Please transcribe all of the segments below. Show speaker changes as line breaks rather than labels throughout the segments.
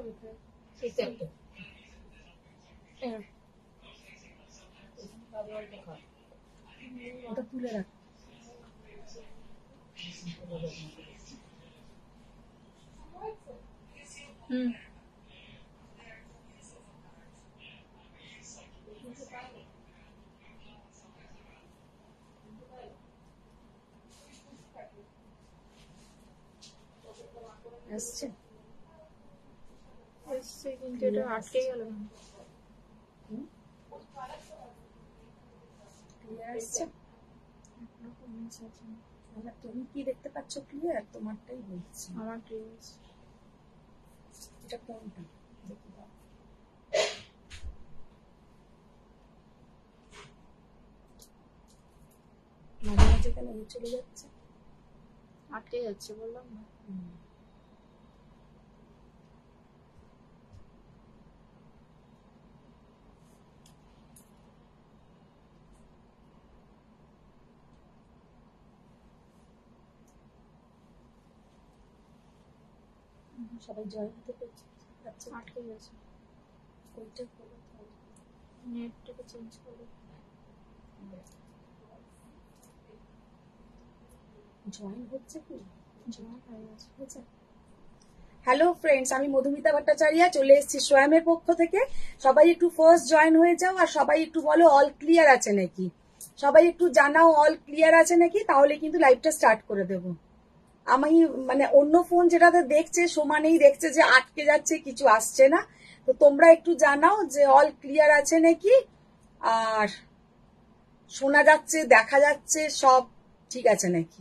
ওটা তুলে রাখ। আসছে
কিন্তু এটা আটকে গেল।
তুমি কি দেখতে পাচ্ছ ক্লিয়ার? তোমারটাই বলছি।
আমার ক্লিয়ার।
এটা কোনটা দেখি দাও। মাঝে মাঝে কেন চলে যাচ্ছে?
আটকে যাচ্ছে বললাম না।
সবাই জয়েন হতে পেরেছে? আচ্ছা
আটকে গেছে।
ওইটা হলো
নেটটাকে চেঞ্জ করো।
জয়েন হচ্ছে কি?
জয়েন হয়ে গেছে।
হ্যালো ফ্রেন্ডস, আমি মধুমিতা ভট্টাচার্য চলে এসেছি সোয়ামের পক্ষ থেকে। সবাই একটু ফার্স্ট জয়েন হয়ে যাও আর সবাই একটু বলো অল ক্লিয়ার আছে নাকি। সবাই একটু জানাও অল ক্লিয়ার আছে নাকি, তাহলে কিন্তু লাইভটা স্টার্ট করে দেব। আমি মানে অন্য ফোন যেটাতে দেখছে সমানেই দেখছে যে আটকে যাচ্ছে, কিছু আসছে না। তো তোমরা একটু জানাও যে অল ক্লিয়ার আছে নাকি, আর শোনা যাচ্ছে দেখা যাচ্ছে সব ঠিক আছে নাকি।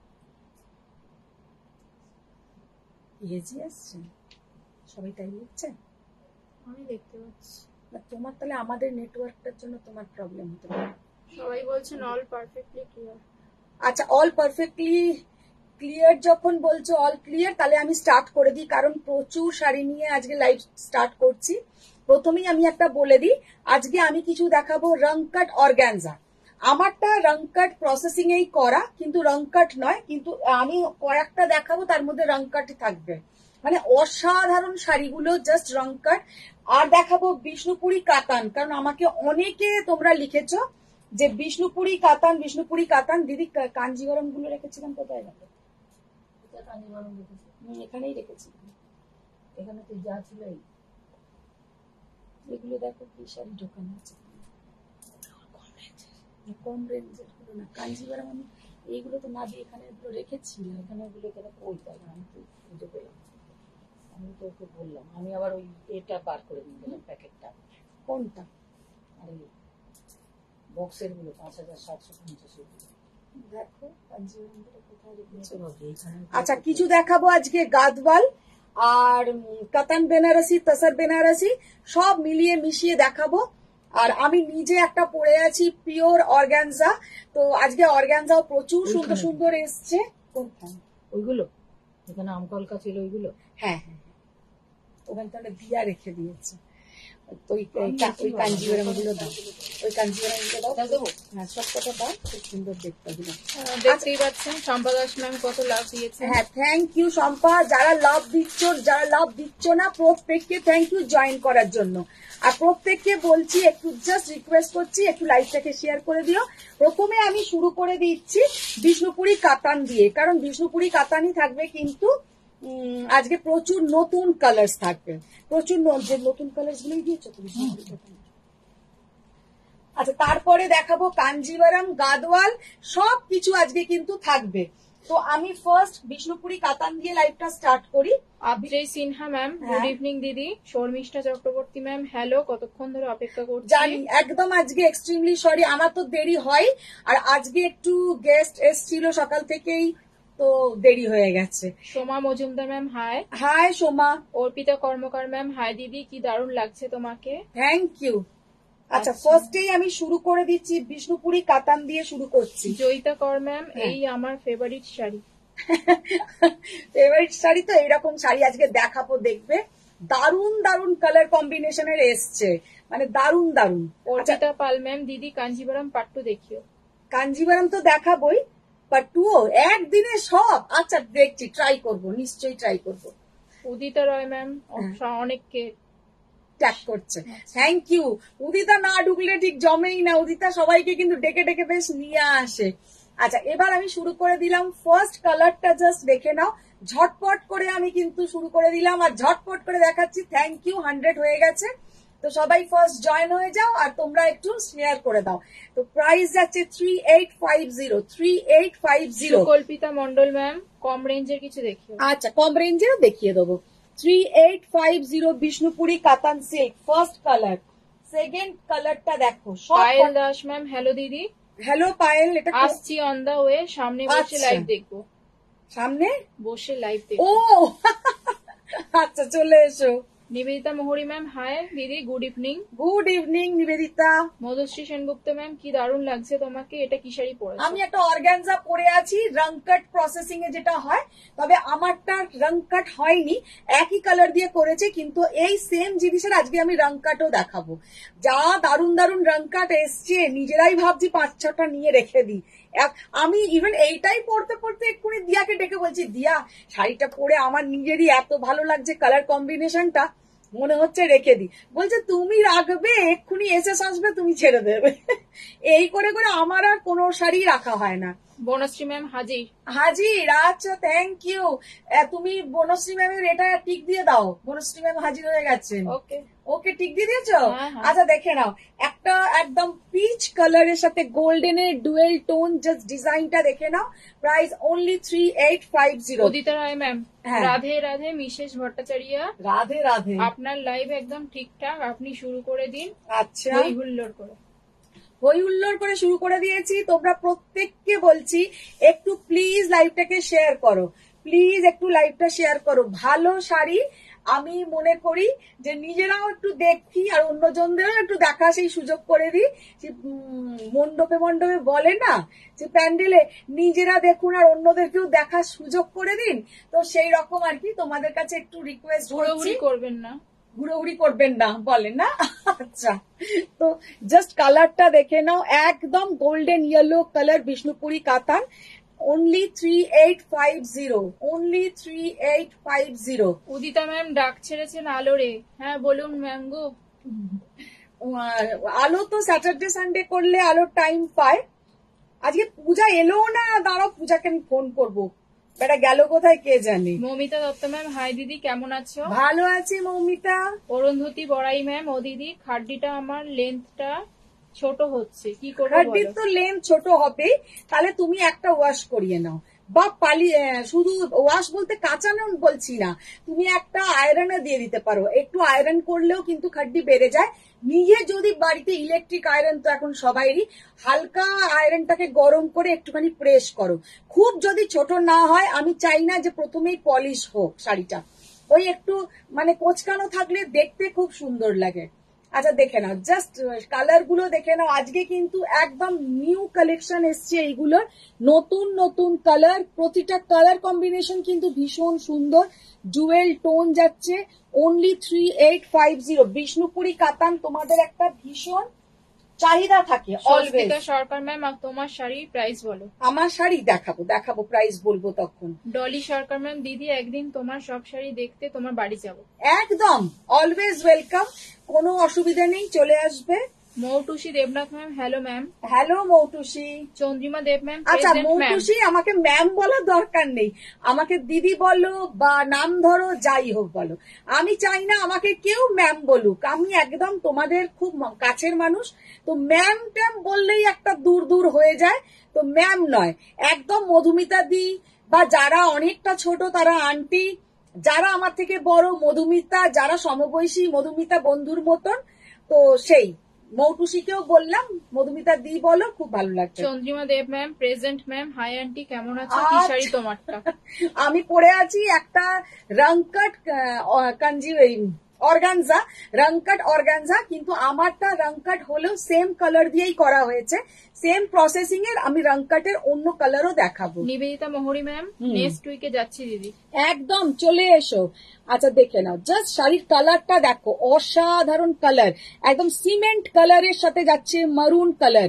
আসছে সবাই তাই লিখছে,
আমি দেখতে পাচ্ছি।
তোমার তাহলে আমাদের নেটওয়ার্কটার জন্য তোমার প্রবলেম হতে পারে।
সবাই বলছেন অল পারফেক্টলি ক্লিয়ার।
আচ্ছা, অল পারফেক্টলি ক্লিয়ার যখন বলছো অল ক্লিয়ার, তাহলে আমি স্টার্ট করে দিই, কারণ প্রচুর শাড়ি নিয়ে আজকে লাইভ স্টার্ট করছি। প্রথমেই আমি একটা বলে দিই, আজকে আমি কিছু দেখাবো রংকাট অর্গানজা। আমারটা রংকাট প্রসেসিং এই করা, কিন্তু রংকাট নয়, কিন্তু আমি কয়েকটা দেখাবো তার মধ্যে রংকাটই থাকবে। মানে অসাধারণ শাড়িগুলো জাস্ট রংকাট। আর দেখাবো বিষ্ণুপুরি কাতান, কারণ আমাকে অনেকে তোমরা লিখেছো যে বিষ্ণুপুরি কাতান বিষ্ণুপুরি কাতান। দিদি কাঞ্জিগরম গুলো রেখেছিলাম কোথায় গেল? এখানেই রেখেছিলাম, এখানে তো যা ছিল এগুলো দেখো কি শাড়ি ঢোকানো আছে, কম রেঞ্জের গুলো না। কাঞ্জিগরম আমি এইগুলো তো না দিয়ে এখানে এগুলো রেখেছিলাম, এখানে এগুলো কেন ওইটা আমি তো খুঁজে পেলাম। আমি তো ওকে বললাম, আমি আবার ওই এটা বার করে দিয়ে দিলাম প্যাকেটটা। কোনটা? আরে বক্সের গুলো 5750 দেখো কাঞ্জিগরমগুলো কোথায় রেখেছো। আচ্ছা, কিছু দেখাবো আজকে গাদওয়াল আর কাতান বেনারসি, তসর বেনারসি সব মিলিয়ে মিশিয়ে দেখাবো। আর আমি নিজে একটা পরে আছি পিওর অর্গানজা। তো আজকে অর্গানজাও প্রচুর সুন্দর সুন্দর এসছে। কোনখানে? ওইগুলো এখানে আমকলকা ছিল ওইগুলো। হ্যাঁ হ্যাঁ, ওখানে তাহলে দিয়া রেখে দিয়েছে। ওই কাঞ্জিগরম গুলো দাও, ওই কাঞ্জিগরম গুলো দাও দেবো। হ্যাঁ, সব কটা দাও, খুব সুন্দর দেখতে দিলাম।
দেখতেই পাচ্ছেন শম্পা দাস ম্যাম কত লাভ দিয়েছে।
হ্যাঁ, থ্যাংক ইউ শম্পা। যারা লাভ দিচ্ছ না প্রত্যেককে থ্যাংক ইউ জয়েন করার জন্য। আর প্রত্যেককে বলছি, একটু জাস্ট রিকোয়েস্ট করছি একটু লাইভটাকে শেয়ার করে দিও। প্রথমে আমি শুরু করে দিচ্ছি বিষ্ণুপুরি কাতান দিয়ে, কারণ বিষ্ণুপুরি কাতানই থাকবে, কিন্তু আজকে প্রচুর নতুন কালার্স থাকবে, প্রচুর যে নতুন কালার্স গুলোই দিয়েছো তুমি। আচ্ছা, তারপরে দেখাবো কাঞ্জিভারাম, গাদওয়াল সবকিছু আজকে কিন্তু থাকবে। তো আমি ফার্স্ট বিষ্ণুপুরি কাতান দিয়ে লাইভটা স্টার্ট করি।
Abjoy Sinha ma'am, good evening দিদি। শর্মিষ্ঠা চক্রবর্তী ম্যাম, হ্যালো, কতক্ষণ ধরে অপেক্ষা করছি।
জানি একদম আজকে এক্সট্রিমলি সরি, আমার তো দেরি হয়। আর আজকে একটু গেস্ট এসছিল সকাল থেকেই, তো দেরি হয়ে গেছে।
Soma Majumdar ma'am, hi.
Hi Soma.
Arpita Karmakar ma'am, hi দিদি, কি দারুণ লাগছে তোমাকে।
Thank you. আচ্ছা, ফার্স্টেই আমি শুরু করে দিচ্ছি বিষ্ণুপুরি কাতান দিয়ে শুরু করছি।
জয়িতা কর ম্যাম, এই আমার ফেভারিট শাড়ি।
ফেভারিট শাড়ি তো এইরকম শাড়ি আজকে দেখাবো, দেখবে দারুন দারুন কালার কম্বিনেশনের এসছে, মানে দারুন দারুন।
অর্পিতা পাল ম্যাম, দিদি কাঞ্জিভারাম পার্ট 2 দেখিও।
কাঞ্জিভারাম তো দেখাবোই, পার্ট 2 একদিনে সব। আচ্ছা দেখছি, ট্রাই করব, নিশ্চয়ই ট্রাই করব।
উদিতা রয় ম্যাম অনেককে
ট্যাগ করছে। Thank you. উদিতা না ঢুকলে ঠিক জমেই না, উদিতা সবাইকে কিন্তু ডেকে ডেকে বেশ নিয়ে আসে। আচ্ছা, এবার আমি শুরু করে দিলাম। ফার্স্ট কালারটা জাস্ট দেখে নাও, ঝটপট করে আমি কিন্তু শুরু করে দিলাম আর ঝটপট করে দেখাচ্ছি। থ্যাংক ইউ, 100 হয়ে গেছে। তো সবাই ফার্স্ট জয়েন হয়ে যাও আর তোমরা একটু শেয়ার করে দাও। তো প্রাইস যাচ্ছে 3850।
কল্পিতা মন্ডল ম্যাম, কম রেঞ্জের কিছু দেখিও।
আচ্ছা, কম রেঞ্জেরও দেখিয়ে দেবো। 3850 বিষ্ণুপুরি কাতান সিল্ক, ফার্স্ট কালার। সেকেন্ড কালারটা দেখো,
পায়েল দাস ম্যাম, হ্যালো দিদি।
হ্যালো পায়েল, এটা
আসছি অন দা ওয়ে, সামনে বসে লাইভ দেখবো।
সামনে
বসে লাইভ দেখবো।
ও আচ্ছা, চলে এসো।
নিবেদিতা মোহরি ম্যাম, হাই দিদি, good evening.
Good evening Nivedita.
Madhushree Sengupta ma'am, কি দারুণ লাগছে তোমাকে, এটা কি শাড়ি পরেছো?
আমি একটা অর্গানজা পরে আছি, রং কাট প্রসেসিং এ যেটা হয়, তবে আমারটা রং কাট হয়নি, একই কালার দিয়ে করেছে, কিন্তু এই সেম জিনিসের আজকে আমি রং কাটও দেখাবো। যা দারুণ দারুণ রং কাট এসছে, নিজেরাই ভাবছি 5-6টা নিয়ে রেখে দিই। আমি ইভেন এইটাই পড়তে পড়তে এক্ষুনি দিয়াকে ডেকে বলছি, দিয়া শাড়িটা পরে আমার নিজেরই এত ভালো লাগছে, কালার কম্বিনেশনটা মনে হচ্ছে রেখে দি। বলছে তুমি রাখবে, এক্ষুনি এসে আসবে, তুমি ছেড়ে দেবে। এই করে করে আমার আর কোনো শাড়ি রাখা হয় না।
বনশ্রী ম্যাম হাজির।
হাজির, আচ্ছা থ্যাংক ইউ। তুমি বনশ্রী ম্যামের এটা টিক দিয়ে দাও, বনশ্রী ম্যাম হাজির হয়ে গেছেন।
ওকে
ওকে, টিক দিয়ে দিয়েছো?
হ্যাঁ।
আচ্ছা দেখে নাও, একটা একদম পিচ কালারের সাথে গোল্ডেনের ডুয়েল টোন, জাস্ট ডিজাইনটা দেখে নাও। Price only 3850।
Udita Ray ma'am,
হ্যাঁ।
রাধে রাধে মিসেস ভট্টাচার্য।
রাধে রাধে।
আপনার লাইভ একদম ঠিকঠাক, আপনি শুরু করে দিন।
আচ্ছা,
হই হুল্লোড় করে।
হই হুল্লোড় করে শুরু করে দিয়েছি। তোমরা প্রত্যেককে বলছি একটু প্লিজ লাইভটাকে শেয়ার করো, প্লিজ একটু লাইভটা শেয়ার করো। ভালো শাড়ি আমি মনে করি যে নিজেরাও একটু দেখি আর অন্যজনদেরও একটু দেখা সেই সুযোগ করে দিই। মণ্ডপে মণ্ডপে বলে না যে প্যান্ডেলে নিজেরা দেখুন আর অন্যদেরকেও দেখার সুযোগ করে দিন। তো সেই রকম আর কি তোমাদের কাছে একটু রিকোয়েস্ট করছি,
করবেন না,
ঘুরোঘুরি করবেন না, বলেন না। আচ্ছা, তো জাস্ট কালারটা দেখে নাও, একদম গোল্ডেন ইয়েলো কালার, বিষ্ণুপুরি কাতান, অনলি 3850, অনলি 3850।
উদিতা ম্যাম ডাক ছেড়েছেন আলোরে। হ্যাঁ বলুন ম্যাম গো।
আলো তো স্যাটারডে সানডে করলে আলো টাইম পায়। আজকে পূজা এলো না, দাঁড়াও পূজাকে আমি ফোন করবো, বেটা গেল কোথায় কে জানে।
মৌমিতা দত্ত ম্যাম, হাই দিদি, কেমন আছো?
ভালো আছি মৌমিতা।
অরুন্ধতী বড়াই ম্যাম, ও দিদি খাড্ডিটা আমার লেন্থটা ছোট হচ্ছে, কি করবো?
খাড্ডির তো লেন্থ ছোট হবে, তাহলে তুমি একটা ওয়াশ করিয়ে নাও, বা শুধু ওয়াশ বলতে কাঁচানো বলছি না, তুমি একটা আয়রনে দিয়ে দিতে পারো। একটু আয়রন করলেও কিন্তু খাড্ডি বেড়ে যায়। নিজে যদি বাড়িতে ইলেকট্রিক আয়রন তো এখন সবাইরই, হালকা আয়রনটাকে গরম করে একটুখানি প্রেস করো। খুব যদি ছোট না হয়, আমি চাই না যে প্রথমেই পলিশ হোক শাড়িটা, ওই একটু মানে কোচকানো থাকলে দেখতে খুব সুন্দর লাগে। আচ্ছা দেখে নাও, জাস্ট কালার গুলো দেখে নাও। আজকে কিন্তু একদম নিউ কালেকশন এসছে, এইগুলোর নতুন নতুন কালার, প্রতিটা কালার কম্বিনেশন কিন্তু ভীষণ সুন্দর, জুয়েল টোন যাচ্ছে। অনলি 3850। বিষ্ণুপুরি কাতান তোমাদের একটা ভীষণ চাহিদা থাকে অলওয়েজ।
সরকার ম্যাম, তোমার শাড়ির প্রাইস বলো।
আমার শাড়ি দেখাবো প্রাইস বলবো তখন।
ডলি সরকার ম্যাম, দিদি একদিন তোমার সব শাড়ি দেখতে তোমার বাড়ি যাব।
একদম অলওয়েজ ওয়েলকাম, কোনো অসুবিধা নেই, চলে আসবে।
Moutushi Debnath ma'am, hello ma'am.
Hello Moutushi.
Chandrima Deb ma'am,
আচ্ছা মৌটুসি, আমাকে ম্যাম বলার দরকার নেই, আমাকে দিদি বলো বা নাম ধরো, যাই হোক বলো। আমি চাই না আমাকে কেউ ম্যাম বলুক, আমি একদম তোমাদের খুব কাছের মানুষ। তো ম্যাম ট্যাম বললেই একটা দূর দূর হয়ে যায়, তো ম্যাম নয়, একদম মধুমিতা দি, বা যারা অনেকটা ছোট তারা আন্টি, যারা আমার থেকে বড় মধুমিতা, যারা সমবয়সী মধুমিতা বন্ধুর মতন, তো সেই মৌটুসিকেও বললাম মধুমিতা দি বলো, খুব ভালো লাগছে।
Chandrima Deb ma'am, present ma'am, hi aunty, কেমন আছো? কি শাড়ি তোমারটা?
আমি পরে আছি একটা রংকাট কাঞ্জি অর্গানজা, রংকাট অর্গানজা, কিন্তু আমারটা রংকাট হলেও সেম কালার দিয়েই করা হয়েছে, সেম প্রসেসিং এর। আমি রংকাটের অন্য কালারও দেখাবো।
নিবেদিতা মোহরি ম্যাম, নেক্সট উইকে যাচ্ছি দিদি।
একদম চলে এসো। আচ্ছা দেখে নাও, জাস্ট শাড়ির কালারটা দেখো, অসাধারণ কালার, একদম সিমেন্ট কালারের সাথে যাচ্ছে মারুন কালার,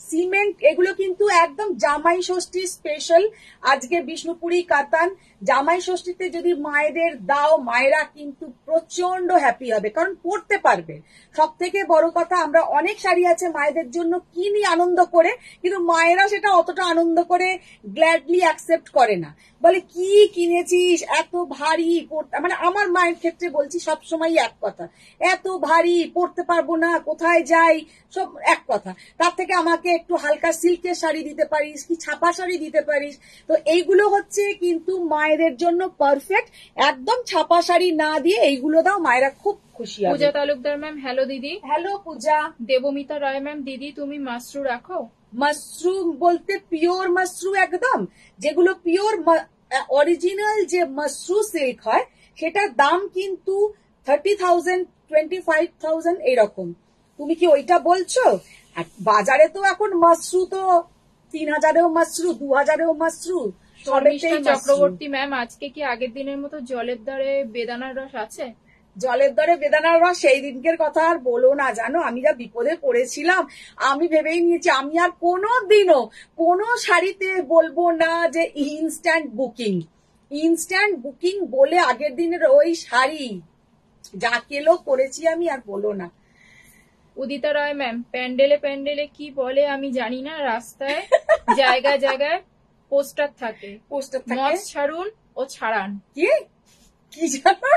সিমেন্ট, এগুলো কিন্তু একদম জামাই ষষ্ঠী স্পেশাল। আজকে বিষ্ণুপুরি কাতান জামাই ষষ্ঠীতে যদি মায়েদের দাও, মায়েরা কিন্তু প্রচন্ড হ্যাপি হবে, কারণ পরতে পারবে। সব থেকে বড় কথা, আমরা অনেক শাড়ি আছে মায়েদের জন্য কিনি আনন্দ করে, কিন্তু মায়েরা সেটা অতটা আনন্দ করে গ্ল্যাডলি অ্যাকসেপ্ট করে না, বলে কি কিনেছিস এত ভারী, মানে আমার মায়ের ক্ষেত্রে বলছি সবসময় এক কথা, এত ভারী পরতে পারবো না, কোথায় যাই, সব এক কথা। তার থেকে আমাকে একটু হালকা সিল্কের শাড়ি দিতে পারিস, কি ছাপা শাড়ি দিতে পারিস। তো এইগুলো হচ্ছে কিন্তু মায়েদের জন্য পারফেক্ট। একদম ছাপা শাড়ি না দিয়ে এইগুলো দাও, মায়েরা খুব খুশি হবে।
পূজা তালুকদার ম্যাম হ্যালো দিদি।
হ্যালো পূজা।
দেবমিতা রায় ম্যাম দিদি তুমি মাশরু রাখো?
মাশরুম বলতে পিওর মাশরু, একদম যেগুলো পিওর অরিজিনাল যে মাশরু সিল্ক হয়, সেটার দাম কিন্তু 30,000, 25,000 এরকম। তুমি কি ওইটা বলছো? আর বাজারে তো এখন মাশরু তো 3,000-এও মাশরু, 2,000-এও মাশরু।
শর্মিষ্ঠা চক্রবর্তী ম্যাম আজকে কি আগের দিনের মতো জলের দরে বেদানার রস আছে?
জলের দরে বেদানার রস, সেই দিনকের কথা আর বলো না, জানো আমি যা বিপদে পড়েছিলাম। আমি ভেবেই নিয়েছি আমি আর কোনোদিনও কোনো শাড়িতে বলবো না যে ইনস্ট্যান্ট বুকিং। ইনস্ট্যান্ট বুকিং বলে আগের দিনের ওই শাড়ি যা কেলো করেছি আমি, আর বলো না।
উদিতা রায় ম্যাম প্যান্ডেলে প্যান্ডেলে কি বলে আমি জানি না, রাস্তায় জায়গায় জায়গায় পোস্টার থাকে,
পোস্টার
মদ
থাকে,
ছাড়ুন ও ছাড়ান।
কি কি জানুন,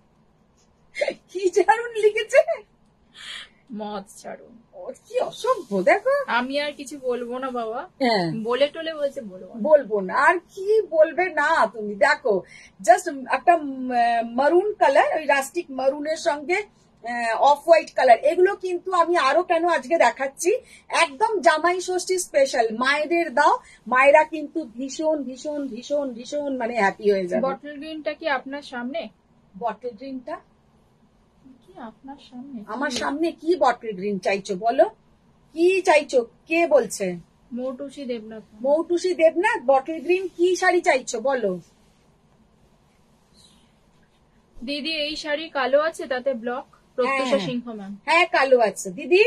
কি জানুন লিখেছে,
মদ ছাড়ুন।
কি অসভ্য দেখো।
আমি আর কিছু বলবো না বাবা,
হ্যাঁ
বলে টলে বলছে বলবো না।
বলবো না, আর কি বলবে না তুমি। দেখো জাস্ট একটা মারুন কালার, ওই রাস্টিক মারুনের সঙ্গে অফ হোয়াইট কালার, এগুলো কিন্তু আমি আরো কেন আজকে দেখাচ্ছি, একদম জামাই ষষ্ঠী স্পেশাল। মায়েদের দাও, মায়েরা কিন্তু ভীষণ ভীষণ ভীষণ ভীষণ মানে হ্যাপি হয়ে যাবে।
বটল গ্রিনটা কি আপনার সামনে?
বটল গ্রিনটা
কি আপনার সামনে?
আমার সামনে? কি বটল গ্রিন চাইছো বলো, কি চাইছো, কে বলছে?
মৌটুসী দেবনাথ।
মৌটুসী দেবনাথ বটল গ্রিন কি শাড়ি চাইছো বলো?
দিদি এই শাড়ি কালো আছে, তাতে ব্লক। প্রত্যুষা সিংহ ম্যাম
হ্যাঁ কালো আছে দিদি।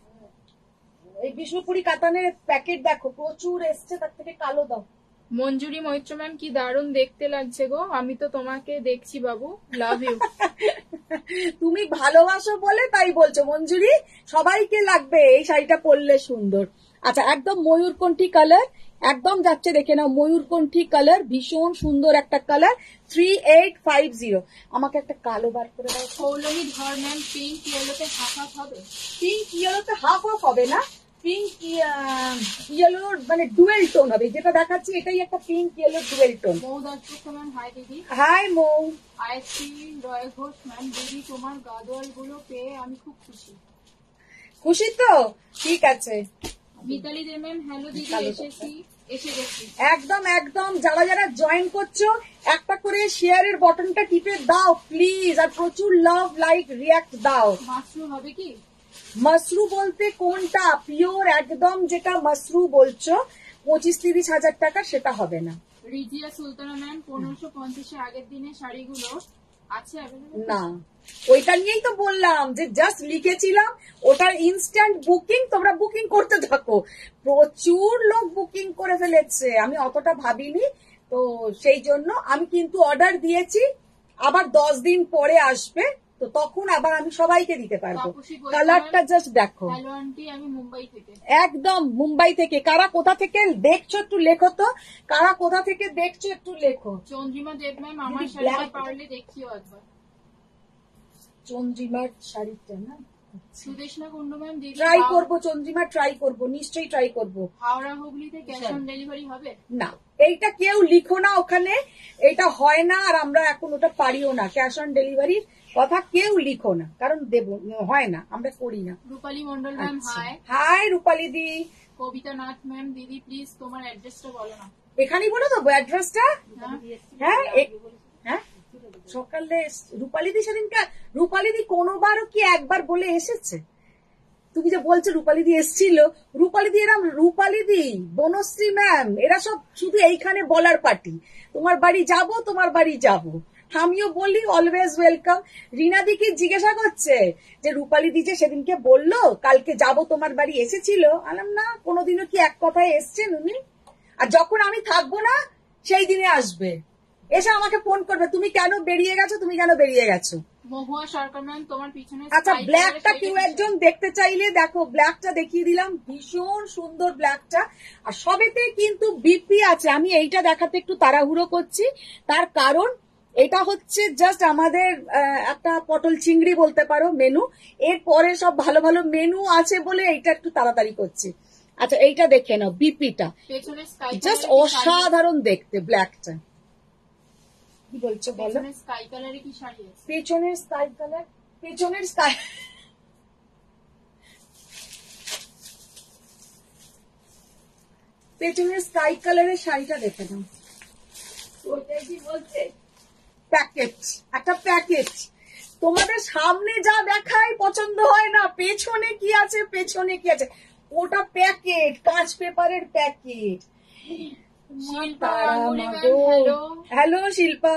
এই বিষ্ণুপুরি কাতানের প্যাকেট দেখো প্রচুর এসছে, তার থেকে কালো দাও।
মঞ্জুরি মৈত্র ম্যাম কি দারুণ দেখতে লাগছে গো, আমি তো তোমাকে দেখছি বাবু, লাভ ইউ।
তুমি ভালোবাসো বলে তাই বলছো মঞ্জুরি, সবাইকে লাগবে এই শাড়িটা পরলে সুন্দর। আচ্ছা একদম ময়ূরকণ্ঠী কালার, একদম যাচ্ছে দেখে নাও, ময়ূরকণ্ঠী কালার ভীষণ সুন্দর একটা কালার, 3850। আমাকে একটা কালো বার করে দাও।
পৌলমী ধর ম্যাম পিঙ্ক ইয়েলোতে হাফ হাফ হবে?
পিঙ্ক ইয়েলোতে হাফ হাফ হবে না, পিঙ্ক ইয়েলোর মানে ডুয়েল টোন হবে, যেটা দেখাচ্ছি এটাই একটা pink yellow dual tone.
Mou Dasgupta ma'am hi দিদি।
হাই মৌ।
আয়ত্রী রয় ঘোষ ম্যাম দিদি তোমার গাদোয়াল গুলো পেয়ে আমি খুব খুশি।
খুশি তো, ঠিক আছে।
মিতালি দে ম্যাম হ্যালো দিদি, এসে গেছি।
একদম একদম, যারা যারা জয়েন করছো একটা করে শেয়ারের বটনটা টিপে দাও প্লিজ, আর প্রচুর লাভ লাইক রিয়াক্ট দাও।
মাশরু হবে কি?
মাশরু বলতে কোনটা? পিওর একদম যেটা মাশরু বলছো 25-30 হাজার টাকা, সেটা হবে না।
রিজিয়া সুলতানা ম্যাম 1550 আগের দিনের শাড়িগুলো আছে available?
না, ওইটা নিয়েই তো বললাম যে জাস্ট লিখেছিলাম ওটার ইনস্ট্যান্ট বুকিং, তোমরা বুকিং করতে থাকো। প্রচুর লোক বুকিং করে ফেলেছে, আমি অতটা ভাবিনি, তো সেই জন্য আমি কিন্তু অর্ডার দিয়েছি, আবার 10 দিন পরে আসবে, তো তখন আবার আমি সবাইকে দিতে পারবো। কালারটা জাস্ট দেখো।
হ্যালো আন্টি আমি মুম্বাই থেকে।
একদম মুম্বাই থেকে। কারা কোথা থেকে দেখছো একটু লেখো তো, কারা কোথা থেকে দেখছো একটু লেখো।
চন্দ্রিমা দেব ম্যাম আমার শাড়িটা পারলে দেখিও একবার।
চন্দ্রিমার শাড়িটা না,
সুদেশনা কুন্ডু ম্যাম দিদি
ট্রাই করবো, চন্দ্রিমা ট্রাই করবো, নিশ্চয়ই ট্রাই করবো।
হাওড়া হুগলিতে ক্যাশ অন ডেলিভারি হবে
না, এইটা কেউ লিখো না ওখানে, এটা হয় না, আর আমরা এখন ওটা পারিও না, ক্যাশ অন ডেলিভারির কথা কেউ লিখো না, কারণ দেব হয় না, আমরা করি না।
Rupali Mondal ma'am hi.
Hi Rupali দি।
কবিতা নাথ ম্যাম দিদি প্লিজ তোমার অ্যাড্রেসটা বলো না।
এখানেই বলে দেবো অ্যাড্রেসটা। হ্যাঁ হ্যাঁ সকালে রূপালীদি সেদিনকে, রূপালীদি কোনোবারও কি একবার বলে এসেছে? তুমি যে বলছো রূপালীদি এসেছিল, রূপালীদি এরা, রূপালীদি বনশ্রী ম্যাম এরা সব শুধু এইখানে বলার পার্টি, তোমার বাড়ি যাব তোমার বাড়ি যাব, আমিও বলি অলওয়েজ ওয়েলকাম। রিনাদিকে জিজ্ঞাসা করছে যে রূপালী দি যে সেদিনকে বললো কালকে যাব তোমার বাড়ি, এসেছিল? আলাম না, কোনোদিনও কি এক কথায় এসছেন উনি? আর যখন আমি থাকবো না সেই দিনে আসবে, এসে আমাকে ফোন করবে, তুমি কেন বেরিয়ে গেছো, তুমি কেন বেরিয়ে গেছো।
মহুয়া সরকার ম্যাম তোমার পিছনে
আচ্ছা, ব্ল্যাকটা কেউ একজন দেখতে চাইলে দেখো, ব্ল্যাকটা দেখিয়ে দিলাম, ভীষণ সুন্দর ব্ল্যাকটা। আর সবেতে কিন্তু বিপি আছে। আমি এইটা দেখাতে একটু তাড়াহুড়ো করছি, তার কারণ এটা হচ্ছে জাস্ট আমাদের একটা পটল চিংড়ি বলতে পারো মেনু, এরপরে সব ভালো ভালো মেনু আছে বলে এইটা একটু তাড়াতাড়ি করছি। আচ্ছা, এইটা দেখে নাও, বিপিটা জাস্ট অসাধারণ দেখতে, ব্ল্যাকটা। কি বলছো বলো?
স্কাই কালারে কি শাড়ি আছে?
পেছনের স্কাই কালার, পেছনের স্কাই, পেছনের স্কাই কালারের শাড়িটা দেখে নাও। ওইটাই কি বলছে? প্যাকেট, একটা প্যাকেট। তোমাদের সামনে যা দেখায় পছন্দ হয় না, পেছনে কি আছে, পেছনে কি আছে, ওটা প্যাকেট, কাঁচ পেপারের প্যাকেট। হ্যালো শিল্পা।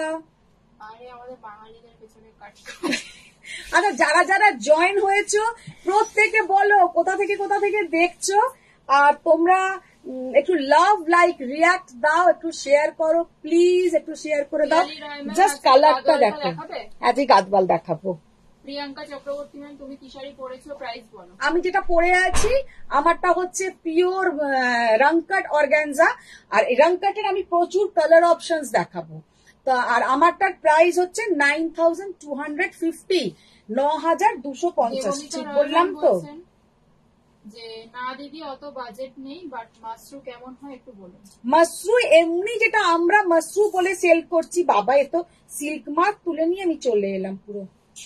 আচ্ছা, যারা যারা জয়েন হয়েছো প্রত্যেকে বলো কোথা থেকে দেখছো, আর তোমরা একটু লাভ, লাইক, রিয়াক্ট দাও, একটু শেয়ার করো প্লিজ, একটু শেয়ার করে দাও। জাস্ট কালারটা দেখো, আজই গাদওয়াল দেখাবো।
প্রিয়াঙ্কা চক্রবর্তী ম্যাম তুমি কি শাড়ি পরেছো, প্রাইস বলো।
আমি যেটা পরে আছি আমারটা হচ্ছে পিওর রংকাট অর্গানজা, আর এই রংকাটের আমি প্রচুর কালার অপশনস দেখাবো। তা আর আমারটার প্রাইস হচ্ছে 9250, 9250। ঠিক বললাম তো?
যে না দিদি অত বাজেট নেই, বাট মাশরু কেমন হয় একটু বলুন।
মাশরু এমনি যেটা আমরা মাশরু বলে সেল করছি, বাবা এ তো সিল্ক মার্ক তুলে নিয়ে আমি চলে এলাম পুরো।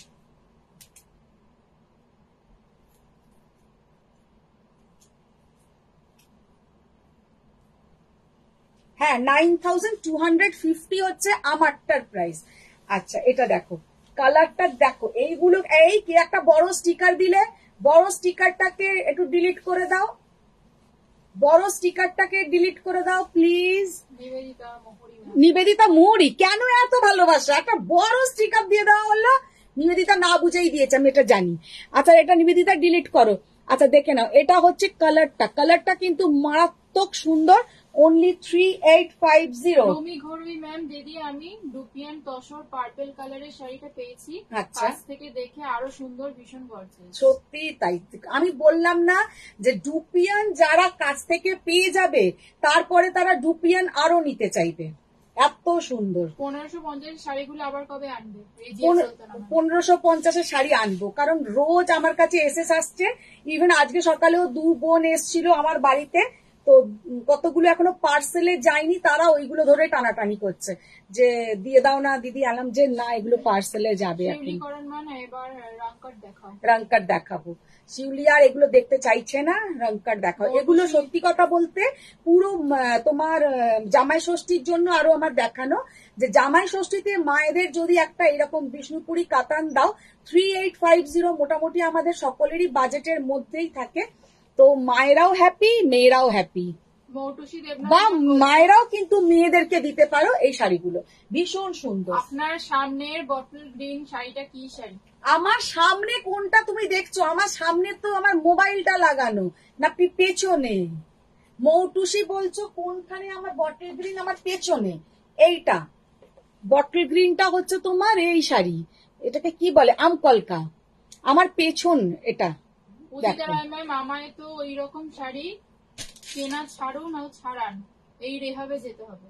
হ্যাঁ, 9250 হচ্ছে আমারটার প্রাইস। আচ্ছা, এটা দেখো, কালারটা দেখো, এইগুলো, এই কি একটা বড় স্টিকার দিলে, বড় স্টিকারটাকে একটু ডিলিট করে দাও, বড় স্টিকারটাকে ডিলিট করে দাও প্লিজ। নিবেদিতা মোহরি, কেন এত ভালোবাসা, একটা বড় স্টিকার দিয়ে দেওয়া হলো। নিবেদিতা না বুঝেই দিয়েছে, আমি এটা জানি। আচ্ছা, এটা নিবেদিতা ডিলিট করো। আচ্ছা, দেখে নাও, এটা হচ্ছে কালারটা, কালারটা কিন্তু মারাত্মক সুন্দর, only 3850।
রুমি ঘরুই ম্যাম, দিদি আমি ডুপিয়ান তসর পার্পল কালারের শাড়িটা পেয়েছি,
আচ্ছা,
কাছ থেকে দেখে আরো সুন্দর, ভীষণ গর্জিয়াস।
সত্যি তাই, আমি বললাম না যে ডুপিয়ান যারা কাছ থেকে পেয়ে যাবে তারপরে তারা ডুপিয়ান আরো নিতে চাইবে, এত সুন্দর।
1550 শাড়িগুলো আবার কবে আনবে?
1550 শাড়ি আনবো, কারণ রোজ আমার কাছে এসএস আসছে। ইভেন আজকে সকালেও 2 বোন এসছিল আমার বাড়িতে, তো কতগুলো এখনো পার্সেলে যায়নি, তারা ওইগুলো ধরে টানাটানি করছে যে দিয়ে দাও না দিদি। আলাম যে না, এগুলো পার্সেলে যাবে এখন। রংকাট দেখাবো, শিউলি আর এগুলো দেখতে চাইছে না, রংকাট দেখাও। এগুলো সত্যি কথা বলতে পুরো তোমার জামাই ষষ্ঠীর জন্য আরো আমার দেখানো, যে জামাই ষষ্ঠীতে মায়েদের যদি একটা এরকম বিষ্ণুপুরি কাতান দাও, 3850 মোটামুটি আমাদের সকলেরই বাজেটের মধ্যেই থাকে। তো মায়েরাও হ্যাপি, মেয়েরাও হ্যাপি, বা মায়েরাও কিন্তু মেয়েদেরকে দিতে পারো এই শাড়িগুলো, ভীষণ সুন্দর।
আপনার সামনের বটল গ্রিন শাড়িটা কি শাড়ি?
আমার সামনে কোনটা তুমি দেখছো? আমার সামনে তো আমার মোবাইলটা লাগানো, না পেছনে? মৌটুসি বলছো কোনখানে আমার বটল গ্রিন? আমার পেছনে এইটা বটল গ্রিনটা হচ্ছে তোমার এই শাড়ি, এটাকে কি বলে, আমকলকা, আমার পেছন এটা।
মামায় তো ওই রকম শাড়ি কেনা ছাড়ুন আর ছাড়ান, এই রেহাবে যেতে হবে।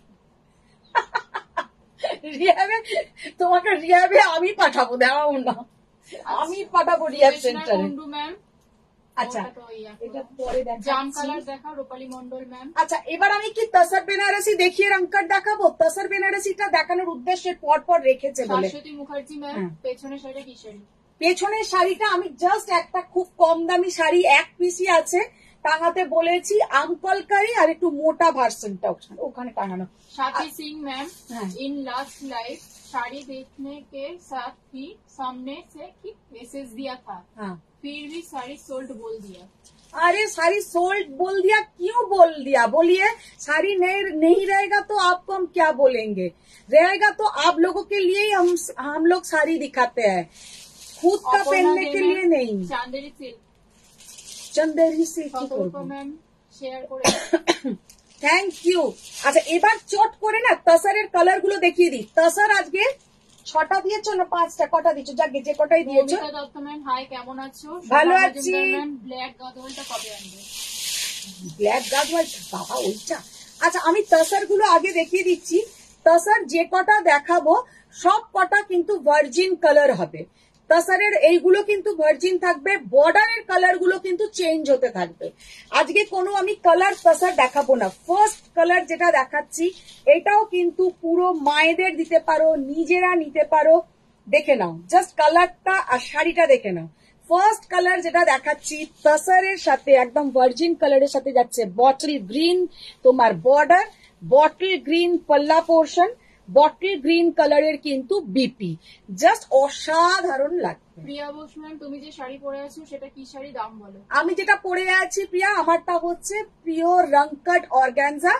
রিহাবে, তোমাকে রিহাবে আমি পাঠাবো, দেওয়াও না, আমি পাঠাবো রিহাব সেন্টারে। আচ্ছা, এটা পরে
জাম কালার দেখা, রূপালী মন্ডল ম্যাম।
আচ্ছা, এবার আমি কি তসর বেনারসি দেখিয়ে রংকাট দেখাবো? তসর বেনারসিটা দেখানোর উদ্দেশ্যে পর পর রেখেছে বলে।
শাশ্বতী মুখার্জি ম্যাম, পেছনের শাড়ি কি শাড়ি?
পেছনের শাড়িটা আমি জাস্ট একটা খুব কম দামি শাড়ি, এক পিসি আছে, টাঙাতে বলেছি, আমকলকারি আর একটু মোটা ভার্সনটা ওখানে টাঙানো।
साथी सिंह मैम, इन लास्ट लाइफ साड़ी देखने के साथ ही सामने से मैसेज दिया था, फिर भी साड़ी सोल्ड बोल दिया।
अरे साड़ी सोल्ड बोल दिया, क्यों बोल दिया? बोलिए साड़ी नहीं रहेगा तो आपको हम क्या बोलेंगे, रहेगा तो आप लोगों के लिए ही हम लोग साड़ी दिखाते हैं, खुद का पहनने के लिए नहीं।
চান্দেরি সিল্ক
चंदेरी से की
সকলকে
করবো।
ম্যাম শেয়ার করে
থ্যাংক ইউ। আচ্ছা এবার চট করে না তসরের কালার গুলো দেখিয়ে দিই। তসর আজকে 6টা দিয়েছো না 5টা, কটা দিয়েছো? যাকে যে কটাই দিয়েছো।
মৌমিতা দত্ত ম্যাম হাই, কেমন আছো?
ভালো
শোভা
আছি।
মজুমদার ম্যাম ব্ল্যাক গাদওয়ালটা কবে আনবে?
ব্ল্যাক গার্ড বাবা ওইটা। আচ্ছা আমি তসর গুলো আগে দেখিয়ে দিচ্ছি। তসর যে কটা দেখাবো সব কটা কিন্তু ভার্জিন কালার হবে। তসরের এইগুলো কিন্তু ভার্জিন থাকবে, বর্ডারের কালার গুলো কিন্তু চেঞ্জ হতে থাকবে। আজকে কোনো আমি কালার তসর দেখাবো না। ফার্স্ট কালার যেটা দেখাচ্ছি এটাও কিন্তু পুরো মায়েদের দিতে পারো, নিজেরা নিতে পারো। দেখে নাও জাস্ট কালারটা আর শাড়িটা দেখে নাও। ফার্স্ট কালার যেটা দেখাচ্ছি তসরের সাথে একদম ভার্জিন কালারের সাথে যাচ্ছে বটল গ্রিন তোমার বর্ডার, বটল গ্রিন পাল্লা পোর্শন, বটল গ্রিন কালারের কিন্তু বিপি, জাস্ট অসাধারণ লাগবে।
প্রিয়া বোস ম্যাম তুমি যে শাড়ি পরে আছো সেটা কি শাড়ি, দাম বলো?
আমি যেটা পরে আছি প্রিয়া, আমারটা হচ্ছে পিওর রংকট অর্গানজা,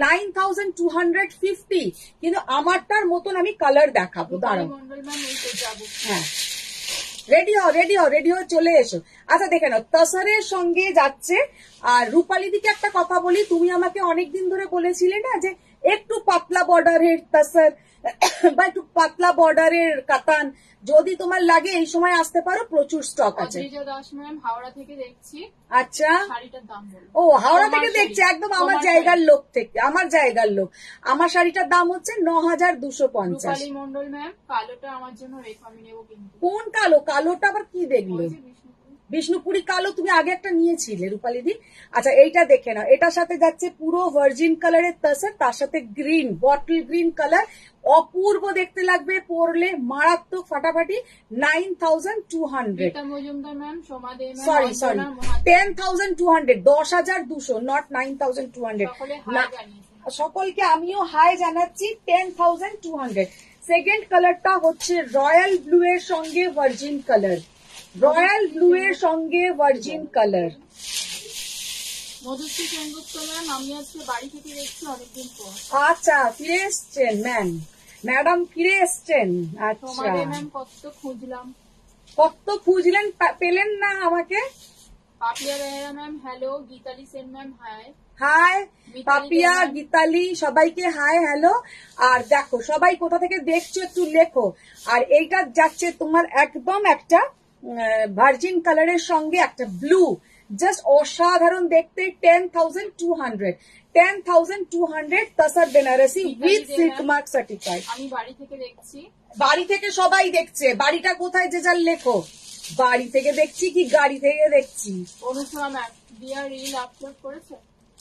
9250, কিন্তু আমারটার মতন আমি কালার দেখাবো। দাঁড়াও
মন্ডল ম্যাম এই তো যাবো।
হ্যাঁ রেডি হও চলে এসো। আচ্ছা দেখে নাও তসরের সঙ্গে যাচ্ছে। আর রূপালী দিকে একটা কথা বলি, তুমি আমাকে অনেকদিন ধরে বলেছিলে না যে একটু পাতলা বর্ডারের তসর বা একটু পাতলা বর্ডারের কাতান যদি তোমার লাগে এই সময় আসতে পারো, প্রচুর স্টক আছে।
অদ্রিজা দাস ম্যাম হাওড়া থেকে দেখছি।
আচ্ছা
শাড়িটার দাম বলো?
ও হাওড়া
তোমার
থেকে
শাড়ি।
দেখছে, একদম আমার
তোমার
জায়গার লোক থেকে, আমার জায়গার লোক। আমার শাড়িটার দাম হচ্ছে 9250।
রূপালী মন্ডল ম্যাম কালোটা আমার জন্য রেখো, আমি নেবো কিন্তু।
কোন কালো? কালোটা আবার কি দেখলো?
ওই যে বিষ্ণুপুর।
বিষ্ণুপুরি কালো তুমি আগে একটা নিয়েছিলে রূপালী দি। আচ্ছা এইটা দেখে নাও, এটার সাথে যাচ্ছে পুরো ভার্জিন কালারের তসর, তার সাথে গ্রিন বটল গ্রিন কালার, অপূর্ব দেখতে লাগবে পরলে, মারাত্মক ফাটাফাটি। 9200।
Rita Majumdar ma'am, Soma De ma'am,
sorry
Anjana Mahato.
10200, 10200, not 9200।
সকলে হাই জানিয়েছে।
সকলকে আমিও হাই জানাচ্ছি। 10200। সেকেন্ড কালারটা হচ্ছে রয়্যাল ব্লু এর সঙ্গে ভার্জিন কালার, রয়্যাল ব্লু এর সঙ্গে virgin colour.
Madhushree Sengupta ma'am আমি আজকে বাড়ি থেকে দেখছি অনেকদিন পর।
আচ্ছা ফিরে এসছেন ম্যাডাম ফিরে এসছেন।
সোমা
আচ্ছা
দে ম্যাম কত খুঁজলাম,
কত খুঁজলেন পেলেন না আমাকে।
Papiya Behera ma'am hello, Gitali Sen ma'am hi.
Hi
Mitali
Papiya,
Dewan.
Gitali, সবাইকে হাই হ্যালো। আর দেখো সবাই কোথা থেকে দেখছো একটু লেখো। আর এইটা যাচ্ছে তোমার একদম একটা ভার্জিন কালারের সঙ্গে একটা ব্লু, জাস্ট অসাধারণ দেখতে। 10200, 10200 tussar Banarasi with silk mark certified.
আমি বাড়ি থেকে দেখছি।
বাড়ি থেকে সবাই দেখছে, বাড়িটা কোথায় যে যার লেখো। বাড়ি থেকে দেখছি কি গাড়ি থেকে দেখছি?
Anushma ma'am Diya reel upload করেছে।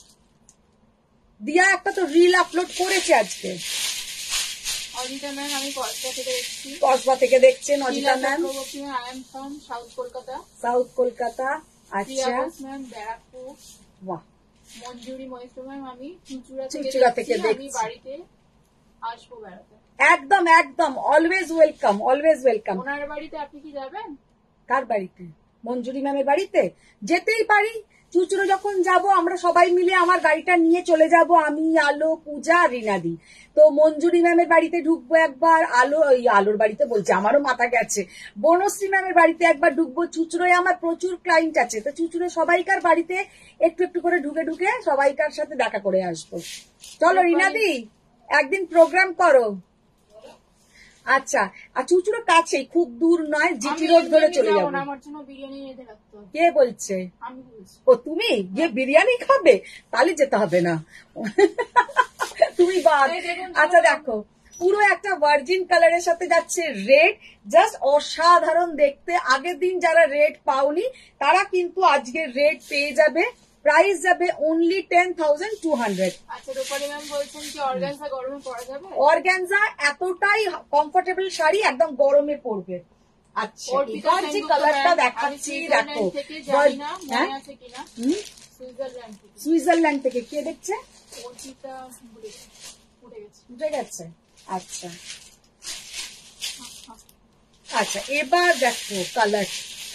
দিয়া একটা তো রিল আপলোড করেছে আজকে।
অজিতা ম্যাম আমি কলকাতা থেকে দেখছি।
কসবা থেকে দেখছেন Ajita
Sheela
ma'am,
Chakraborty ma'am I am from south Kolkata.
South Kolkata.
Priya
আচ্ছা
বোস ম্যাম ব্যারাকপুর।
বাহ,
মঞ্জুরি মহেশ্বর ম্যাম আমি চুচুড়া
চুঁচুড়া
থেকে
থেকে
দেখছি, আমি
দেখছি।
বাড়িতে আসবো বেড়াতে।
একদম একদম অলওয়েজ ওয়েলকাম, অলওয়েজ ওয়েলকাম।
ওনার বাড়িতে আপনি কি যাবেন?
কার বাড়িতে? মঞ্জুরি ম্যামের বাড়িতে যেতেই পারি। চুচুড়ো যখন যাব আমরা সবাই মিলে আমার গাড়িটা নিয়ে চলে যাব, আমি, আলো, পূজা, রিনাদি। তো মঞ্জুরি ম্যামের বাড়িতে ঢুকবো একবার, আলোর বাড়িতে বলছে, আমারও মাথা গেছে, বনশ্রী ম্যামের বাড়িতে একবার ঢুকবো। চুচুড়োয় আমার প্রচুর ক্লায়েন্ট আছে, তো চুচুড়ো সবাইকার বাড়িতে একটু একটু করে ঢুকে ঢুকে সবাইকার সাথে দেখা করে আসবো। চলো রিনাদি একদিন প্রোগ্রাম করো। আচ্ছা আর চুচুড়ো কাছেই, খুব দূর নয়, জিটি রোড ধরে চলে যাবো।
আমার জন্য বিরিয়ানি এনে রাখতে হবে।
কে বলছে?
আমি বলছি।
ও তুমি গিয়ে বিরিয়ানি খাবে? তাহলে যেতে হবে না, তুমি বাদ।
এই দেখুন,
আচ্ছা দেখো পুরো একটা ভার্জিন কালারের সাথে যাচ্ছে রেড, জাস্ট অসাধারণ দেখতে। আগের দিন যারা রেড পাওনি তারা কিন্তু আজকে রেড পেয়ে যাবে। প্রাইস যাবে অনলি 10200।
আচ্ছা রূপালী ম্যাম বলছেন কি অর্গানজা গরমে পরা যাবে?
অর্গানজা এতটাই কমফোর্টেবল শাড়ি, একদম গরমে পড়বে। আচ্ছা
অর্পিতা
এবার যে
সেনগুপ্ত
কালারটা
ম্যাম,
দেখাচ্ছি
আমি
দেখো।
সুইজারল্যান্ড থেকে জানি না
হ্যাঁ?
মনে আছে কিনা। সুইজারল্যান্ড থেকে।
সুইজারল্যান্ড থেকে কে দেখছে?
অর্পিতা ভুলে গেছি, উঠে গেছে।
উঠে গেছে। আচ্ছা আচ্ছা এবার দেখো কালারটা,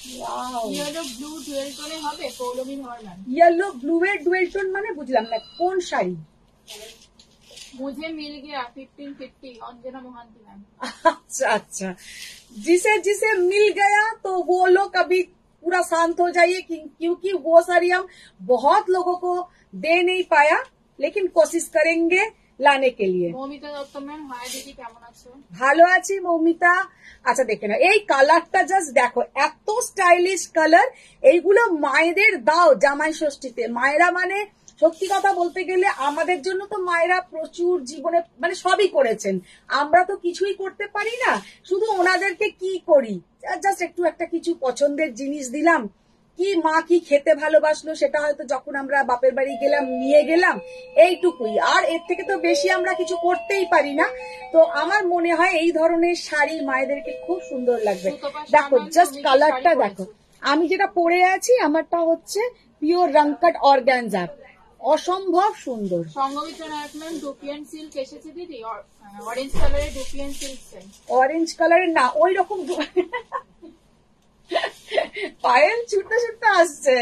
ইয়েলো ব্লু ডুয়েল টোনে হবে Poulami Dhar ma'am.
Yellow blue এর ডুয়েল টোন মানে বুঝলাম না কোন শাড়ি?
मुझे मिल गया 1550 अंजना मोहंती मैम।
अच्छा अच्छा, जिसे जिसे मिल गया तो वो लोग अभी पूरा शांत हो जाइए क्योंकि वो साड़ी हम बहुत लोगों को दे नहीं पाया, लेकिन कोशिश करेंगे लाने के लिए।
মৌমিতা দত্ত ম্যাম, হাই দিদি কেমন আছো?
ভালো আছি মৌমিতা। আচ্ছা দেখে না, এই কালারটা জাস্ট দেখো, এত স্টাইলিশ কালার। এইগুলো মায়েদের দাও জামাই ষষ্ঠীতে। মায়েরা মানে সত্যি কথা বলতে গেলে আমাদের জন্য তো মায়েরা প্রচুর জীবনে মানে সবই করেছেন, আমরা তো কিছুই করতে পারি না। শুধু ওনাদেরকে কি করি, জাস্ট একটু একটা কিছু পছন্দের জিনিস দিলাম, কি মা কি খেতে ভালোবাসলো সেটা হয়তো যখন আমরা বাপের বাড়ি গেলাম নিয়ে গেলাম, এইটুকুই। আর এর থেকে তো বেশি আমরা কিছু করতেই পারি না। তো আমার মনে হয় এই ধরনের শাড়ি মায়েদেরকে খুব সুন্দর লাগবে। দেখো জাস্ট কালারটা দেখো, আমি যেটা পরে আছি আমারটা হচ্ছে পিওর রংকট অর্গানজা, অসম্ভব সুন্দর।
Sanghamitra Nayak ma'am, dupion silk এসেছে দিদি, অরেঞ্জ কালারের ডুপিয়ান সিল্ক চাই।
অরেঞ্জ কালারের না, ওই রকম পায়েল ছুটতে ছুটতে আসছে।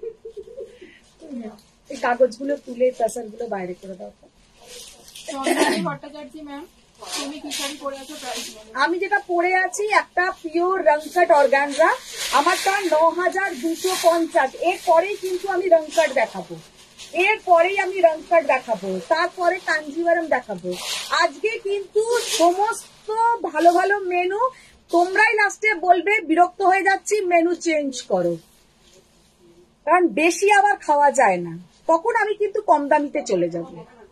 এই কাগজগুলো তুলে তাসার গুলো বাইরে করে দাও।
চন্দ্রানী ভট্টাচার্য ম্যাম, তুমি কি শাড়ি পরে আছো প্রাইস বলো?
আমি যেটা পরে আছি একটা পিওর রংকট অর্গানজা, আমারটা 9250। এরপরেই কিন্তু আমি রংকট দেখাবো, এরপরেই আমি রংকট দেখাবো, তারপরে কাঞ্জিভারম দেখাবো। আজকে কিন্তু সমস্ত ভালো ভালো মেনু, তোমরাই লাস্টে বলবে বিরক্ত হয়ে যাচ্ছি মেনু চেঞ্জ করো, কারণ বেশি আবার খাওয়া যায় না, তখন আমি কিন্তু কম দামিতে চলে যাব।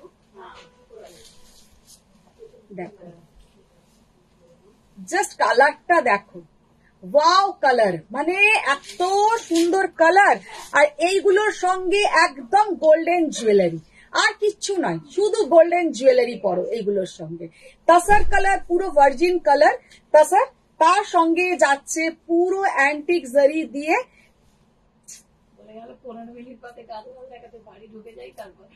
দেখো জাস্ট কালারটা দেখো, ওয়াও কালার, মানে এত সুন্দর কালার। আর এইগুলোর সঙ্গে একদম গোল্ডেন জুয়েলারি, আর কিচ্ছু নয়, শুধু গোল্ডেন জুয়েলারি পরো এইগুলোর সঙ্গে। তাসার কালার পুরো ভার্জিন কালার তাসার, তার সঙ্গে যাচ্ছে পুরো অ্যান্টিক জারি দিয়ে।
বলে গেল 15 মিনিট পথে গাজল দেখাতে বাড়ি ঢুকে যাই তারপর।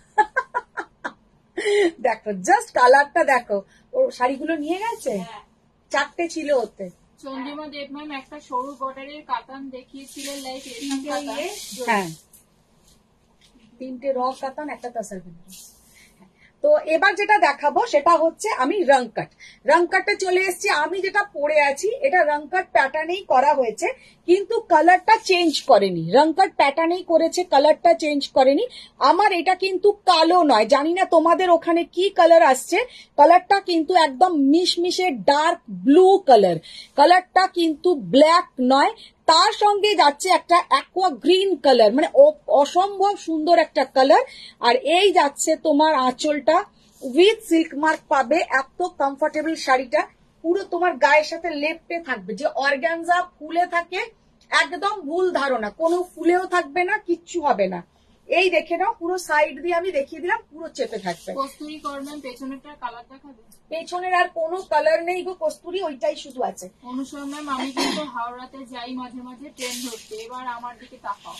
দেখো জাস্ট কালারটা দেখো, ওর শাড়িগুলো নিয়ে গেছে, 4টে ছিল ওতে।
চন্দ্রিমা দেব ম্যাম, একটা সরু বর্ডারের কাতান দেখিয়েছিলেন লাইক রেশম কাতান।
হ্যাঁ 3টে র কাতান, একটা তাসার বেনারস। তো এবার যেটা দেখাবো সেটা হচ্ছে আমি রংকট, রংকটে চলে এসেছি। আমি যেটা পরে আছি এটা রংকট প্যাটার্নেই করা হয়েছে, কিন্তু কালারটা চেঞ্জ করেনি। রংকট প্যাটার্নেই করেছে, কালারটা চেঞ্জ করেনি। আমার এটা কিন্তু কালো নয়, জানি না তোমাদের ওখানে কি কালার আসছে, কালারটা কিন্তু একদম মিশমিশে ডার্ক ব্লু কালার, কালারটা কিন্তু ব্ল্যাক নয়। তার সঙ্গে যাচ্ছে একটা অ্যাকোয়া গ্রিন কালার, মানে অসম্ভব সুন্দর একটা কালার। আর এই যাচ্ছে তোমার আঁচলটা উইথ সিল্ক মার্ক পাবে, এত কমফোর্টেবল শাড়িটা পুরো তোমার গায়ের সাথে লেপটে থাকবে। যে অর্গানজা ফুলে থাকে একদম ভুল ধারণা, কোনো ফুলেও থাকবে না, কিচ্ছু হবে না। এই দেখে নাও, পুরো সাইড দিয়ে আমি দেখিয়ে দিলাম, পুরো চেপে থাকবে।
কস্তুরি করবেন, পেছনেরটা কালার দেখাবে?
পেছনের আর কোনো কালার নেই গো কস্তুরি, ওইটাই শুধু আছে।
অনুসরণ ম্যাম, আমি কিন্তু হাওড়াতে যাই মাঝে মাঝে ট্রেন ধরতে, এবার আমার দিকে তাকাও।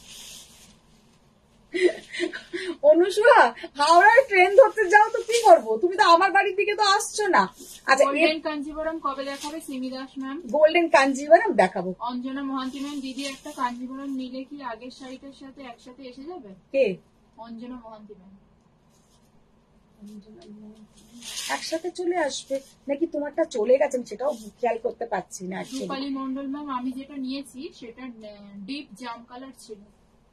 অনুসুয়া, হাওড়ার ট্রেন ধরতে যাও তো কি করবো, তুমি তো আমার বাড়ির দিকে তো আসছো না। আচ্ছা
গোল্ডেন কাঞ্জিভরম কবে দেখাবে? সিমি দাস ম্যাম,
গোল্ডেন কাঞ্জিভারম দেখাবো।
অঞ্জনা মহান্তি ম্যাম, দিদি একটা কাঞ্জিভরম নিলে কি আগের শাড়িটার সাথে একসাথে এসে যাবে?
কে?
অঞ্জনা মহান্তি ম্যাম।
একসাথে চলে আসবে নাকি তোমারটা চলে গেছে, আমি সেটাও খেয়াল করতে পারছি না।
রূপালী মন্ডল ম্যাম, আমি যেটা নিয়েছি সেটা ডিপ জাম কালার ছিল।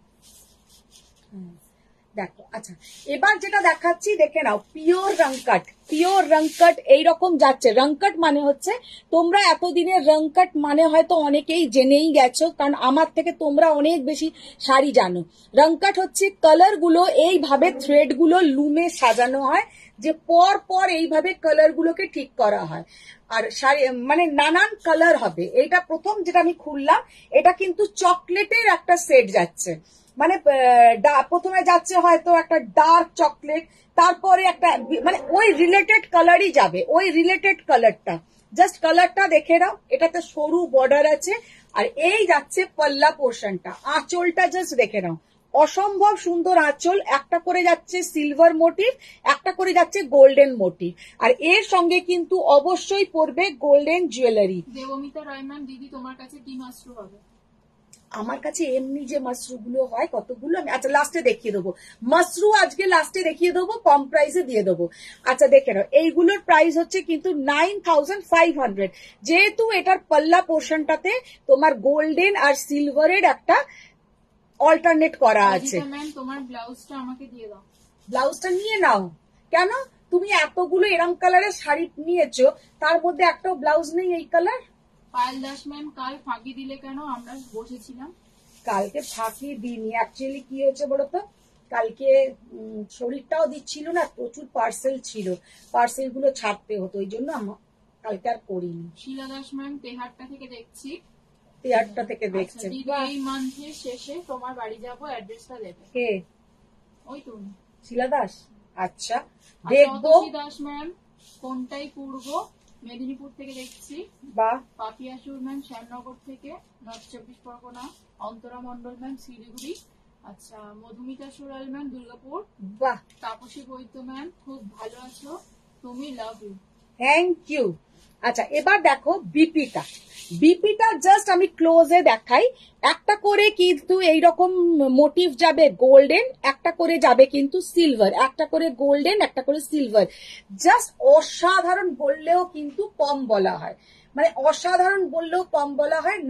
দেখো আচ্ছা, এবার যেটা দেখাচ্ছি দেখে নাও, পিওর রংকট, পিওর রংকট এইরকম যাচ্ছে। রংকট মানে হচ্ছে, তোমরা এতদিনের রংকট মানে হয়তো অনেকেই জেনেই গেছো, কারণ আমার থেকে তোমরা অনেক বেশি শাড়ি জানো। রংকট হচ্ছে কালার গুলো এইভাবে থ্রেড গুলো লুমে সাজানো হয়, যে পর পর এইভাবে কালার গুলোকে ঠিক করা হয়। আর শাড়ি মানে নানান কালার হবে। এইটা প্রথম যেটা আমি খুললাম, এটা কিন্তু চকলেটের একটা সেট যাচ্ছে, মানে প্রথমে যাচ্ছে হয়তো একটা ডার্ক চকলেট, তারপরে একটা মানে ওই রিলেটেড কালারই যাবে, ওই রিলেটেড কালারটা। জাস্ট কালারটা দেখে নাও, এটাতে সরু বর্ডার আছে। আর এই যাচ্ছে পাল্লা পোর্শনটা, আঁচলটা জাস্ট দেখে নাও, অসম্ভব সুন্দর আঁচল, একটা করে যাচ্ছে সিলভার মোটিভ, একটা করে যাচ্ছে গোল্ডেন মোটিভ, আর এর সঙ্গে কিন্তু অবশ্যই পড়বে golden jewellery.
Debmita Roy ma'am, দিদি তোমার কাছে কি মাশরু হবে?
আমার কাছে এমনি যে মাশরু গুলো হয় কতগুলো, আমি আচ্ছা লাস্টে দেখিয়ে দেবো। মাশরু আজকে লাস্টে দেখিয়ে দেবো, কম প্রাইসে দিয়ে দেবো। আচ্ছা দেখে নাও, এইগুলোর প্রাইস হচ্ছে কিন্তু 9500। যেহেতু এটার পাল্লা পোর্শনটাতে তোমার গোল্ডেন আর সিলভারের একটা অল্টারনেট করা আছে।
ম্যাম তোমার ব্লাউজটা আমাকে দিয়ে দাও।
ব্লাউজটা নিয়ে নাও। কেন তুমি এতগুলো এরম কালারের শাড়ি নিয়েছো, তার মধ্যে একটাও ব্লাউজ নেই এই কালার?
পায়েল দাস ম্যাম, কাল ফাঁকি দিলে কেন? আমরা বসেছিলাম।
কালকে ফাঁকি দিইনি, অ্যাকচুয়ালি কি হয়েছে বলতো, কালকে শরীরটাও দিচ্ছিল না, প্রচুর পার্সেল ছিল, পার্সেল গুলো ছাড়তে হতো, ওই জন্য কালকে আর করিনি।
শিলা দাস ম্যাম, তেহাট্টা থেকে দেখছি।
তেহাট্টা থেকে দেখছেন?
দিদি এই মান্থের শেষে তোমার বাড়ি যাবো, অ্যাড্রেসটা দেবে।
কে?
ওই তুমি।
শিলা দাস? আচ্ছা দেখবো।
দাস ম্যাম, কোনটাই পূর্ব মেদিনীপুর থেকে দেখছি।
বা
পাপিয়াসুর ম্যাম, শ্যামনগর থেকে, নর্থ 24 পরগনা। অন্তরা মন্ডল ম্যাম, শিলিগুড়ি। আচ্ছা, মধুমিতা সোরাল ম্যাম, দুর্গাপুর।
বাহ,
তাপসী বৈদ্য ম্যাম, খুব ভালো আছো তুমি, লাভ ইউ।
Thank you. আচ্ছা এবার দেখো বিপিটা, বিপিটা জাস্ট আমি ক্লোজে দেখাই। একটা করে কিন্তু এইরকম মোটিভ যাবে গোল্ডেন, একটা করে যাবে কিন্তু সিলভার, একটা করে গোল্ডেন, একটা করে সিলভার। জাস্ট অসাধারণ বললেও কিন্তু কম বলা হয়, মানে অসাধারণ বললেও কম বলা হয়।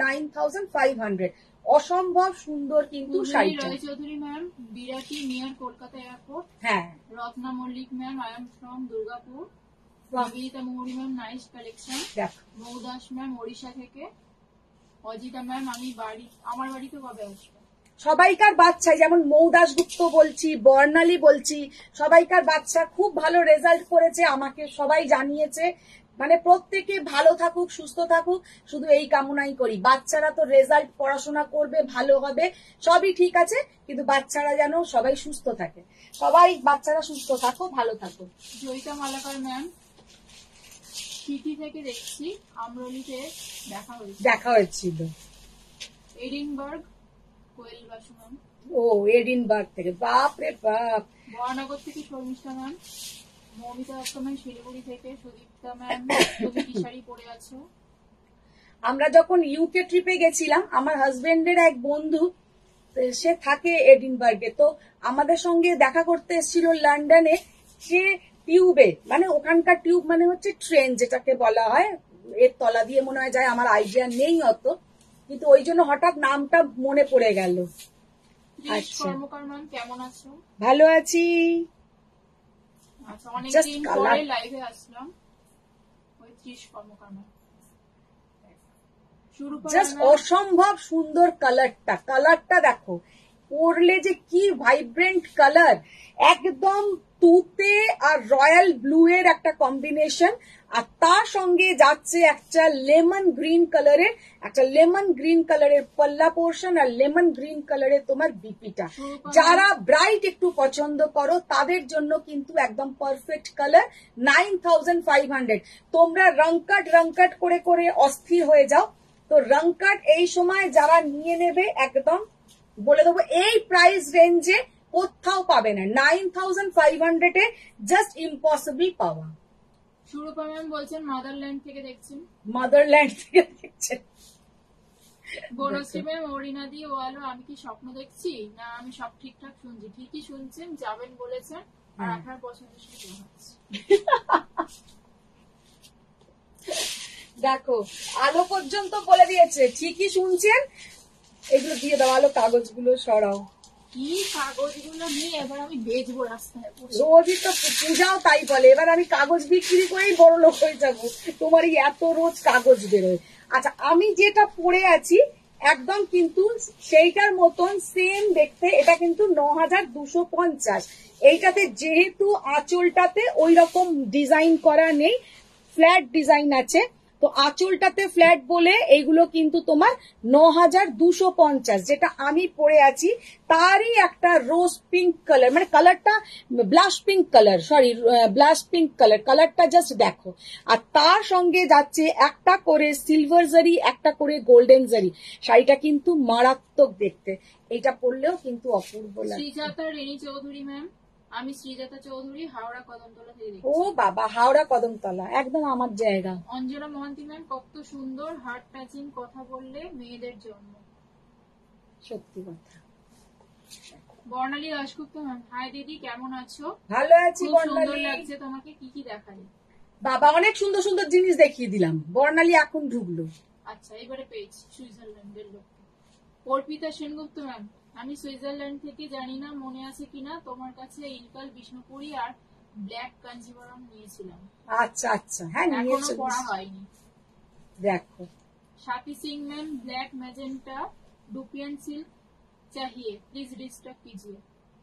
9500, অসম্ভব সুন্দর কিন্তু শাড়িটা।
Roy Chowdhury ma'am, Birati near Kolkata airport.
হ্যাঁ।
Ratna Mallick ma'am, I am from Durgapur. Nivedita Mouri ma'am, nice collection. Moudas ma'am, Odisha থেকে। অজিতা ম্যাম, আমার বাড়িতে কবে আসবে?
সবাইকার বাচ্চা, যেমন মৌদাস গুপ্ত বলছি, বর্ণালী বলছি, সবাইকার বাচ্চা খুব ভালো রেজাল্ট করেছে, আমাকে সবাই জানিয়েছে। মানে প্রত্যেকে ভালো থাকুক, সুস্থ থাকুক, শুধু এই কামনাই করি। বাচ্চারা তো রেজাল্ট পড়াশোনা করবে, ভালো হবে, সবই ঠিক আছে, কিন্তু বাচ্চারা যেন সবাই সুস্থ থাকে। সবাই বাচ্চারা সুস্থ থাকো, ভালো থাকো।
জয়িতা মালাকার ম্যাম, সিটি থেকে দেখছি, আমরলিতে
দেখা হয়েছিল।
Edinburgh, Koyel Basu ma'am.
ও এডিনবার্গ থেকে, বাপ রে বাপ।
বরানগর থেকে শর্মিষ্ঠা ম্যাম। মৌমিতা দত্ত ম্যাম, শিলিগুড়ি থেকে। সুদীপ্তা ম্যাম, তুমি কি শাড়ি পরে আছো?
আমরা যখন ইউকে ট্রিপে গেছিলাম, আমার হাজবেন্ডের এক বন্ধু, সে থাকে এডিনবার্গে, তো আমাদের সঙ্গে দেখা করতে এসেছিল লন্ডনে। সে টিউবে, মানে ওখানকার টিউব মানে হচ্ছে ট্রেন যেটাকে বলা হয়, এর তলা দিয়ে মনে হয় যায়, আমার আইডিয়া নেই অত, কিন্তু ওই জন্য হঠাৎ নামটা মনে পড়ে গেল। আচ্ছা,
কর্মকার ম্যাম, কেমন আছো?
ভালো আছি।
আচ্ছা, অনেকদিন পরে লাইভে আসলাম। ওই 30 কর্মকার ম্যাম।
জাস্ট অসম্ভব সুন্দর কালারটা, কালারটা দেখো, পরলে যে কি ভাইব্রেন্ট কালার, একদম তুতে আর রয়্যাল ব্লু এর একটা কম্বিনেশন, আর তার সঙ্গে যাচ্ছে একটা লেমন গ্রিন কালারের পাল্লা পোর্শন, আর লেমন গ্রিন কালারের তোমার বিপিটা। যারা ব্রাইট একটু পছন্দ করো তাদের জন্য কিন্তু একদম পারফেক্ট কালার। 9500। তোমরা রংকাট করে করে অস্থির হয়ে যাও, তো রংকাট এই সময় যারা নিয়ে নেবে, একদম বলে দেবো এই প্রাইস রেঞ্জে কোথাও পাবে না। 9500 এ জাস্ট ইম্পসিবল পাওয়া।
সুরূপা ম্যাম বলছেন মাদারল্যান্ড থেকে দেখছেন।
মাদারল্যান্ড থেকে দেখছেন।
বনশ্রী ম্যাম, অরিনাদি ওয়ালো, আমি কি স্বপ্ন দেখছি? না, আমি সব ঠিকঠাক শুনছি। ঠিকই শুনছেন, যাবেন বলেছেন, আর আপনার পছন্দের সাথে হচ্ছে।
দেখো আলো পর্যন্ত বলে দিয়েছে, ঠিকই শুনছেন। এগুলো দিয়ে দাও, আলো কাগজগুলো সরাও।
কি কাগজগুলো নিয়ে এবার আমি বেচবো রাস্তায়।
রোজই তো পূজাও তাই বলে, এবার আমি কাগজ বিক্রি করেই বড় লোক হয়ে যাবো, তোমার এত রোজ কাগজ বেরোয়। আচ্ছা, আমি যেটা পরে আছি একদম কিন্তু সেইটার মতন সেম দেখতে, এটা কিন্তু 9250। এইটাতে যেহেতু আঁচলটাতে ওই রকম ডিজাইন করা নেই, ফ্ল্যাট ডিজাইন আছে, তো আঁচলটাতে ফ্ল্যাট বলে এইগুলো কিন্তু তোমার 9250, যেটা আমি পরে আছি তারই একটা রোজ পিঙ্ক কালার, মানে কালারটা blush pink colour, sorry blush pink colour, কালারটা জাস্ট দেখো। আর তার সঙ্গে যাচ্ছে একটা করে সিলভার জারি, একটা করে গোল্ডেন জারি। শাড়িটা কিন্তু মারাত্মক দেখতে, এটা পরলেও কিন্তু অপূর্ব লাগে।
শ্রীজাতা রেনি চৌধুরী ম্যাম, আমি শ্রীজাতা চৌধুরী, হাওড়া কদমতলা থেকে দেখছি।
ও বাবা, হাওড়া কদমতলা, একদম আমার জায়গা।
অঞ্জনা মহান্তি ম্যাম, কত সুন্দর হার্ট টাচিং কথা বললে, মেয়েদের জন্য।
সত্যি কথা।
বর্ণালী দাশগুপ্ত ম্যাম, হাই দিদি, কেমন আছো?
ভালো আছি
খুব সুন্দর
বর্ণালী।
লাগছে তোমাকে, কি কি দেখালে?
বাবা অনেক সুন্দর সুন্দর জিনিস দেখিয়ে দিলাম। বর্ণালী এখন ঢুকলো।
আচ্ছা, এবারে পেয়েছি সুইজারল্যান্ডের লোক। অর্পিতা সেনগুপ্ত ম্যাম, আমি সুইজারল্যান্ড থেকে, জানি না মনে আছে কিনা, তোমার কাছে ইলকাল বিষ্ণুপুরি আর ব্ল্যাক কাঞ্জিবরম নিয়েছিলাম।
আচ্ছা আচ্ছা, হ্যাঁ
এখনো
নিয়েছো,
পড়া হয়নি।
দেখো।
Swati Singh ma'am, black magenta dupion silk चाहिए, प्लीज रिस्टॉक कीजिए।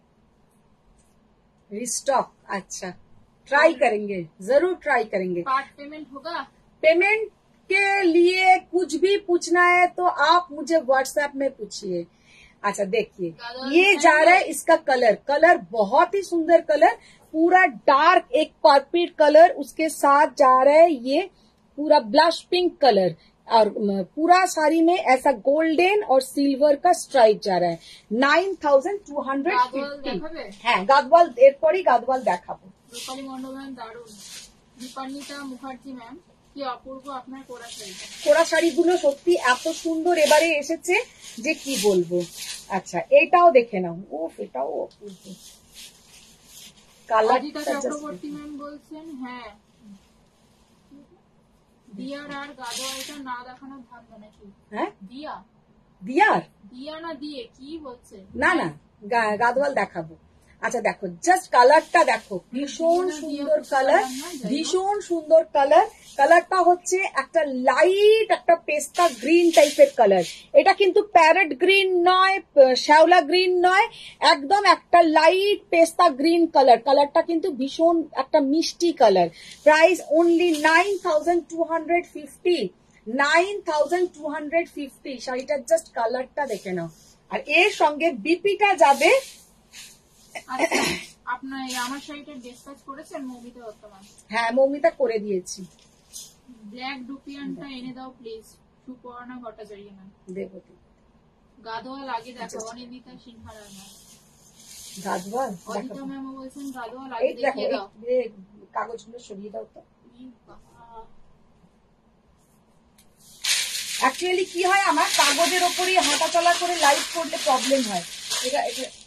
रिस्टॉक, अच्छा ट्राई करेंगे, जरूर ट्राई करेंगे।
पार्ट पेमेंट होगा?
पेमेंट के लिए कुछ भी पूछना है तो आप मुझे व्हाट्सएप में पूछिए। अच्छा देखिए, ये जा रहा है इसका कलर, कलर बहुत ही सुंदर कलर, पूरा डार्क एक कॉर्पेट कलर, उसके साथ जा रहा है ये पूरा ब्लश पिंक कलर, और पूरा साड़ी में ऐसा गोल्डन और सिल्वर का स्ट्राइप जा रहा है। 9250। হ্যাঁ গাদওয়াল, এরপরই গাদওয়াল দেখাবো।
রূপালী মন্ডল ম্যাম, দারুণ। দীপান্বিতা মুখার্জি ম্যাম, কি অপূর্ব আপনার কোরা শাড়িটা।
কোরা শাড়িগুলো সত্যি এত সুন্দর এবারে এসেছে যে কি বলবো। আচ্ছা এটাও দেখে নাও, উফ এটাও অপূর্ব কালার।
অজিতা চক্রবর্তী ম্যাম বলছেন, হ্যাঁ দিয়ার আর গাদোয়ালটা না দেখানো ভাবনা নাকি?
হ্যাঁ
দিয়া,
দিয়ার,
দিয়া না দিয়ে কি বলছে?
না না গাদওয়াল দেখাবো। আচ্ছা দেখো, জাস্ট কালারটা দেখো, ভীষণ সুন্দর কালার, ভীষণ সুন্দর কালার। কালারটা হচ্ছে একটা লাইট, একটা পেস্তা গ্রিন টাইপের কালার। এটা কিন্তু প্যারেট গ্রিন নয়, শ্যাওলা গ্রিন নয়, একদম একটা লাইট পেস্তা গ্রিন কালার। কালারটা কিন্তু ভীষণ একটা মিষ্টি কালার। Price only 9250, 9250। শাড়িটার জাস্ট কালারটা দেখে নাও। আর এর সঙ্গে বিপিটা যাবে।
আচ্ছা, আপনার আমার শাড়িটা ডিসকাস করেছেন মৌমিতা বর্তমান?
হ্যাঁ মৌমিতা করে দিয়েছি।
ব্ল্যাক ডুপিয়ানটা এনে দাও প্লিজ, সুপর্ণা ভট্টাচার্য ম্যাম।
দেবো।
গাদোয়াল আগে দেখো, অনিন্দিতা সিনহারা ম্যাম।
গাদওয়াল
অজিতা ম্যামও বলছেন গাদোয়াল আগে দেখিয়ে দাও।
কাগজগুলো সরিয়ে দাও তো। অ্যাকচুয়ালি কি হয়, আমার কাগজের ওপরই হাঁটা চলা করে লাইভ করলে প্রবলেম হয়। এটা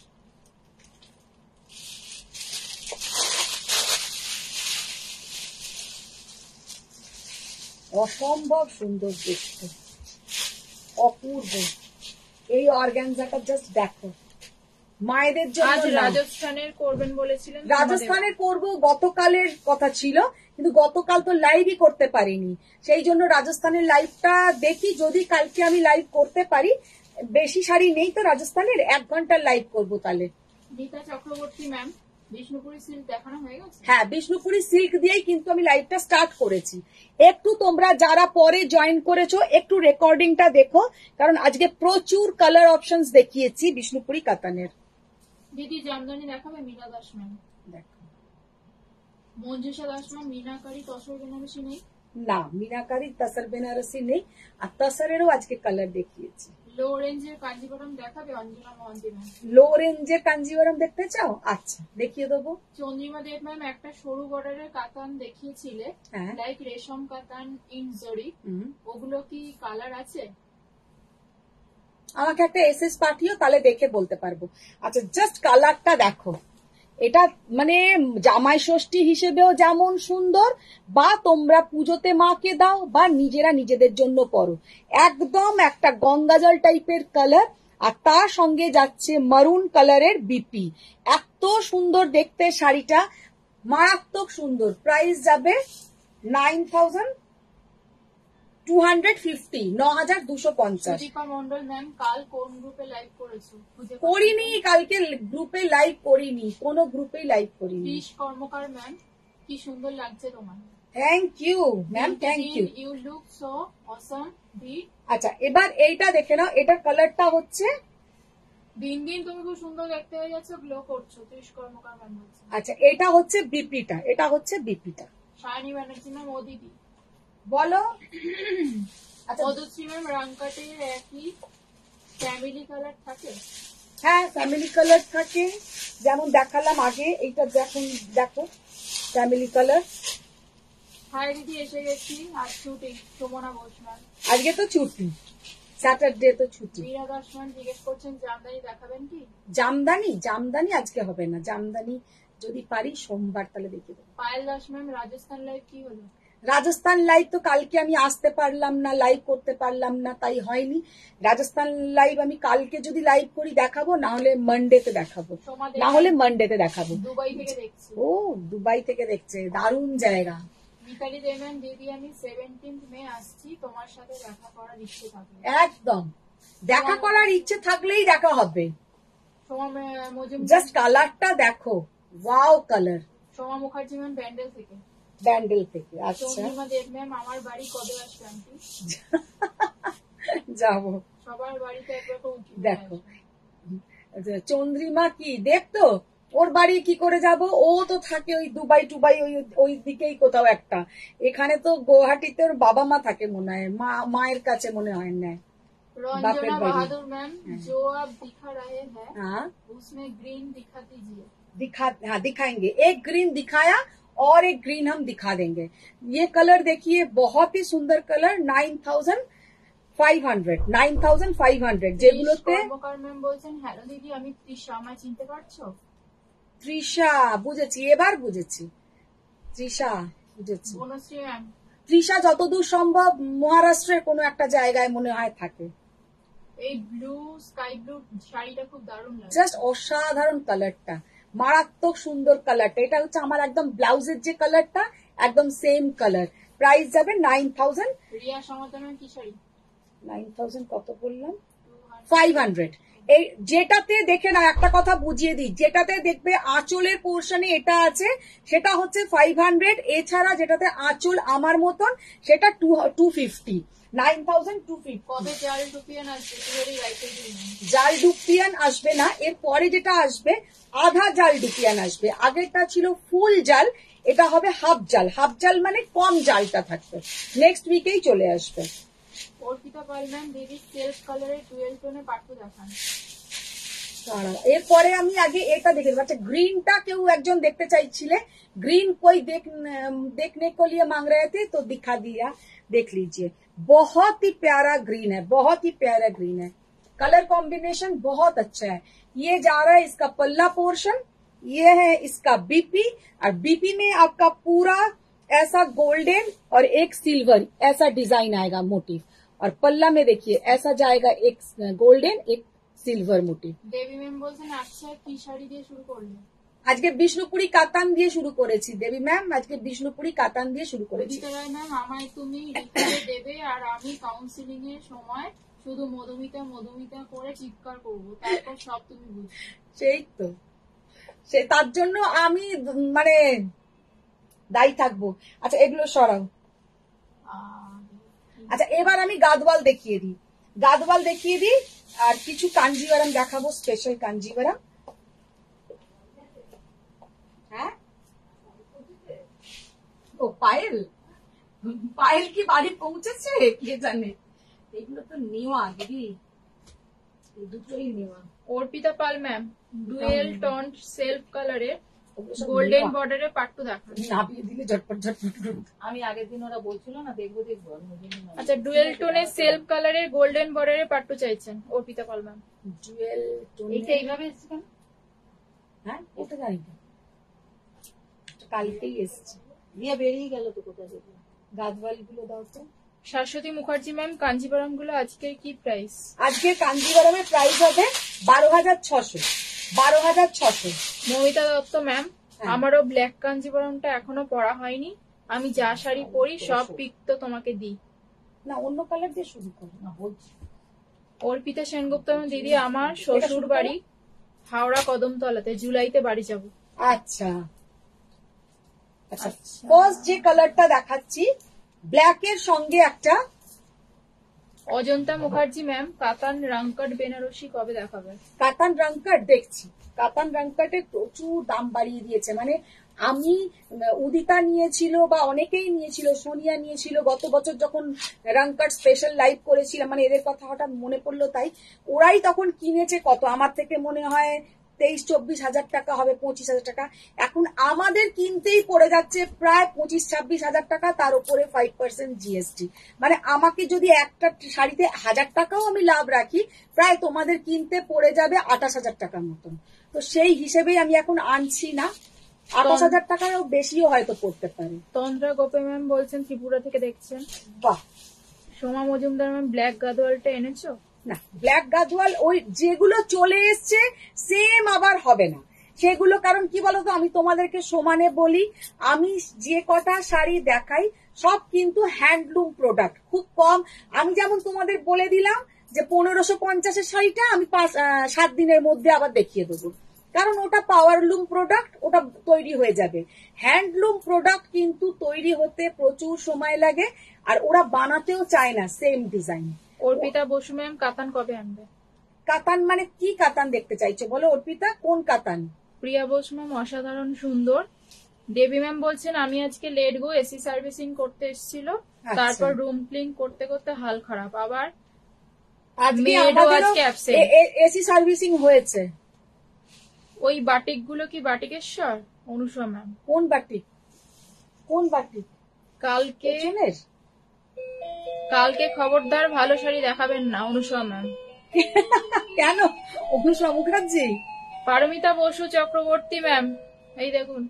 অসম্ভব সুন্দর দেখতে, অপূর্ব। এই অর্গানজাটা জাস্ট দেখো, মায়েদের জন্য।
আজ রাজস্থানের করবেন বলেছিলেন?
রাজস্থানের করব, গতকালের কথা ছিল, কিন্তু গতকাল তো লাইভই করতে পারিনি, সেই জন্য রাজস্থানের লাইভটা দেখি, যদি কালকে আমি লাইভ করতে পারি। বেশি শাড়ি নেই তো রাজস্থানের, 1 ঘন্টার লাইভ করবো তাহলে।
রীতা চক্রবর্তী ম্যাম, বিষ্ণুপুরি সিল্ক দেখানো হয়ে গেছে?
হ্যাঁ বিষ্ণুপুরি সিল্ক দিয়েই কিন্তু আমি লাইভটা স্টার্ট করেছি। একটু তোমরা যারা পরে জয়েন করেছো একটু রেকর্ডিংটা দেখো, কারণ আজকে প্রচুর কালার অপশনস দেখিয়েছি বিষ্ণুপুরি কাতানের।
দিদি জামদানি দেখাবে? মীনা দাস ম্যাম
দেখো।
মঞ্জুষা দাস ম্যাম, মিনাকারি তসর বেনারসি নেই?
না মিনাকারি তসর বেনারসি নেই, আর তসরেরও আজকে কালার দেখিয়েছি।
লো রেঞ্জের কাঞ্জিবরম দেখাবে? অঞ্জনা মহান্তি ম্যাম।
লো রেঞ্জের কাঞ্জিবরম দেখতে চাও? আচ্ছা দেখিয়ে দেবো।
চন্দ্রিমা দেব ম্যাম, একটা সরু বর্ডারের কাতান দেখিয়েছিলে,
হ্যাঁ।
লাইক রেশম কাতান ইন জরি, ওগুলো কি কালার আছে?
আমাকে একটা এসএস পাঠিও, তাহলে দেখে বলতে পারবো। আচ্ছা জাস্ট কালারটা দেখো, এটা মানে জামাই ষষ্ঠী হিসেবেও যেমন সুন্দর, বা তোমরা পুজোতে মাকে দাও, বা নিজেরা নিজেদের জন্য পরো। একদম একটা গঙ্গাজল টাইপের কালার, আর তার সঙ্গে যাচ্ছে মারুন কালারের বিপি। এত সুন্দর দেখতে শাড়িটা, মারাত্মক সুন্দর। প্রাইস যাবে 9250, 9250।
সুদীপা মন্ডল ম্যাম, কাল কোন গ্রুপে লাইভ করেছো?
করিনি, কালকে গ্রুপে লাইভ করিনি, কোনো গ্রুপেই লাইভ করিনি।
কৃষ কর্মকার ম্যাম, কি সুন্দর লাগছে তোমার।
Thank you ma'am, thank you.
You look so awesome দি।
আচ্ছা এবার এইটা দেখে নাও, এটা কালারটা হচ্ছে,
দিন দিন তুমি খুব সুন্দর দেখতে হয়ে যাচ্ছ, গ্লো করছো। ত্রিশ কর্মকার ম্যাম বলছে।
আচ্ছা এটা হচ্ছে বিপিটা, এটা হচ্ছে বিপিটা।
শাইনি ব্যানার্জি ম্যাম ও দিদি।
বলো। আচ্ছা
মধুশ্রী ম্যাম রাংকাটের একই ফ্যামিলি কালার থাকে?
হ্যাঁ ফ্যামিলি কালার থাকে, যেমন দেখালাম আগে, এইটা দেখুন, দেখো ফ্যামিলি কালার।
হাই দিদি, এসে গেছি। আজ ছুটি। সুমনা ঘোষ ম্যাম।
আজকে তো ছুটি, স্যাটারডে তো ছুটি।
মীরা দাস ম্যাম জিজ্ঞেস করছেন জামদানি দেখাবেন কি?
জামদানি, জামদানি আজকে হবে না, জামদানি যদি পারি সোমবার তাহলে দেখে দেবো।
পায়েল দাস ম্যাম রাজস্থান লাইভ কি হলো?
রাজস্থান লাইভ তো কালকে আমি আসতে পারলাম না, লাইভ করতে পারলাম না, তাই হয়নি। রাজস্থান লাইভ আমি কালকে যদি লাইভ করি দেখাবো, না হলে মানডেতে দেখাবো,
সোমা
না হলে মানডেতে দেখাবো।
দুবাই থেকে দেখছি।
ও দুবাই থেকে দেখছে, দারুণ জায়গা।
মিতালি দে ম্যাম দিদি, আমি 17 মে আসছি, তোমার সাথে দেখা করার ইচ্ছে থাকবে।
একদম দেখা করার ইচ্ছে থাকলেই দেখা হবে।
সোমা মজুমদার,
জাস্ট কালারটা দেখো, wow colour.
Soma Mukherjee ma'am Bandel থেকে।
ব্যান্ডেল থেকে, আচ্ছা
চন্দ্রিমা দেব ম্যাম আমার বাড়ি কবে আসবে আন্টি?
যাবো,
সবার বাড়িতে একবার তো উঠি
দেখো। চন্দ্রিমা কি দেখতো, ওর বাড়ি কি করে যাব, ও তো থাকে ওই দুবাই টুবাই, ওই ওই দিকেই কোথাও একটা। এখানে তো গুয়াহাটিতে ওর বাবা মা থাকে মনে হয়, মায়ের কাছে মনে হয় না।
रंजना बहादुर मैम, जो आप दिखा रहे हैं
हाँ
उसमें ग्रीन दिखा दीजिए।
हाँ दिखाएंगे, एक ग्रीन दिखाया और एक ग्रीन हम दिखा देंगे। ये कलर देखिए, बहुत ही सुंदर कलर। 9,500 যেগুলোতে।
কর্মকার ম্যাম বলছেন হ্যালো দিদি, আমি তৃষা, আমায় চিনতে পারছো?
তৃষা, বুঝেছি, এবার বুঝেছি, তৃষা বুঝেছি।
বনশ্রী ম্যাম,
তৃষা যতদূর সম্ভব মহারাষ্ট্রের কোনো একটা জায়গায় মনে হয় থাকে।
এই ব্লু স্কাই ব্লু শাড়িটা খুব দারুণ লাগে।
জাস্ট অসাধারণ কালারটা, মারাত্মক সুন্দর কালারটা। এটা হচ্ছে আমার একদম ব্লাউজের যে কালারটা, একদম সেম কালার। প্রাইস যাবে 9,000।
রিয়া সমাতা ম্যাম কি শাড়ি?
9,000 কত বললাম? 500। এই যেটাতে দেখে না, একটা কথা বুঝিয়ে দিই, যেটাতে দেখবে আঁচলের পোর্শনে এটা আছে সেটা হচ্ছে 500। এছাড়া যেটাতে আঁচল আমার মতন সেটা 250। 9,250।
কবে জাল টুপিয়ান আসবে? তুই রাইটে দিন।
জাল ডুপিয়ান আসবে না, এর পরে যেটা আসবে আধা জাল ডুপিয়ান আসবে। আগেরটা ছিল ফুল জাল, এটা হবে হাফ জাল। হাফ জাল মানে কম জালটা থাকবে, নেক্সট উইকেই চলে আসবে।
অর্পিতা পাল ম্যাম দিদি, সেলফ কালারের ডুয়েল টোনে পাট্টু দেখান।
এরপরে আমি আগে এটা দেখে দেবো। আচ্ছা গ্রিনটা কেউ একজন দেখতে চাইছিলে, ग्रीन कोई देखने को लिए मांग रहे थे तो दिखा दिया, देख लीजिए। बहुत ही प्यारा ग्रीन है, बहुत ही प्यारा ग्रीन है। कलर कॉम्बिनेशन बहुत अच्छा है। ये जा रहा है इसका पल्ला पोर्शन, ये है इसका बीपी, और बीपी में आपका पूरा ऐसा गोल्डन और एक सिल्वर ऐसा डिजाइन आएगा मोटिव, और पल्ला में देखिए ऐसा जाएगा एक गोल्डन एक सिल्वर मोटिव।
দেবী ম্যাম বলছেন আচ্ছা কি শাড়ি দিয়ে শুরু করলে?
আজকে বিষ্ণুপুরি কাতান দিয়ে শুরু করেছি দেবী ম্যাম, আজকে বিষ্ণুপুরি কাতান দিয়ে শুরু করেছি।
অদিতা রায় ম্যাম, আমায় তুমি রিপ্লাই দেবে আর আমি কাউন্সিলিং এর সময় শুধু মধুমিতা মধুমিতা করে চিৎকার করব, তারপর সব তুমি বুঝবে।
সেই তো, সে তার জন্য আমি মানে দায়ী থাকবো। আচ্ছা এগুলো সরাও। আচ্ছা এবার আমি গাদওয়াল দেখিয়ে দিই, গাদওয়াল দেখিয়ে দিই, আর কিছু কাঞ্জিভারাম দেখাবো, স্পেশাল কাঞ্জিভারাম। হ্যাঁ ও পায়েল, পায়েল কি বাড়ি পৌঁছেছে কে জানে। এগুলো তো নেওয়া দিদি, এই দুটোই নেওয়া।
Arpita Pal ma'am, dual tone self কালারের গোল্ডেন বর্ডারে পাট্টু দেখান।
নাপিয়ে দিলে ঝটপট ঝটপট।
আমি আগের দিন ওরা বলছিল না দেখবো দেখবো, আমি ওই জন্য
আচ্ছা ডুয়েল টোনে সেলফ কালারের গোল্ডেন বর্ডারে পাট্টু চাইছেন Arpita Pal ma'am.
Dual tone,
এইটা এইভাবে এসছে কেন?
হ্যাঁ এটা জানি না, কালকেই এসছে।
দিয়ে বেরিয়ে গেল তো কোথায় দেখবো।
গাদওয়াল গুলো দাও তো।
শাশ্বতী মুখার্জি ম্যাম, কাঞ্জিবরম গুলো আজকে কি প্রাইস?
আজকে কাঞ্জিভারামের প্রাইস হবে 12,600। 12,600।
মমিতা দত্ত ম্যাম, আমারও ব্ল্যাক কাঞ্জিবরমটা এখনো পরা হয়নি, আমি যা শাড়ি পরি সব পিক তো তোমাকে দিই।
না অন্য কালার দিয়ে শুরু করো না বলছি।
অর্পিতা সেনগুপ্ত ম্যাম, দিদি আমার শ্বশুর বাড়ি হাওড়া কদমতলাতে, জুলাইতে বাড়ি যাব।
আচ্ছা আচ্ছা,
আচ্ছা।
ফার্স্ট যে কালারটা দেখাচ্ছি ব্ল্যাক এর সঙ্গে একটা
অজন্তা মুখার্জি ম্যাম, কাতান রাংকাট বেনারসি কবে দেখাবে?
কাতান রাংকাট দেখছি। কাতান রাংকাটের প্রচুর দাম বাড়িয়ে দিয়েছে, মানে আমি উদিতা নিয়েছিল বা অনেকেই নিয়েছিল, সোনিয়া নিয়েছিল গত বছর যখন রাংকাট স্পেশাল লাইভ করেছিলাম, মানে এদের কথা হঠাৎ মনে পড়লো তাই। ওরাই তখন কিনেছে কত, আমার থেকে মনে হয় 23-24 হাজার টাকা হবে, 25 হাজার টাকা। এখন আমাদের কিনতেই পড়ে যাচ্ছে প্রায় 25-26 হাজার টাকা, তার উপরে 5% জিএসটি। মানে আমাকে যদি একটা শাড়িতে 1000 টাকাও আমি লাভ রাখি, প্রায় তোমাদের কিনতে পড়ে যাবে 28 হাজার টাকার মতন। তো সেই হিসেবেই আমি এখন আনছি না, 28 হাজার টাকারও বেশিও হয়তো পড়তে পারে।
তন্দ্রা গোপে ম্যাম বলছেন ত্রিপুরা থেকে দেখছেন।
বাহ,
সোমা মজুমদার ম্যাম, ব্ল্যাক গাদোয়ালটা এনেছো?
না ব্ল্যাক গাদওয়াল ওই যেগুলো চলে এসছে সেম আবার হবে না সেগুলো, কারণ কি বলতো আমি তোমাদেরকে সমানে বলি, আমি যে কটা শাড়ি দেখাই সব কিন্তু হ্যান্ডলুম প্রোডাক্ট, খুব কম। আমি যেমন তোমাদের বলে দিলাম যে 1550-এর শাড়িটা আমি 7 দিনের মধ্যে আবার দেখিয়ে দেবো, কারণ ওটা পাওয়ারলুম প্রোডাক্ট, ওটা তৈরি হয়ে যাবে। হ্যান্ডলুম প্রোডাক্ট কিন্তু তৈরি হতে প্রচুর সময় লাগে, আর ওরা বানাতেও চায় না same design.
Arpita Basu ma'am, katan কবে আনবে?
কাতান মানে কি কাতান দেখতে চাইছো বলো অর্পিতা, কোন কাতান?
প্রিয়া বসু ম্যাম, অসাধারণ সুন্দর। দেবী ম্যাম বলছেন আমি আজকে লেট গো, এসি সার্ভিসিং করতে এসেছিল, তারপর রুম ক্লিন করতে করতে হাল খারাপ, আবার
আজকে
মেয়েরও
আমাদেরও
আজকে absent।
এসি সার্ভিসিং হয়েছে।
ওই বাটিক গুলো কি বাটিকেশ্বর? অনুষা ম্যাম,
কোন বাটিক? কোন বাটিক?
কালকে
পেছনের?
কালকে খবরদার ভালো শাড়ি দেখাবেন না। অনুষা ম্যাম।
কেন? অনুষা মুখার্জি?
পারমিতা বসু চক্রবর্তী ম্যাম, এই দেখুন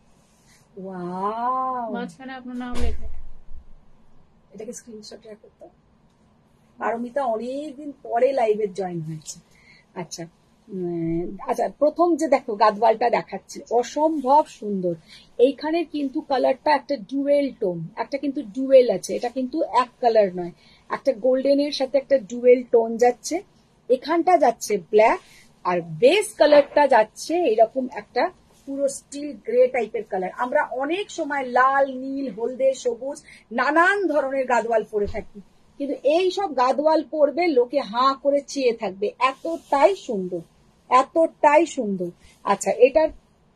ওয়াও,
মাঝখানে আপনার নাম লেখা।
এটাকে স্ক্রিনশট রাখো তো। পারমিতা অনেকদিন পরে লাইভে জয়েন হয়েছে। আচ্ছা আচ্ছা, প্রথম যে দেখো গাদওয়ালটা দেখাচ্ছি, অসম্ভব সুন্দর। এইখানে কিন্তু কালারটা একটা ডুয়েল টোন, একটা কিন্তু ডুয়েল আছে, এটা কিন্তু এক কালার নয়, একটা গোল্ডেনের সাথে একটা ডুয়েল টোন যাচ্ছে। এখানটা যাচ্ছে ব্ল্যাক, আর বেস কালারটা যাচ্ছে এরকম একটা পুরো স্টিল গ্রে টাইপের কালার। আমরা অনেক সময় লাল, নীল, হলদে, সবুজ নানান ধরনের গাদওয়াল পরে থাকি, কিন্তু এই সব গাদওয়াল পরবে লোকে হাঁ করে চেয়ে থাকবে, এতটাই সুন্দর, এতটাই সুন্দর। আচ্ছা, এটার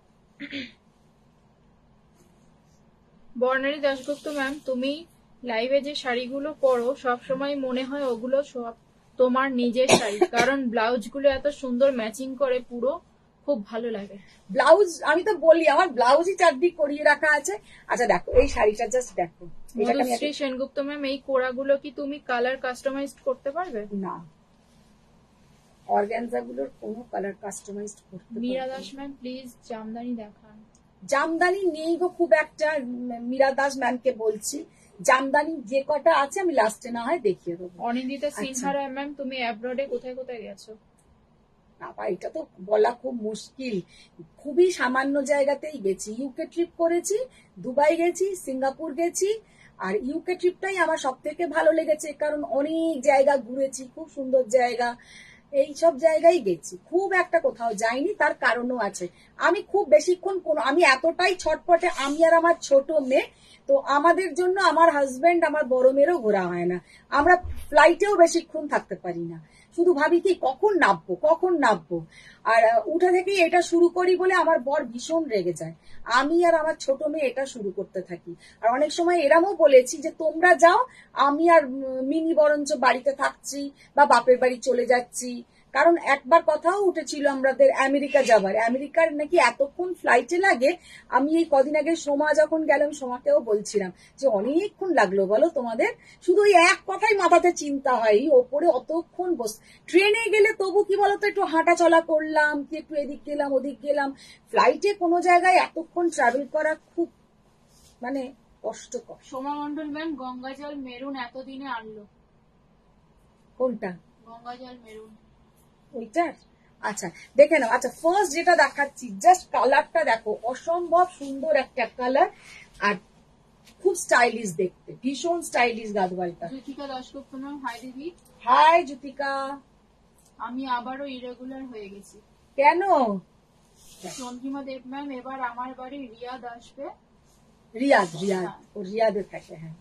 বর্ণালী দাশগুপ্ত ম্যাম, তুমি লাইভে যে শাড়িগুলো পরো সব সময় মনে হয় ওগুলো সব তোমার নিজের শাড়ি, কারণ ব্লাউজ গুলো এত সুন্দর ম্যাচিং করে, পুরো খুব ভালো লাগে।
ব্লাউজ আমি তো বলি আমার ব্লাউজই চারদিক করিয়ে রাখা আছে। আচ্ছা দেখো এই শাড়িটা জাস্ট দেখো, এটাকে আমি
মধুশ্রী সেনগুপ্ত ম্যাম, এই কোড়াগুলো কি তুমি কালার কাস্টমাইজ করতে পারবে?
না, অর্গানজা গুলোর কোনো কালার কাস্টমাইজ করতে
মীরা
পারবো
দাস
না।
ম্যাম, প্লিজ জামদানি দেখান।
জামদানি নেই গো খুব একটা, মীরা দাস ম্যামকে বলছি জামদানি যে কটা আছে আমি লাস্টে না হয় দেখিয়ে দেবো।
অনিন্দিতা সিনহা রায় ম্যাম, তুমি অ্যাব্রডে কোথায় কোথায় গেছো?
বাবা এটা তো বলা খুব মুশকিল, খুবই সামান্য জায়গাতেই গেছি। ইউকে ট্রিপ করেছি, দুবাই গেছি, সিঙ্গাপুর গেছি, আর ইউকে ট্রিপটাই আমার সব থেকে ভালো লেগেছে, কারণ অনেক জায়গা ঘুরেছি, খুব সুন্দর জায়গা, এই সব জায়গায় গেছি, খুব একটা কোথাও যাইনি। তার কারণও আছে, আমি খুব বেশিক্ষণ আমি এতটাই ছটপটে, আমি আর আমার ছোট মেয়ে, তো আমাদের জন্য আমার হাজবেন্ড আমার বড় মেয়েরও ঘোরা হয় না, আমরা ফ্লাইটেও বেশিক্ষণ থাকতে পারি না, শুধু ভাবি কি কখন নামবো কখন নামবো। আর উঠে থেকেই এটা শুরু করি বলে আমার বর ভীষণ রেগে যায়, আমি আর আমার ছোট মেয়ে এটা শুরু করতে থাকি। আর অনেক সময় এরমও বলেছি যে তোমরা যাও, আমি আর মিনি বরঞ্চ বাড়িতে থাকছি বা বাপের বাড়ি চলে যাচ্ছি। কারণ একবার কথাও উঠেছিল আমাদের আমেরিকা যাবার, আমেরিকার নাকি এতক্ষণ ফ্লাইটে লাগে। আমি এই কদিন আগে সোমা যখন গেলাম, সোমাকেও বলছিলাম যে অনেকক্ষণ লাগলো বলো তোমাদের, শুধু ওই এক কথাই মাথাতে চিন্তা হয়, ওপরে অতক্ষণ বস। ট্রেনে গেলে তবু কি বলতো একটু হাঁটা চলা করলাম, কি একটু এদিক গেলাম ওদিক গেলাম, ফ্লাইটে কোনো জায়গায় এতক্ষণ ট্রাভেল করা খুব মানে কষ্টকর।
সোমা মন্ডল ম্যাম, গঙ্গাজল মেরুন এতদিনে আনলো?
কোনটা?
গঙ্গাজল মেরুন
ওইটার? আচ্ছা দেখে নাও। আচ্ছা ফার্স্ট যেটা দেখাচ্ছি, জাস্ট কালারটা দেখো, অসম্ভব সুন্দর একটা কালার, আর খুব স্টাইলিশ দেখতে, ভীষণ স্টাইলিশ গাদওয়ালটা।
জ্যোতিকা দাশগুপ্ত ম্যাম, হাই দিদি।
হাই জ্যোতিকা।
আমি আবারও ইরেগুলার হয়ে গেছি।
কেন?
চন্দ্রিমা দেব ম্যাম, এবার আমার বাড়ি রিয়াদ আসবে,
রিয়াদ রিয়াদ,
হ্যাঁ।
ও রিয়াদে থাকে। হ্যাঁ,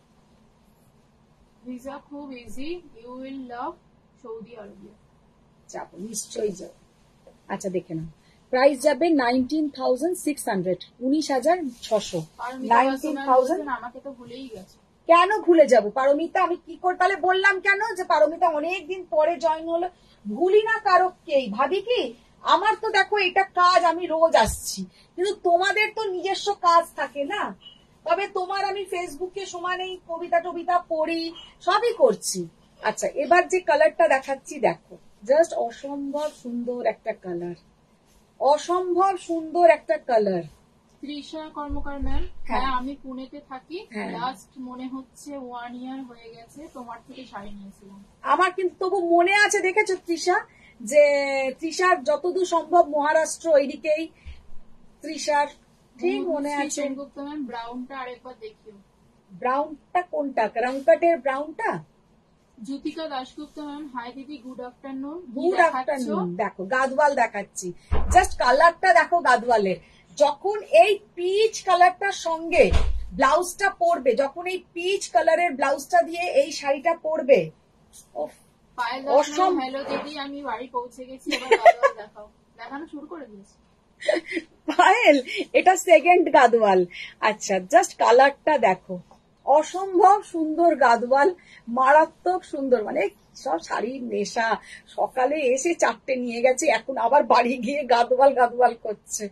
ভিসা খুব easy, you will love Saudi Arabia.
যাবো, নিশ্চয়ই যাবো। আচ্ছা দেখে নাও, প্রাইস যাবে 19,600, 19,600।
আর
19,000
আমাকে তো ভুলেই গেছে।
কেন ভুলে যাব পারমিতা? আমি কি করে তাহলে বললাম কেন যে পারমিতা অনেকদিন পরে জয়েন হলো? ভুলি না কারোকেই, ভাবি কি আমার তো দেখো এটা কাজ, আমি রোজ আসছি, কিন্তু তোমাদের তো নিজস্ব কাজ থাকে না। তবে তোমার আমি ফেসবুকে সমানেই কবিতা টবিতা পড়ি, সবই করছি। আচ্ছা, এবার যে কালারটা দেখাচ্ছি দেখো, জাস্ট অসম্ভব সুন্দর একটা কালার, অসম্ভব সুন্দর একটা কালার।
তৃষা কর্মকার ম্যাম,
হ্যাঁ।
হ্যাঁ আমি পুনেতে থাকি,
হ্যাঁ।
লাস্ট মনে হচ্ছে 1 ইয়ার হয়ে গেছে তোমার থেকে শাড়ি নিয়েছিলাম।
আমার কিন্তু তবু মনে আছে, দেখেছো তৃষা, যে তৃষার যতদূর সম্ভব মহারাষ্ট্র ওইদিকেই তৃষার ঠিক মনে আছে।
সেনগুপ্ত ম্যাম, ব্রাউনটা আরেকবার দেখিও।
ব্রাউনটা কোনটা? রংকাটের ব্রাউনটা?
জ্যোতিকা দাশগুপ্ত ম্যাম, হাই দিদি, গুড আফটারনুন।
Good afternoon. দেখো গাদওয়াল দেখাচ্ছি, জাস্ট কালারটা দেখো গাদওয়ালের। যখন এই পিচ কালারটার সঙ্গে ব্লাউজটা পরবে, যখন এই পিচ কালারের ব্লাউজটা দিয়ে এই শাড়িটা পরবে,
পায়েল
অসম।
হ্যালো দিদি, আমি বাড়ি পৌঁছে গেছি, এবার গাদওয়াল দেখাও। দেখানো শুরু করে দিয়েছি।
পায়েল, এটা সেকেন্ড গাদওয়াল। আচ্ছা, জাস্ট কালারটা দেখো, অসম্ভব সুন্দর গাদওয়াল, মারাত্মক সুন্দর। মানে সব শাড়ির নেশা, সকালে এসে 4টে নিয়ে গেছে, এখন আবার বাড়ি গিয়ে গাদওয়াল গাদওয়াল করছে।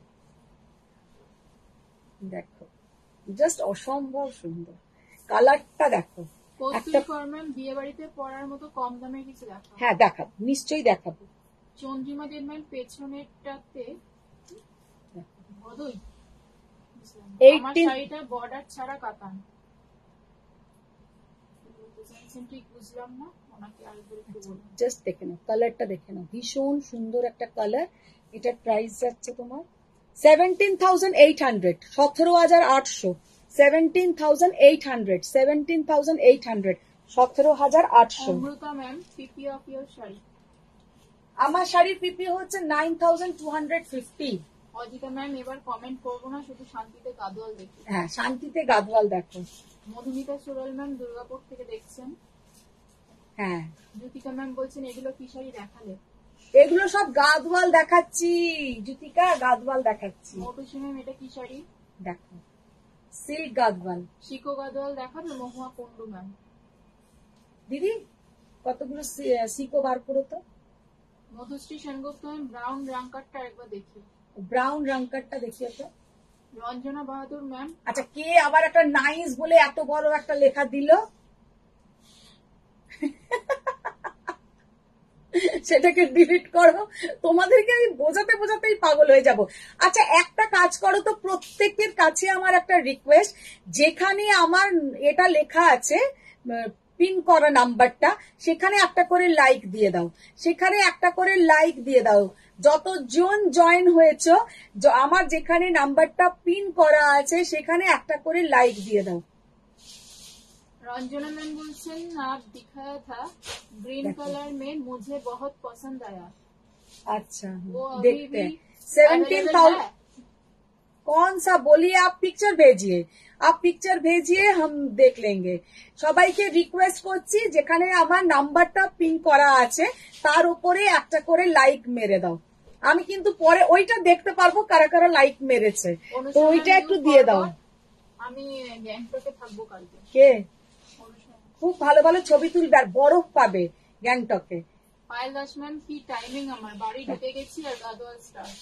দেখো, জাস্ট অসম্ভব সুন্দর কালারটা দেখো।
কস্তুরী কর ম্যাম, বিয়ে বাড়িতে পরার মতো কম দামের কিছু দেখাও।
হ্যাঁ দেখাবো, নিশ্চয়ই দেখাবো।
চন্দ্রিমা দেব ম্যাম, পেছনেরটাতে ভদই, আমার শাড়িটা বর্ডার ছাড়া কাতান। ঠিক বুঝলাম না, ওনাকে আরেকবার একটু বলুন।
জাস্ট দেখে নাও, কালারটা দেখে নাও, ভীষণ সুন্দর একটা কালার। এটার প্রাইস যাচ্ছে তোমার 17,800, 17,800, 17,800, 17,800, 17,800।
Amrita ma'am, PP of your sari.
আমার শাড়ির পিপি হচ্ছে 9,250।
অজিতা ম্যাম, এবার কমেন্ট করবো না, শুধু শান্তিতে গাদওয়াল দেখি।
হ্যাঁ, শান্তিতে গাদওয়াল দেখো।
মধুমিতা সুরল ম্যাম, দুর্গাপুর থেকে দেখছেন।
হ্যাঁ,
জ্যোতিকা ম্যাম বলছেন এগুলো কি শাড়ি দেখালে?
এগুলো সব গাদওয়াল দেখাচ্ছি জ্যোতিকা, গাদওয়াল দেখাচ্ছি।
মৌটুসি ম্যাম, এটা কি শাড়ি?
দেখো, সিল্ক গাদওয়াল।
শিকো গাদওয়াল দেখাবে। মহুয়া কুন্ডু ম্যাম,
দিদি কতগুলো সিকো বার করো তো।
মধুশ্রী সেনগুপ্ত ম্যাম, ব্রাউন রাঙ্কারটা একবার দেখি।
ব্রাউন রংকারটা দেখিও তো।
রঞ্জনা বাহাদুর ম্যাম,
আচ্ছা, কে আবার একটা নাইস বলে এত বড় একটা লেখা দিল, সেটাকে ডিলিট করো। তোমাদেরকে আমি বোঝাতে বোঝাতেই পাগল হয়ে যাব। আচ্ছা, একটা কাজ করো তো, প্রত্যেকের কাছে আমার একটা রিকোয়েস্ট, যেখানে আমার এটা লেখা আছে পিন করা নাম্বারটা, সেখানে একটা করে লাইক দিয়ে দাও, সেখানে একটা করে লাইক দিয়ে দাও। যতজন জয়েন হয়েছো, আমার যেখানে নাম্বারটা পিন করা আছে সেখানে একটা করে লাইক দিয়ে দাও।
रंजना मैम बोलছেন आप दिखाया था ग्रीन कलर में मुझे बहुत पसंद आया।
अच्छा,
वो अभी
देखते
भी
हैं। 17,000
है?
कौन सा बोलिए, आप पिक्चर भेजिए, आप पिक्चर भेजिए, हम देख लेंगे। সবাইকে রিকোয়েস্ট করছি, যেখানে আমার নাম্বারটা পিন করা আছে তার উপরে একটা করে লাইক মেরে দাও। আমি কিন্তু পরে ওইটা দেখতে পারবো কারা কারা লাইক মেরেছে, তো ওইটা একটু দিয়ে দাও।
আমি গ্যাংটকে থাকবো কালকে।
কে? খুব ভালো ভালো ছবি তুলবে আর বরফ পাবে গ্যাংটকে।
পায়েল দাস ম্যাম, কি টাইমিং, আমার বাড়ি ঢুকে গেছি আর Gadwal start.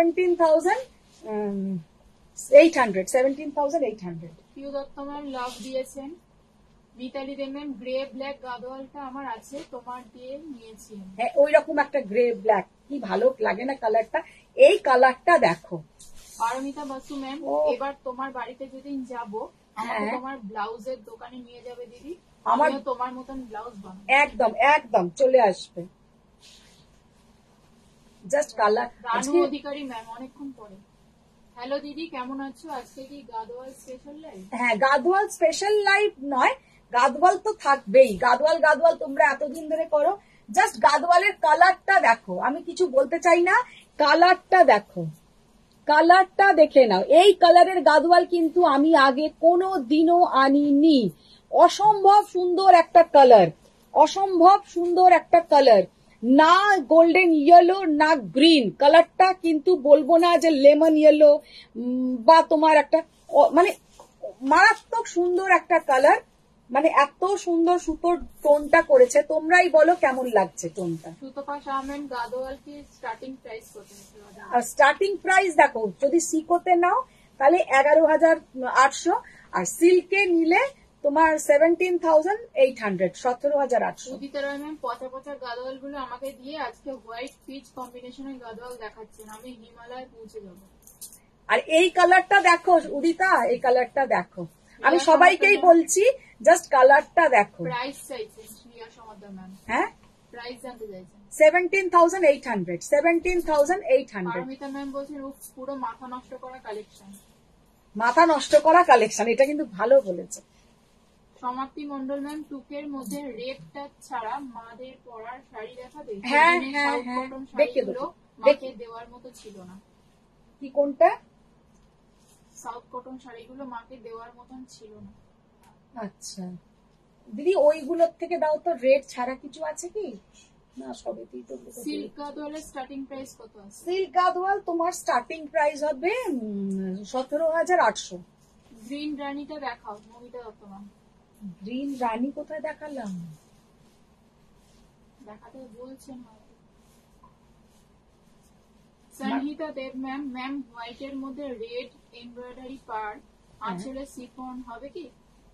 17,800, 17,800।
Piu Dutta ma'am, love দিয়েছেন। Mitali De ma'am, grey black গাদওয়ালটা আমার আছে, তোমার দিয়ে নিয়েছি।
হ্যাঁ, ওই রকম একটা গ্রে ব্ল্যাক, কি ভালো লাগে না কালারটা, এই কালারটা দেখো।
পারমিতা বাসু ম্যাম, এবার তোমার বাড়িতে যেদিন যাবো আমাকে তোমার ব্লাউজের দোকানে নিয়ে যাবে দিদি, আমিও তোমার মতন ব্লাউজ বানাবো।
একদম একদম চলে আসবে। Just colour.
Ranu Adhikari ma'am, অনেকক্ষণ পরে। হ্যালো দিদি, কেমন আছো? আজকে কি গাদওয়াল স্পেশাল লাইভ?
হ্যাঁ, গাদওয়াল স্পেশাল লাইভ নয়, গাদওয়াল তো থাকবেই। গাদওয়াল গাদওয়াল তোমরা এতদিন ধরে করো, জাস্ট গাদওয়ালের কালারটা দেখো। আমি কিছু বলতে চাই না, কালারটা দেখো, কালারটা দেখে নাও, এই কালারের গাদওয়াল কিন্তু আমি আগে কোনো দিনও আনিনি। অসম্ভব সুন্দর একটা কালার, অসম্ভব সুন্দর একটা কালার, না গোল্ডেন ইয়েলো না গ্রিন, কালারটা কিন্তু বলবো না যে লেমন ইয়েলো বা তোমার একটা মানে মারাত্মক সুন্দর একটা কালার, মানে এত সুন্দর সুতোর টোনটা করেছে। তোমরাই বলো কেমন লাগছে টোনটা।
সুতপা শাহমেন গাদোয়াল কি স্টার্টিং প্রাইস কত?
আর স্টার্টিং প্রাইস দেখো, যদি সিকোতে নাও তাহলে 11,800, আর সিল্কে নিলে তোমার 17,800, 17,800।
উদিতা রায় ম্যাম পচা পচা গাদোয়াল গুলো আমাকে দিয়ে আজকে হোয়াইট পিচ কম্বিনেশনের গাদোয়াল দেখাচ্ছেন, আমি হিমালয় পৌঁছে যাবো।
আর এই কালারটা দেখো উদিতা, এই কালারটা দেখো, আমি সবাইকেই বলছি জাস্ট কালারটা দেখো।
প্রাইস চাইছেন শ্রিয়া সমাদ্দার ম্যাম,
হ্যাঁ
প্রাইস জানতে চাইছেন।
17,800, 17,800।
পারমিতা ম্যাম বলছেন উফ পুরো মাথা নষ্ট করা কালেকশন।
মাথা নষ্ট করা কালেকশন, এটা কিন্তু ভালো বলেছে।
সমাপ্তি মন্ডল ম্যাম টুকের মধ্যে রেড টাচ ছাড়া মাদের পরার শাড়ি দেখাবে?
হ্যাঁ,
সেদিনের
হ্যাঁ,
সাউথ
হ্যাঁ,
কটন
দেখিয়ে
শাড়িগুলো
দেবো,
মাকে দেওয়ার মতো ছিল না।
কি কোনটা?
সাউথ কটন শাড়িগুলো মাকে দেওয়ার মতন ছিল না।
আচ্ছা দিদি, ওইগুলোর থেকে দাও তো, রেড ছাড়া কিছু আছে কি? না সবেতেই তো।
সিল্ক গাদোয়ালের স্টার্টিং প্রাইস কত আছে?
সিল্ক গাদওয়াল তোমার স্টার্টিং প্রাইস হবে 17,800।
গ্রিন রানীটা দেখাও মমিতা দত্ত ম্যাম।
গ্রিন রানী কোথায় দেখালাম?
দেখাতে বলছেন হয়তো। Sanhita Deb ma'am, ma'am white এর মধ্যে রেড এমব্রয়ডারি পার আঁচলে সিফন হবে কি?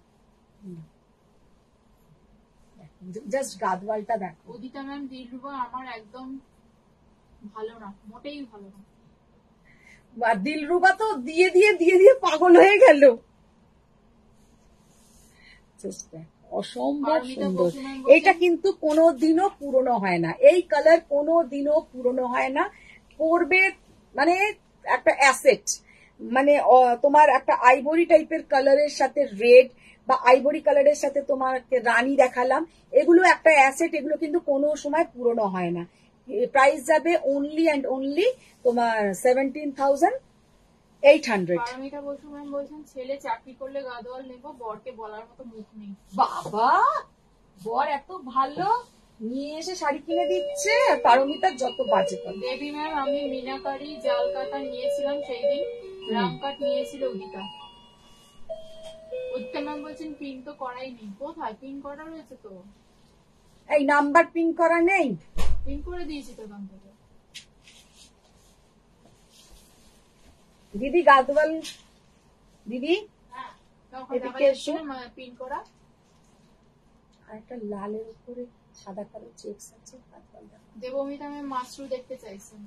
জাস্ট গাদওয়ালটা দেখো।
উদিতা ম্যাম দিলরুবা আমার একদম ভালো না, মোটেই ভালো না।
আর দিলরুবা তো দিয়ে দিয়ে দিয়ে দিয়ে পাগল হয়ে গেল। Just দেখো, অসম্ভব সুন্দর। এটা কিন্তু কোনোদিনও পুরনো হয় না, এই কালার কোনোদিনও পুরনো হয় না। পরবে মানে একটা অ্যাসেট, মানে তোমার একটা আইভরি টাইপের কালারের সাথে রেড বা আইভরি কালারের সাথে তোমার রানী দেখালাম, এগুলো একটা অ্যাসেট, এগুলো কিন্তু কোনো সময় পুরনো হয় না। প্রাইস যাবে অনলি অ্যান্ড অনলি তোমার 17,800।
পারমিতা বসু ম্যাম বলছেন ছেলে চাকরি করলে গাদোয়াল নেব, বরকে বলার মতো মুখ নেই।
বাবা, বর এত ভালো, নিয়ে এসে শাড়ি কিনে দিচ্ছে, আর পারমিতার যত বাজে কথা।
দেবী ম্যাম আমি মিনাকারি জাল কাটা নিয়েছিলাম সেই দিন, রাম কাট নিয়েছিল উদিতা। উদিতা ম্যাম বলছেন পিন তো করাই নেই। কোথায় পিন করা রয়েছে? তো
এই নাম্বার পিন করা নেই,
পিন করে দিয়েছি তো ওখান থেকে।
দিদি গাদওয়াল, দিদি এদিকে এসো।
পিন করা
আর একটা লালের উপরে সাদা কালো চেকস আছে, গাদওয়াল দেখো।
দেবমিতা ম্যাম মাশরু দেখতে চাইছেন,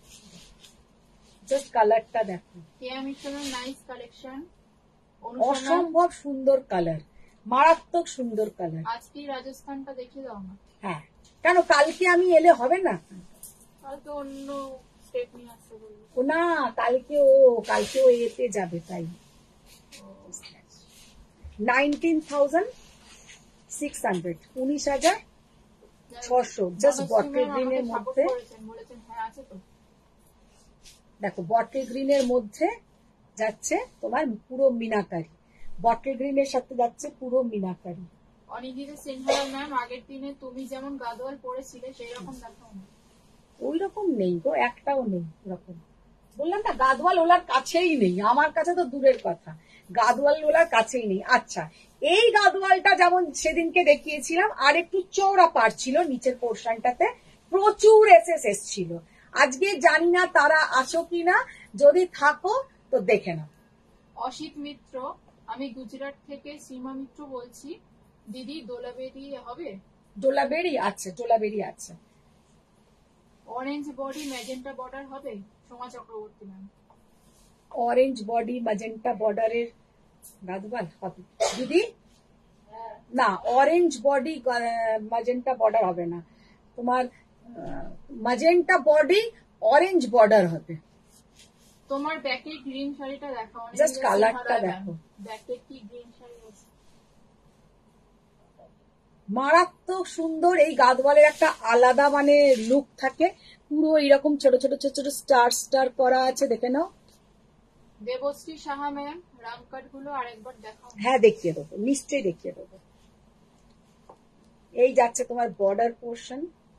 জাস্ট কালারটা দেখো।
Keya Mishra ma'am nice collection.
অসম্ভব সুন্দর কালার, মারাত্মক সুন্দর কালার।
আজকে রাজস্থানটা দেখিয়ে দাও না।
হ্যাঁ, কেন কালকে আমি এলে হবে না?
কালকে অন্য স্টেপ নিয়ে আসতে বলবো।
ও না, কালকে ও এতে যাবে, তাই 19,600, 19,600 জাস্ট বটল গ্রিনের মধ্যে।
বলেছেন হ্যাঁ আছে তো।
দেখো বটল গ্রিনের মধ্যে যাচ্ছে তোমার পুরো মিনাকারি, বটল গ্রিনের সাথে যাচ্ছে পুরো মিনাকারি।
অনিন্দিতা সিনহা ম্যাম আগের দিনে তুমি যেমন গাদোয়াল পরেছিলে সেই রকম দেখাও না।
ওই রকম নেই গো, একটাও নেই ওরকম। বললাম না গাদওয়াল ওলার কাছেই নেই, আমার কাছে তো দূরের কথা, গাদওয়াল ওলার কাছেই নেই। আচ্ছা, এই গাদওয়ালটা যেমন সেদিনকে দেখিয়েছিলাম, আর একটু চওড়া পাড় ছিল নিচের পোর্শনটাতে, প্রচুর এসএস ছিল। আজকে জানি না তারা আছো কিনা, যদি থাকো তো দেখে নাও।
অসিত মিত্র, আমি গুজরাট থেকে সীমা মিত্র বলছি, দিদি দোলাবেরি হবে?
ডোলাবেরি আছে, ডোলাবেরি আছে।
অরেঞ্জ বডি ম্যাজেন্টা বর্ডার হবে? Soma Chakraborty ma'am.
Orange body magenta বর্ডারের গাদওয়াল হবে দিদি? না, অরেঞ্জ বডি ম্যাজেন্টা বর্ডার হবে না, তোমার ম্যাজেন্টা বডি অরেঞ্জ বর্ডার হবে।
তোমার ব্যাকের গ্রিন শাড়িটা দেখাও।
জাস্ট কালারটা দেখো,
ব্যাকের কি গ্রিন শাড়ি আছে,
মারাত্মক সুন্দর। এই গাদওয়ালের একটা আলাদা মানে লুক থাকে, পুরো এরকম ছোট ছোট ছোট ছোট স্টার স্টার করা আছে, দেখে নাও
দেবশ্রী সাহা ম্যাম, রামকাট গুলো আরেকবার দেখাও।
হ্যাঁ দেখিয়ে দেবো, নিশ্চয়ই দেখিয়ে দেবো। এই যাচ্ছে তোমার বর্ডার পোর্শন,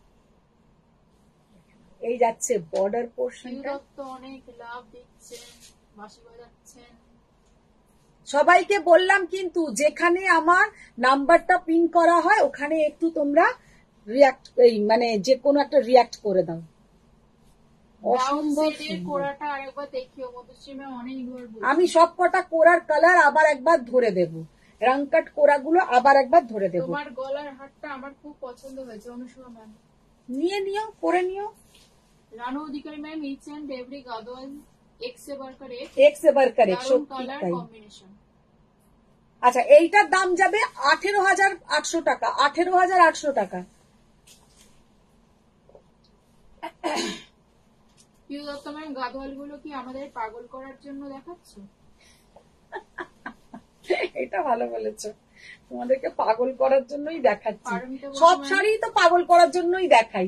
এই যাচ্ছে বর্ডার পোর্শনটা।
দত্ত অনেক লাভ দিচ্ছেন, বাঁশি বাজাচ্ছেন।
সবাইকে বললাম কিন্তু যেখানে আমার নাম্বারটা পিন করা হয় ওখানে একটু তোমরা রিয়াক্ট, মানে যে কোনো একটা রিয়াক্ট করে দাও। অসম্ভব
কোরাটা আরেকবার দেখিও, মধুশ্রী ম্যাম অনেকবার বলছে।
আমি সব কটা কোরার কালার আবার একবার ধরে দেব, রংকাট কোরাগুলো আবার একবার ধরে দেব।
তোমার গলার হারটা আমার খুব পছন্দ হয়েছে অনুষ্কা ম্যাম।
নিয়ে নিও, করে নিও।
Ranu Adhikari ma'am, each and every Gadwal এক সে বাড়কর
এক, সত্যি তাই।
কম্বিনেশন।
আচ্ছা, এইটার দাম যাবে 18,800 টাকা, 18,800 টাকা।
পিউ দত্ত ম্যাম, গাদওয়াল গুলো কি আমাদের পাগল করার জন্য দেখাচ্ছ?
এটা ভালো বলেছো, তোমাদেরকে পাগল করার জন্যই দেখাচ্ছি। সব শাড়ি তো পাগল করার জন্যই দেখাই।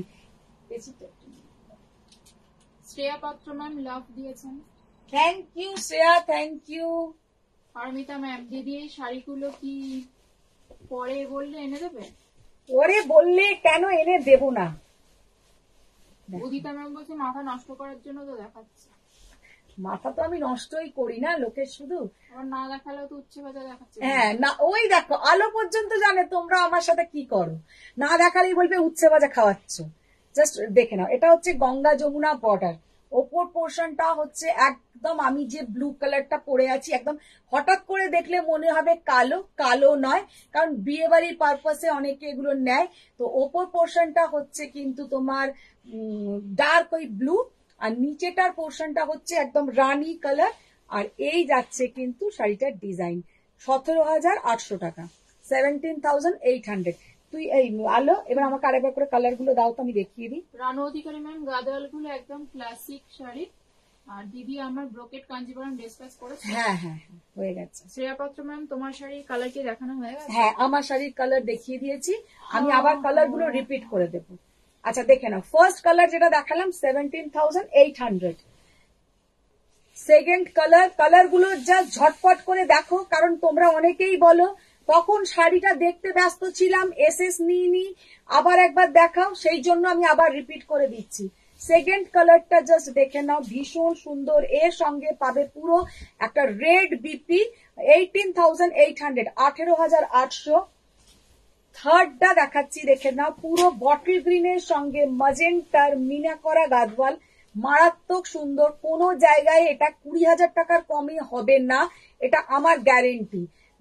শ্রেয়া পাত্র ম্যাম লাভ দিয়েছেন,
thank you Shreya, thank you.
Paramita ma'am, দিদি এই শাড়িগুলো কি পরে বললে এনে দেবে?
পরে বললে কেন এনে দেব না।
উদিতা ম্যাম বলছে মাথা নষ্ট করার জন্য তো দেখাচ্ছে।
মাথা তো আমি নষ্টই করি না লোকের, শুধু
আবার না দেখালেও তো উচ্চে বাজা দেখাচ্ছে।
হ্যাঁ না, ওই দেখো আলো পর্যন্ত জানে তোমরা আমার সাথে কি করো, না দেখালেই বলবে উচ্ছে ভাজা খাওয়াচ্ছ। জাস্ট দেখে নাও, এটা হচ্ছে গঙ্গা যমুনা বর্ডার, ওপর পোর্শনটা হচ্ছে একদম আমি যে ব্লু কালারটা পরে আছি, একদম হঠাৎ করে দেখলে মনে হবে কালো, কালো নয়, কারণ বিয়ে বাড়ির পারপাসে অনেকে এগুলো নেয়। তো ওপর পোর্শনটা হচ্ছে কিন্তু তোমার ডার্ক ওই ব্লু, আর নিচেটার পোর্শনটা হচ্ছে একদম রানী কালার। আর এই যাচ্ছে কিন্তু শাড়িটার ডিজাইন 17,800 টাকা, 17,800। তুই এই আলো এবার আমাকে আরেকবার করে কালার গুলো দাও তো, আমি দেখিয়ে দিই।
রানু অধিকারী ম্যাম, গাদওয়াল গুলো একদম ক্লাসিক শাড়ি। আর দিদি আমার ব্রোকেট কাঞ্জিবরম ডিসকাস করেছে।
হ্যাঁ হ্যাঁ হ্যাঁ, হয়ে গেছে।
শ্রেয়া পাত্র ম্যাম, তোমার শাড়ির কালার কি দেখানো হয়ে গেছে?
হ্যাঁ, আমার শাড়ির কালার দেখিয়ে দিয়েছি, আমি আবার কালার গুলো রিপিট করে দেবো। আচ্ছা দেখে নাও, ফার্স্ট কালার যেটা দেখালাম 17,800। সেকেন্ড কালার, কালার গুলো যা ঝটপট করে দেখো, কারণ তোমরা অনেকেই বলো তখন শাড়িটা দেখতে ব্যস্ত ছিলাম, এসএস নিইনি, আবার একবার দেখাও, সেই জন্য আমি আবার রিপিট করে দিচ্ছি। সেকেন্ড কালারটা জাস্ট দেখে নাও, ভীষণ সুন্দর, এর সঙ্গে পাবে পুরো একটা রেড বিপি, 18,800, 18,800। থার্ডটা দেখাচ্ছি, দেখে নাও, পুরো বটল গ্রিনের সঙ্গে মজেন্টার মিনা করা গাদওয়াল, মারাত্মক সুন্দর, কোনো জায়গায় এটা 20,000 টাকার কমে হবে না, এটা আমার গ্যারেন্টি।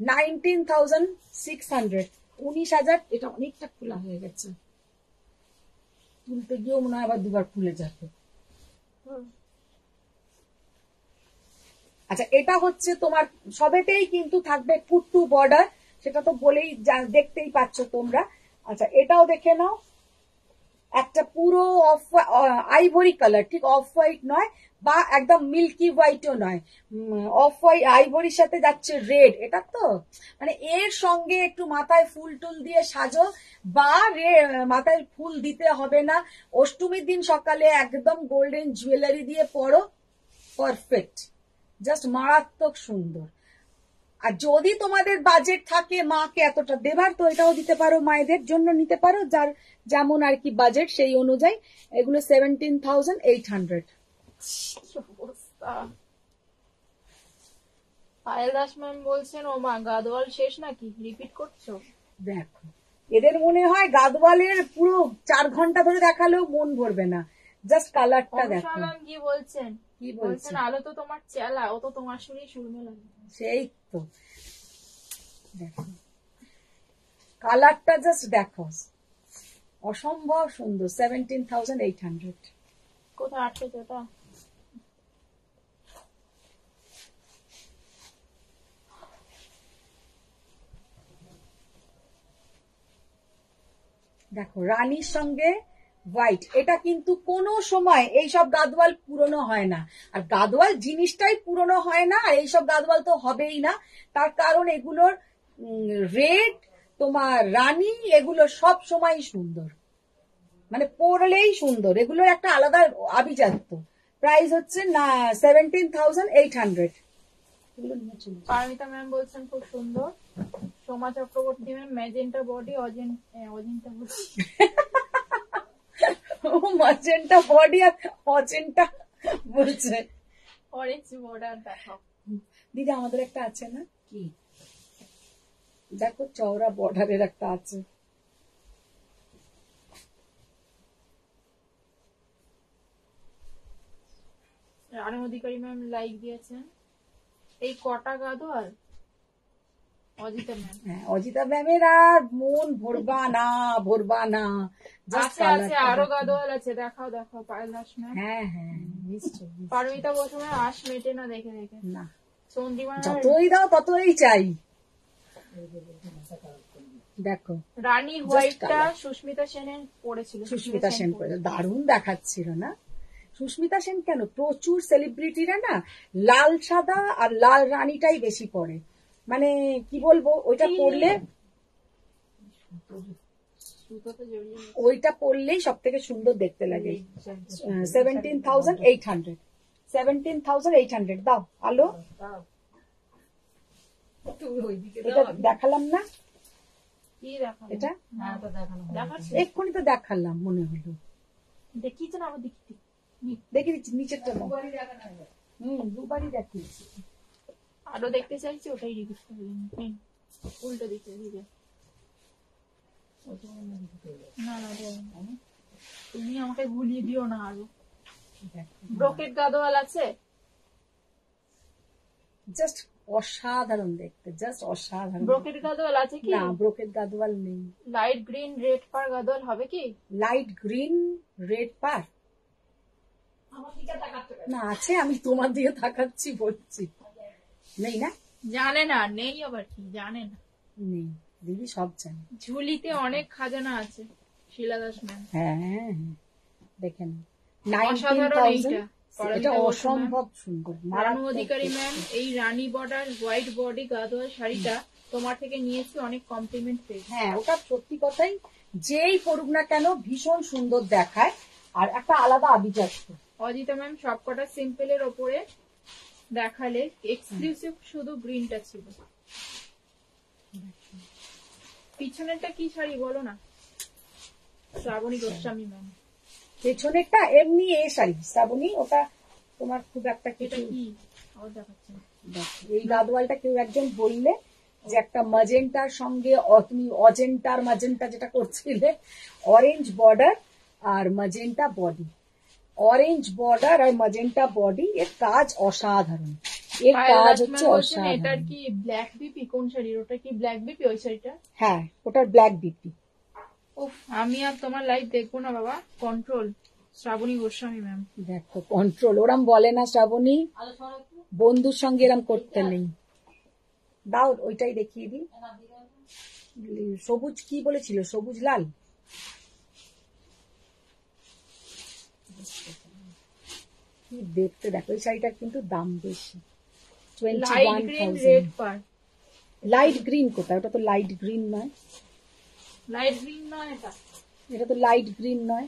19,600, 19,000। এটা অনেকটা খোলা হয়ে গেছে, তুলতে গিয়েও মনে হয় আবার দুবার খুলে যাবে। আচ্ছা, এটা হচ্ছে তোমার সবেতেই কিন্তু থাকবে কুট্টু বর্ডার, সেটা তো বলেই দেখতেই পাচ্ছ তোমরা। আচ্ছা, এটাও দেখে নাও, একটা পুরো অফ আইভরি কালার, ঠিক অফ হোয়াইট নয় বা একদম মিল্কি হোয়াইটও নয়, অফ হোয়াইট আইভরির সাথে যাচ্ছে রেড। এটা তো মানে এর সঙ্গে একটু মাথায় ফুল টুল দিয়ে সাজো, বা মাথায় ফুল দিতে হবে না, অষ্টমীর দিন সকালে একদম গোল্ডেন জুয়েলারি দিয়ে পরো, পারফেক্ট, জাস্ট মারাত্মক সুন্দর। আর যদি তোমাদের বাজেট থাকে মাকে এতটা দেবার, তো এটাও দিতে পারো, মায়েদের জন্য নিতে পারো, যার যেমন আর কি বাজেট সেই অনুযায়ী। এগুলো 17,800।
পায়েল দাস ম্যাম বলছেন, ও মা গাদওয়াল শেষ নাকি, রিপিট করছো?
দেখো, এদের মনে হয় গাদওয়ালের পুরো 4 ঘন্টা ধরে দেখালেও মন ভরবে না, জাস্ট কালারটা দেখো।
কি বলছেন?
কি বলছেন?
আলো তো তোমার চেলা, ও তো তোমার শুনেই সুরমে লাগে।
সেই তো দেখো, কালারটা জাস্ট দেখো, অসম্ভব সুন্দর। 17,800।
কোথায় আটকেছে এটা?
দেখো, রানীর সঙ্গে হোয়াইট, এটা কিন্তু কোনো সময় এইসব গাদওয়াল পুরনো হয় না, আর গাদওয়াল জিনিসটাই পুরনো হয় না, আর এইসব গাদওয়াল তো হবেই না, তার কারণ এগুলোর রেড, তোমার রানী, এগুলো সব সময় সুন্দর, মানে পরলেই সুন্দর, এগুলোর একটা আলাদা আভিজাত্য। প্রাইস হচ্ছে না 17,800। এগুলো নিয়ে চলে যাও।
পারমিতা ম্যাম বলছেন খুব সুন্দর। Soma Chakraborty ma'am magenta body অজেন্টা বডি।
ও ম্যাজেন্টা বডি আর অজেন্টা বলছে।
অরেঞ্জ বর্ডার দেখাও।
দিদি আমাদের একটা আছে না,
কি
দেখো চওড়া বর্ডারের একটা আছে।
রানু অধিকারী ম্যাম লাইক দিয়েছেন। এই কটা গাদোয়াল অজিতা ম্যাম।
হ্যাঁ, অজিতা ম্যামের আর মন ভরবা না, ভরবা না। Just
আছে আছে
colourটা
আরো
দেখো।
গাদোয়াল আছে, দেখাও দেখাও পায়েল দাস ম্যাম।
হ্যাঁ হ্যাঁ নিশ্চয় নিশ্চয়।
পারমিতা বসুমের আশ মেটে না দেখে দেখে।
না,
চন্দ্রিমা
যতই দাও ততই চাই। দেখো
রানী হোয়াইটটা সুস্মিতা সেনের পড়েছিল।
সুস্মিতা সেন করে দারুণ দেখাচ্ছিল না? সুস্মিতা সেন কেন, প্রচুর সেলিব্রিটিরা না লাল সাদা আর লাল রানীটাই বেশি পরে। মানে কি বলবো, ওইটা পরলে,
সুতোতে জড়িয়ে
ওইটা পরলেই সব থেকে সুন্দর দেখতে লাগে। 17,800 17,800 দাও আলো। এটা দেখালাম না,
কি দেখাবো?
এটা
হ্যাঁ তো দেখানো হবে।
দেখাচ্ছি
এক্ষুনি তো দেখালাম মনে হলো।
দেখিয়েছেন আবার দেখতে।
দেখে দিচ্ছি নিচেরটা দাও। দুবারই দেখিয়েছি।
আরো দেখতে চাইছি, ওটাই রিপিট করলেন। উল্টো দিকে দিকে। না না তুমি আমাকে ভুলিয়ে দিও না আরো। ব্রোকেট গাদোয়াল আছে?
জাস্ট অসাধারণ দেখতে, জাস্ট অসাধারণ।
ব্রোকেট গাদোয়াল আছে কি?
না, ব্রোকেট গাদোয়াল নেই।
লাইট গ্রিন রেড পার গাদোয়াল হবে কি?
লাইট গ্রিন রেড পার না আছে, আমি তোমার দিকে তাকাচ্ছি বলছি। নেই না?
জানে না, নেই আবার কি জানে না।
নেই, দিদি সব জানে।
ঝুলিতে অনেক খাজানা আছে। শিলা দাস ম্যাম।
হ্যাঁ দেখেন,
অসাধারণ
19,000
এইটা।
এটা অসম্ভব সুন্দর।
রানু
মারাত্মক
অধিকারী
দেখতে।
ম্যাম, এই রানী বর্ডার হোয়াইট বডি গাদোয়াল শাড়িটা তোমার থেকে নিয়েছি, অনেক কমপ্লিমেন্ট পেয়েছি।
হ্যাঁ, ওটা সত্যি কথাই, যেই পড়ুক না কেন ভীষণ সুন্দর দেখায় আর একটা আলাদা আভিজাত্য।
অজিতা ম্যাম সবকটা সিম্পলের ওপরে দেখালে, এক্সক্লুসিভ শুধু গ্রিনটা ছিল। পিছনেরটা কি শাড়ি বলো না? শ্রাবণী গোস্বামী ম্যাম।
পেছনেরটা এমনি এ শাড়ি শ্রাবণী, ওটা তোমার খুব একটা
এটা
কিছু।
কি আবার দেখাচ্ছে না।
দেখো, এই গাদওয়ালটা কেউ একজন বললে যে একটা ম্যাজেন্টার সঙ্গে তুমি অজেন্টার ম্যাজেন্টা যেটা করছিলে, অরেঞ্জ বর্ডার আর ম্যাজেন্টা বডি, অরেঞ্জ বর্ডার আর ম্যাজেন্টা বডি, এর কাজ অসাধারণ। এর
পায়েল
কাজ
দাস
হচ্ছে
ম্যাম বলছেন এটার
অসাধারণ।
কি ব্ল্যাক বিপি? কোন শাড়ির ওটা? কি ব্ল্যাক বিপি ওই শাড়িটা?
হ্যাঁ, ওটার ব্ল্যাক বিপি।
উফ, আমি আর তোমার লাইভ দেখবো না বাবা। কন্ট্রোল। শ্রাবণী গোস্বামী ম্যাম।
দেখো কন্ট্রোল, ওরম বলে না শ্রাবণী, বন্ধুর সঙ্গে এরম করতে নেই। দাও ওইটাই দেখিয়ে দিই। সবুজ কি বলেছিল, সবুজ লাল। কি দেখতে, দেখো এই শাড়িটার কিন্তু দাম বেশি,
লাইট গ্রিন
21,000।
রেড পার।
লাইট গ্রিন কোথায়, ওটা তো লাইট গ্রিন নয়।
লাইট গ্রিন নয় এটা।
এটা তো লাইট গ্রিন নয়।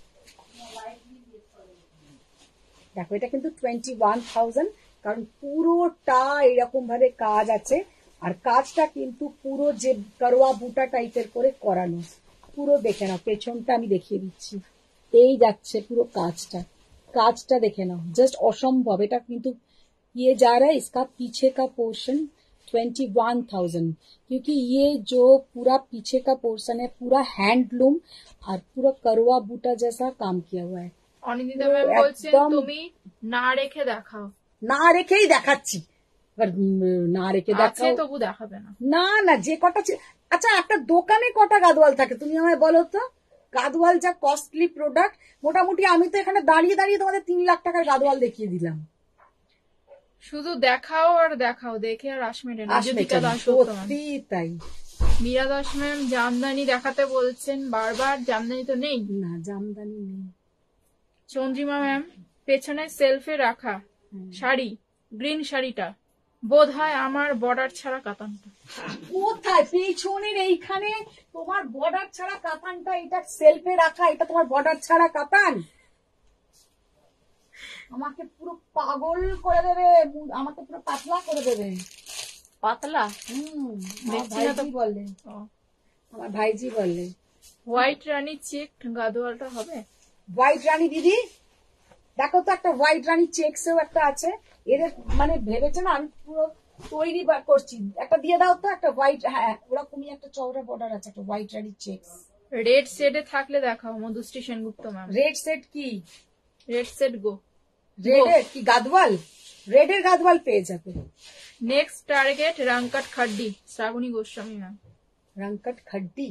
দেখো এটা কিন্তু 21,000, কারণ পুরোটা এরকম ভাবে কাজ আছে, আর কাজটা কিন্তু পুরো যে করোয়া বুটা টাইপের করে করানো। পুরো দেখে নাও, পেছনটা আমি দেখিয়ে দিচ্ছি, এই যাচ্ছে পুরো কাজটা, কাজটা দেখে नाउ, जस्ट असंभव। এটা কিন্তু ये जा रहा है, इसका पीछे का पोर्शन 21,000, क्योंकि ये जो पूरा पीछे का पोर्शन है पूरा हैंडलूम और पूरा करवा बूटा जैसा काम किया हुआ है।
অনিন্দিতা ম্যাম বলছেন
একদম-
তুমি না রেখে দেখাও।
না রেখেই দেখাচ্ছি, এবার না রেখে
আছে
দেখাও
তবু দেখাবে না।
না, না যে কটা আচ্ছা, একটা দোকানে কটা গাদওয়াল থাকে তুমি আমায় বলো তো? গাদওয়াল যা কস্টলি প্রোডাক্ট, মোটামুটি আমি তো এখানে দাঁড়িয়ে দাঁড়িয়ে তোমাদের 3 লাখ টাকার গাদওয়াল দেখিয়ে দিলাম।
শুধু দেখাও আর দেখাও, দেখে আর আশ মেটে না।
আসবে
জ্যোতিকা
কেন?
দাসগুপ্ত ম্যাম।
সত্যি তাই।
মীরা দাস ম্যাম জামদানি দেখাতে বলছেন বারবার, জামদানি তো নেই।
না, জামদানি নেই।
চন্দ্রিমা ম্যাম, পেছনে সেলফে রাখা শাড়ি, গ্রিন শাড়িটা বোধ হয় আমার বর্ডার ছাড়া কাতানটা।
কোথায়? পেছনের এইখানে তোমার বর্ডার ছাড়া কাতানটা, এটা সেলফে রাখা, এটা তোমার বর্ডার ছাড়া কাতান। আমাকে পুরো পাগল করে দেবে, আমাকে পুরো পাতলা করে দেবে।
পাতলা
আমার
দেখছি না তো।
ভাইজি বলে, আমার ভাইজি বলে।
হোয়াইট রানী চেক গাদোয়ালটা হবে?
হোয়াইট রানী দিদি দেখো তো, একটা হোয়াইট রানী চেকসেও একটা আছে। এদের মানে ভেবেছে না আমি পুরো তৈরি করছি, একটা দিয়ে দাও তো একটা হোয়াইট। হ্যাঁ ওরকমই একটা চওড়া বর্ডার আছে, একটা হোয়াইট রানী চেকস।
রেড শেডে থাকলে দেখাও মধুশ্রী সেনগুপ্ত ম্যাম।
রেড সেট কি?
রেড সেট গো।
রেডের কি গাদওয়াল? রেডের গাদওয়াল পেয়ে যাবে।
নেক্সট টার্গেট রাংকাট খাড্ডি, শ্রাবণী গোস্বামী ম্যাম।
রংকট খাড্ডি,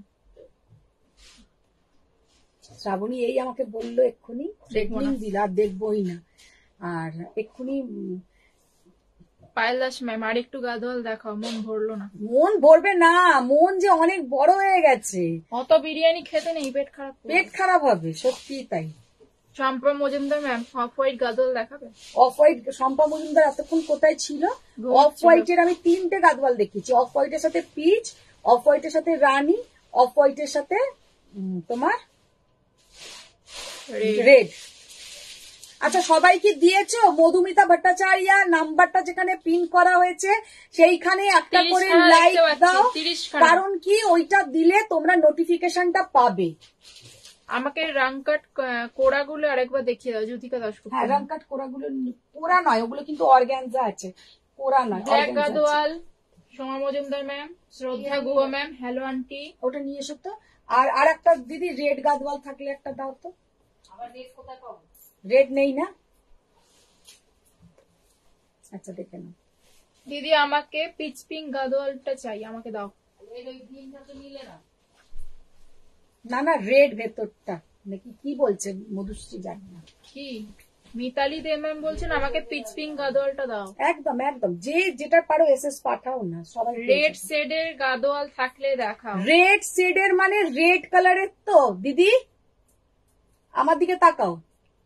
শ্রাবণী এই আমাকে বললো এক্ষুনি,
দেখবো না।
ট্রেনিং দিল, আর দেখবোই না। আর এক্ষুনি
পায়েল দাস ম্যাম আর একটু গাদোয়াল দেখাও, মন ভরলো না।
মন ভরবে না, মন যে অনেক বড় হয়ে গেছে,
অত বিরিয়ানি খেতে নেই, পেট খারাপ করবে।
পেট খারাপ হবে, সত্যি তাই।
Champa Majumdar ma'am off white Gadwal দেখাবে?
অফ হোয়াইট, শম্পা মজুমদার এতক্ষণ কোথায় ছিল? অফ হোয়াইটের আমি 3টে গাদওয়াল দেখিয়েছি, অফ হোয়াইটের সাথে পিচ, অফ হোয়াইটের সাথে রানী, অফ হোয়াইটের সাথে তোমার রেড। আচ্ছা সবাই কি দিয়েছো? মধুমিতা ভট্টাচার্য নাম্বারটা যেখানে পিন করা হয়েছে সেইখানে একটা
30
করে
খানা
লাইক
দেখতে পাচ্ছি,
দাও,
30 খানা।
কারণ কি ওইটা দিলে তোমরা নোটিফিকেশনটা পাবে।
আমাকে রাংকাট কোড়াগুলো আরেকবার দেখিয়ে দাও, জ্যোতিকা দাশগুপ্ত।
হ্যাঁ রংকাট কোরাগুলো, কোরা নয় ওগুলো, কিন্তু অর্গ্যানজা আছে, কোরা নয়
ব্ল্যাক
organza আছে।
গাদোয়াল সোমা মজুমদার ম্যাম, শ্রদ্ধা গুহ ম্যাম, হ্যালো আন্টি।
ওটা নিয়ে এসো তো। আর একটা দিদি রেড গাদওয়াল থাকলে একটা দাও তো। রেড নেই না? আচ্ছা দেখে নাও।
দিদি আমাকে পিচ পিঙ্ক গাদোয়ালটা চাই, আমাকে দাও।
না না রেড ভেতরটা নাকি কি বলছে মধুশ্রী জানি না।
কি মিতালি দে ম্যাম বলছেন আমাকে পিচ পিঙ্ক গাদোয়ালটা দাও।
একদম একদম, যে যেটা পারো এসএস পাঠাও না, সবাই
রেড শেডের গাদোয়াল থাকলে দেখাও।
রেড শেডের মানে রেড কালারের তো দিদি, আমার দিকে তাকাও।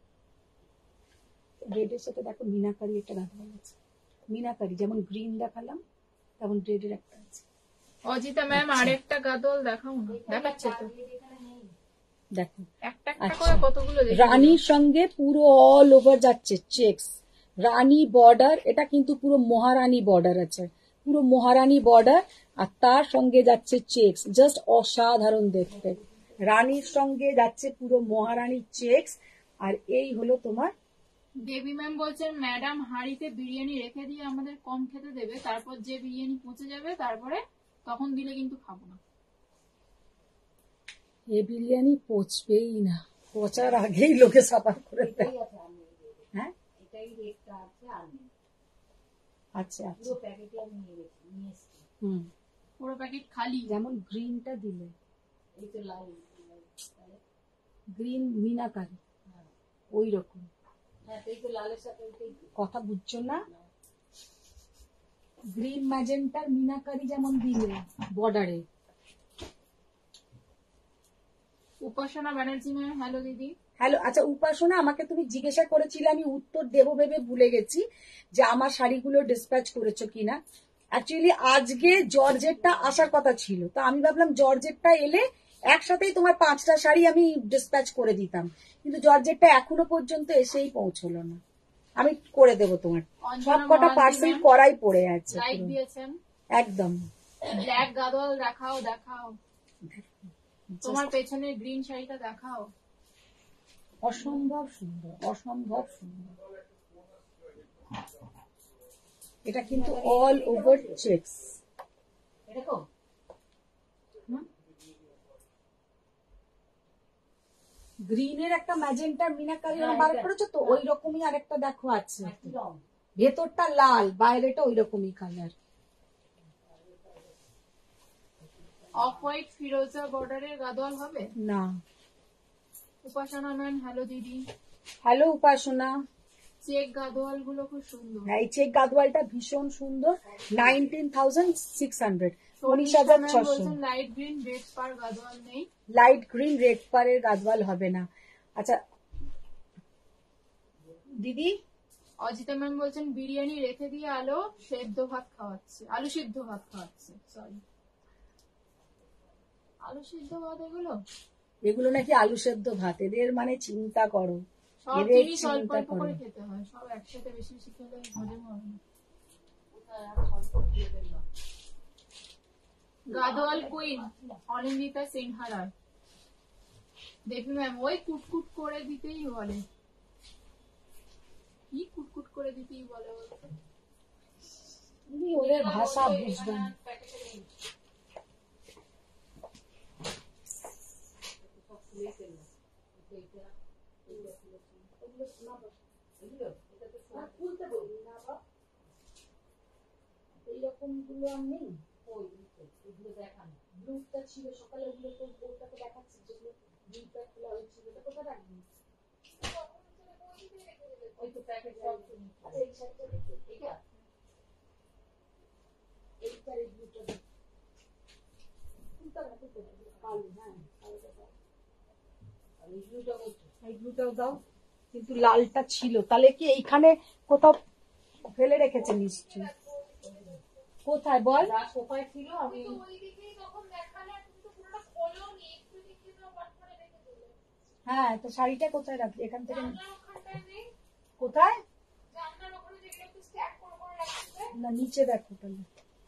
রেডের সাথে দেখো মিনাকারি একটা গাদওয়াল আছে, মিনাকারি যেমন গ্রিন দেখালাম তেমন রেডের একটা আছে।
অজিতা ম্যাম আরেকটা গাদোয়াল দেখাও না, দেখাচ্ছে তো,
দেখো
একটা একটা করে কতগুলো দেখি।
রানীর সঙ্গে পুরো অল ওভার যাচ্ছে চেকস, রানী বর্ডার, এটা কিন্তু পুরো মহারানী বর্ডার আছে, পুরো মহারানী বর্ডার, আর তার সঙ্গে যাচ্ছে চেকস, জাস্ট অসাধারণ দেখতে। রানীর সঙ্গে যাচ্ছে পুরো মহারানী চেকস, আর এই হলো তোমার।
দেবী ম্যাম বলছেন ম্যাডাম হাঁড়িতে বিরিয়ানি রেখে দিয়ে আমাদের কম খেতে দেবে, তারপর যে বিরিয়ানি পচে যাবে তারপরে তখন দিলে কিন্তু খাবো না।
এ বিরিয়ানি পচবেই না, পচার আগেই লোকে সাফার করে দেয়। হ্যাঁ আচ্ছা আচ্ছা, হুম,
পুরো প্যাকেট খালি।
যেমন গ্রিনটা দিলে, গ্রিন মিনাকারি ওই রকম কথা বুঝছো না? গ্রিন ম্যাজেন্টার মিনাকারি যেমন দিলে বর্ডারে।
উপাসনা ব্যানার্জি ম্যাম হ্যালো দিদি।
হ্যালো, আচ্ছা উপাসনা আমাকে তুমি জিজ্ঞাসা করেছিলে, আমি উত্তর দেবো ভেবে ভুলে গেছি যে আমার শাড়িগুলো ডিসপ্যাচ করেছো কিনা। অ্যাকচুয়ালি আজকে জর্জেটটা আসার কথা ছিল, তো আমি ভাবলাম জর্জেটটা এলে একসাথেই তোমার 5টা শাড়ি আমি ডিসপ্যাচ করে দিতাম, কিন্তু জর্জেটটা এখনো পর্যন্ত এসেই পৌঁছলো না। আমি করে দেবো তোমার, সব কটা পার্সেল করাই পড়ে আছে
লাইক দিয়েছেন
একদম।
ব্ল্যাক গাদোয়াল দেখাও দেখাও, তোমার পেছনের গ্রিন শাড়িটা দেখাও।
অসম্ভব সুন্দর, অসম্ভব সুন্দর। এটা কিন্তু অল ওভার চেকস। গ্রিনের একটা ম্যাজেন্টা মিনাকারি বার করেছো তো, ওই রকমই আরেকটা দেখো আছে, ভেতরটা লাল বাইরেটা ওই রকমই কালার।
অফ হোয়াইট ফিরোজা বর্ডারের গাদোয়াল হবে
না।
উপাসনা ম্যাম হ্যালো দিদি।
হ্যালো উপাসনা।
চেক গাদোয়াল গুলো খুব সুন্দর।
এই চেক গাদওয়ালটা ভীষণ সুন্দর, 19,600,
মনীষা ম্যাম
19,600।
বলছেন লাইট গ্রিন রেড পার গাদোয়াল নেই।
লাইট গ্রিন রেড পারের গাদওয়াল হবে না। আচ্ছা দিদি,
অজিতা ম্যাম বলছেন বিরিয়ানি রেখে দিয়ে আলু সিদ্ধ ভাত খাওয়াচ্ছে, আলু সিদ্ধ ভাত খাওয়াচ্ছে, সরি আলু সিদ্ধ ভাত এগুলো
এগুলো নাকি আলু সেদ্ধ ভাত, এদের মানে চিন্তা করো।
সব
রেড
জিনিস অল্প
চিলিটা
অল্প করে
করো।
খেতে হয়, সব একসাথে বেশি বেশি খেলে হজম হবে না। গাদোয়াল কুইন অনিন্দিতা সিনহা রায়। দেখবি ম্যাম ওই কুটকুট করে দিতেই বলে, কি কুটকুট করে দিতেই বলে বলতো?
তুমি ওদের ভাষা বুঝবে না। এইরকম গুলো আর নেই। এগুলো দেখানো ব্লুটা ছিল সকালে, ওগুলো তো বোর্ডটাকে দেখাচ্ছে, যেগুলো ব্লুটা খোলা হয়েছিল ওটা কোথায় রাখবি? ওই তো প্যাকেট সব। আচ্ছা এই সাইডটা দেখি, এইটা এইটার এই ব্লুটা কালো, হ্যাঁ কালোটা দাও। আর এই ব্লুটা কোথায়? এই ব্লুটাও দাও, কিন্তু লালটা ছিল, তাহলে কি এইখানে কোথাও ফেলে রেখেছে নিশ্চয়ই। কোথায় বল? কোথায় ছিল আমি হ্যাঁ, তো শাড়িটা কোথায় রাখলি? এখান থেকে কোথায়? না নিচে দেখো তাহলে।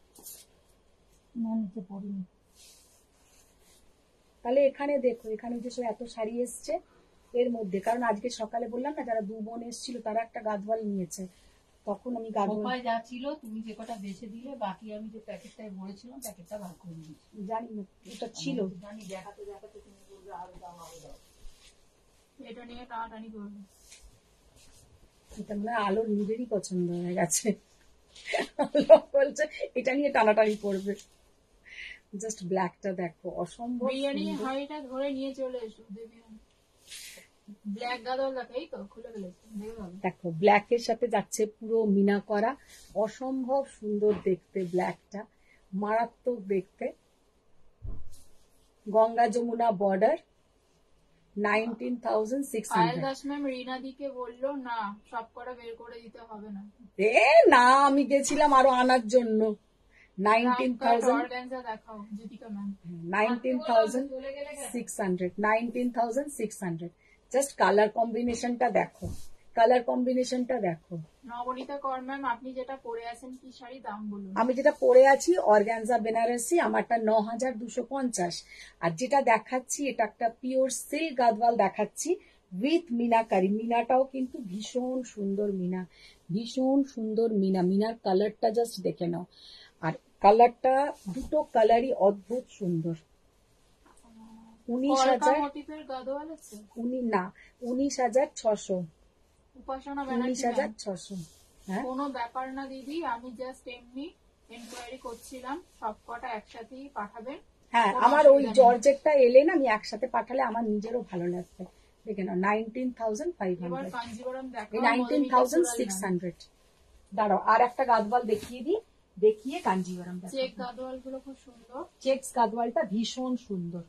না নিচে পড়িনি। তাহলে এখানে দেখো, এখানে যে সব এত শাড়ি এসছে এর মধ্যে, কারণ আজকে সকালে বললাম না যারা 2 বোন এসেছিল তারা একটা গাদওয়াল নিয়েছে, তখন আমি গাদওয়াল
যা ছিল তুমি যে কটা বেছে দিলে, বাকি আমি যে প্যাকেটটায় ভরেছিলাম প্যাকেটটা ভাগ করে দিয়েছি।
জানি না ওটা ছিল।
জানি দেখাতে দেখাতে তুমি বলবে আরো দাও আরো দাও।
এটা নিয়ে টানাটানি করবে।
এটা মানে আলোর নিজেরই পছন্দ হয়ে গেছে, আলো বলছে এটা নিয়ে টানাটানি করবে। জাস্ট ব্ল্যাকটা দেখো, অসম্ভব
বিরিয়ানি
সুন্দর।
হাঁড়িটা ধরে নিয়ে চলে এসো, দেবে ব্ল্যাক গাদল দেখা, এই তো খুলে ফেলেছে, দেখে ভালো।
দেখো ব্ল্যাকের সাথে যাচ্ছে পুরো মিনা করা, অসম্ভব সুন্দর দেখতে, ব্ল্যাকটা মারাত্মক দেখতে। গঙ্গা যমুনা বর্ডার, 19,600।
পায়েল দাস ম্যাম রিনাদিকে বললো না সব কটা বের করে দিতে হবে না।
এ না, আমি গেছিলাম আরো আনার জন্য। 19,000,
অর্গানজা দেখাও জ্যোতিকা ম্যাম।
19,600, 19,600। জাস্ট কালার কম্বিনেশনটা দেখো, কালার কম্বিনেশনটা দেখো।
নবনীতা কর ম্যাম আপনি যেটা পরে আছেন কি শাড়ি, দাম বলুন।
আমি যেটা পরে আছি অর্গানজা বেনারসি, আমারটা 9,250। আর যেটা দেখাচ্ছি এটা একটা পিওর সিল্ক গাদওয়াল দেখাচ্ছি উইথ মিনাকারি। মিনাটাও কিন্তু ভীষণ সুন্দর মিনা, ভীষণ সুন্দর মিনা। মিনার কালারটা জাস্ট দেখে নাও, আর কালারটা দুটো কালারই অদ্ভুত সুন্দর। 19,000
মোটিভের গাদোয়াল আছে।
না 19,600,
উপাসনা ব্যানার্জি ম্যাম,
19,600। হ্যাঁ
কোনো ব্যাপার না দিদি, আমি জাস্ট এমনি এনকোয়ারি করছিলাম, সব কটা একসাথেই পাঠাবেন।
হ্যাঁ,
কোনো
আমার ওই
অসুবিধা নেই।
জর্জেটটা এলে না আমি একসাথে পাঠালে আমার নিজেরও ভালো লাগবে। দেখে নাও,
এবার
19,500,
কাঞ্জিবরম দেখো,
19,600। দাঁড়াও আর একটা গাদওয়াল দেখিয়ে দিই, দেখিয়ে কাঞ্জিভারাম
চেক
দেখাবো।
গাদোয়াল গুলো খুব সুন্দর।
চেক্স গাদওয়ালটা ভীষণ সুন্দর।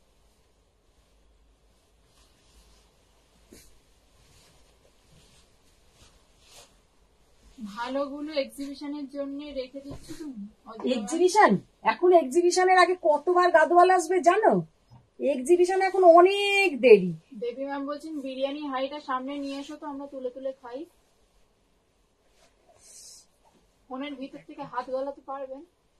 ভালোগুলো এক্সিবিশনের জন্য রেখে দিচ্ছি তুমি।
এক্সিবিশন, এখন এক্সিবিশনের আগে কতবার গাদওয়াল আসবে জানো? এক্সিবিশন এখন অনেক দেরি।
দেবী ম্যাম বলছেন বিরিয়ানি হাঁড়িটা সামনে নিয়ে এসো তো আমরা তুলে তুলে খাই। ফোনের ভিতর থেকে হাত গলাতে পারবেন।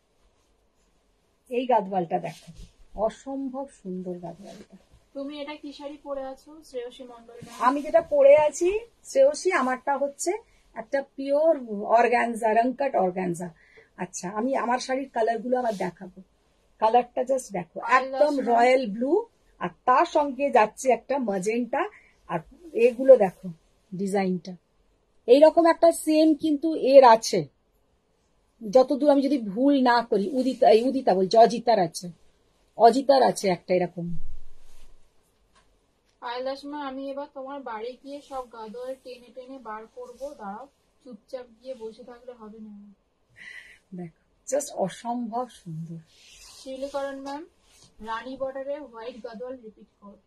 এই গাদওয়ালটা দেখো, অসম্ভব সুন্দর গাদওয়ালটা।
তুমি এটা কি শাড়ি পরে আছো? শ্রেয়সী মন্ডল ম্যাম।
আমি যেটা পরে আছি শ্রেয়সী, আমারটা হচ্ছে একটা পিওর অর্গানজা, রংকাট অর্গানজা। আচ্ছা আমি আমার শাড়ির কালার গুলো আবার দেখাবো, কালারটা জাস্ট দেখো, একদম রয়্যাল ব্লু, আর তার সঙ্গে যাচ্ছে একটা ম্যাজেন্টা, আর এগুলো দেখো ডিজাইনটা এইরকম একটা সেম কিন্তু এর আছে, যতদূর আমি যদি ভুল না করি, উদিতা বলছি, অজিতার আছে একটা এরকম।
পায়েলদাস ম্যাম আমি এবার তোমার বাড়ি গিয়ে সব গাদোয়াল টেনে টেনে বার করবো, দাঁড়াও, চুপচাপ গিয়ে বসে থাকলে হবে না।
দেখো জাস্ট অসম্ভব সুন্দর।
শিউলিকরণ ম্যাম রানী বর্ডারে হোয়াইট গাদোয়াল রিপিট কর।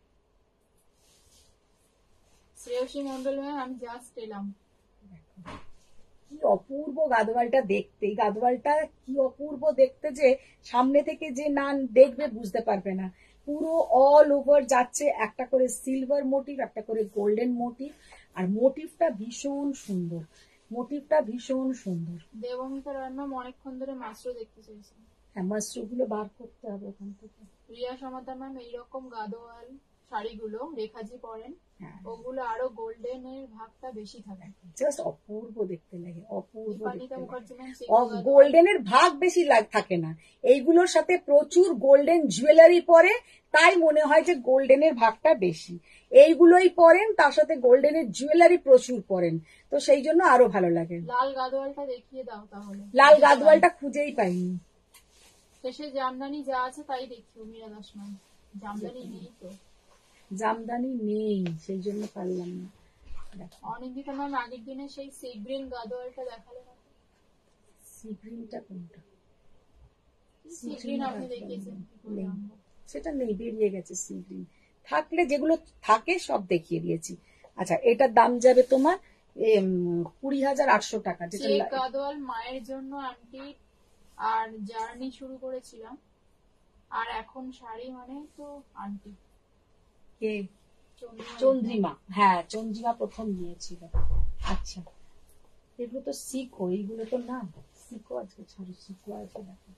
শ্রেয়সী মন্ডল ম্যাম আমি জাস্ট এলাম।
কি অপূর্ব গাদওয়ালটা দেখতে, এই গাদওয়ালটা কি অপূর্ব দেখতে যে সামনে থেকে যে না দেখবে বুঝতে পারবে না। পুরো অল ওভার যাচ্ছে একটা করে সিলভার মোটিভ, একটা করে গোল্ডেন মোটিভ,
আর মোটিভটা ভীষণ সুন্দর, মোটিভটা ভীষণ সুন্দর।
দেবমিতা রায় ম্যাম অনেকক্ষণ ধরে মাশরু দেখতে চাইছেন।
হ্যাঁ, মাশরুগুলো বার করতে হবে ওখান থেকে।
রিয়া সমাদার ম্যাম এইরকম গাদোয়াল শাড়িগুলো রেখাজি পরেন,
হ্যাঁ,
ওগুলো আরো গোল্ডেন এর ভাগটা বেশি থাকে।
জাস্ট অপূর্ব দেখতে লাগে, অপূর্ব
দীপানিতা
দেখতে
মুখার্জি ম্যাম
লাগে। গোল্ডেনের ভাগ বেশি থাকে না, এইগুলোর সাথে প্রচুর গোল্ডেন জুয়েলারি পরে, তাই মনে হয় যে গোল্ডেনের ভাগটা বেশি। এইগুলোই পরেন, তার সাথে গোল্ডেনের জুয়েলারি প্রচুর পরেন, তো সেই জন্য আরো ভালো লাগে।
লাল গাদোয়ালটা দেখিয়ে দাও তাহলে।
লাল গাদওয়ালটা খুঁজেই পাইনি।
শেষে জামদানি যা আছে তাই দেখিও মীরা দাস ম্যাম। জামদানি নেই তো।
জামদানি নেই, সেই জন্য পারলাম না। দেখো,
অনিন্দিতা ম্যাম আগের দিনে সেই সি গ্রিন গাদোয়ালটা দেখালে না?
সি গ্রিনটা কোনটা?
সি গ্রিন আপনি দেখিয়েছেন কি করে
নেই।
জানবো?
সেটা নেই, বেরিয়ে গেছে সি গ্রিন। থাকলে যেগুলো থাকে সব দেখিয়ে দিয়েছি। আচ্ছা, এটার দাম যাবে তোমার 20,800 টাকা। যেটা
সেই গাদোয়াল মায়ের জন্য আন্টি আর জার্নি শুরু করেছিলাম, আর এখন শাড়ি মানে তো আন্টি
কে?
চন্দ্রিমা।
চন্দ্রিমা, হ্যাঁ চন্দ্রিমা প্রথম নিয়েছিল। আচ্ছা, এগুলো তো সিকো, এইগুলো তো না সিকো। আজকে ছাড়ো, সিকো আছে দেখো।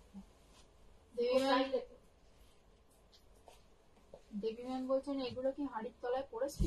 দেবী ম্যাম বলছেন এগুলো কি হাড়ির তলায় পড়েছিল?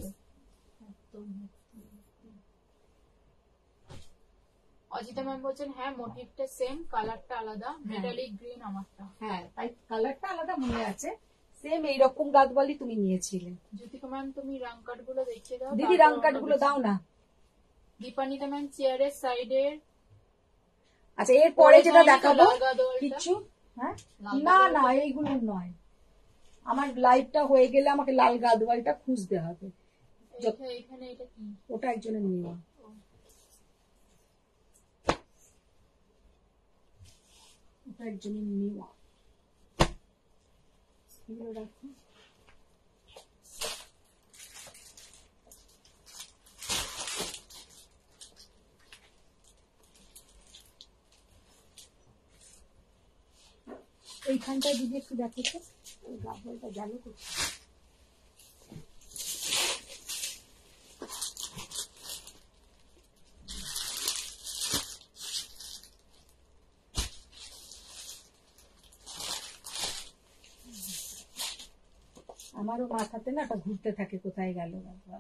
অজিতা ম্যাম বলছেন হ্যাঁ মোটিভটা সেম, কালারটা আলাদা, মেটালিক গ্রিন আমারটা।
হ্যাঁ, তাই কালারটা আলাদা মনে আছে। সেম এইরকম গাদওয়ালি তুমি নিয়েছিলে।
জ্যোতিকা ম্যাম তুমি রাং কাট গুলো দেখিয়ে দাও।
দিদি রাং কাট গুলো দাও না।
দীপানিতা ম্যাম চেয়ারের সাইডের।
আচ্ছা, এরপরে যেটা দেখাবো
লাল গাদোয়ালটা।
কিছু, হ্যাঁ না না এইগুলো নয়, আমার লাইভটা হয়ে গেলে আমাকে লাল গাদওয়ালটা খুঁজতে হবে।
এখানে এটা কি?
ওটা একজনের নেওয়া, ওটা একজনের নেওয়া। এগুলো রাখো। এইখানটায় দিদি একটু দেখো তো, ওই গাদওয়ালটা গেল কোথায়? আমারও মাথাতে না একটা ঘুরতে থাকে, কোথায় গেল গাদওয়াল।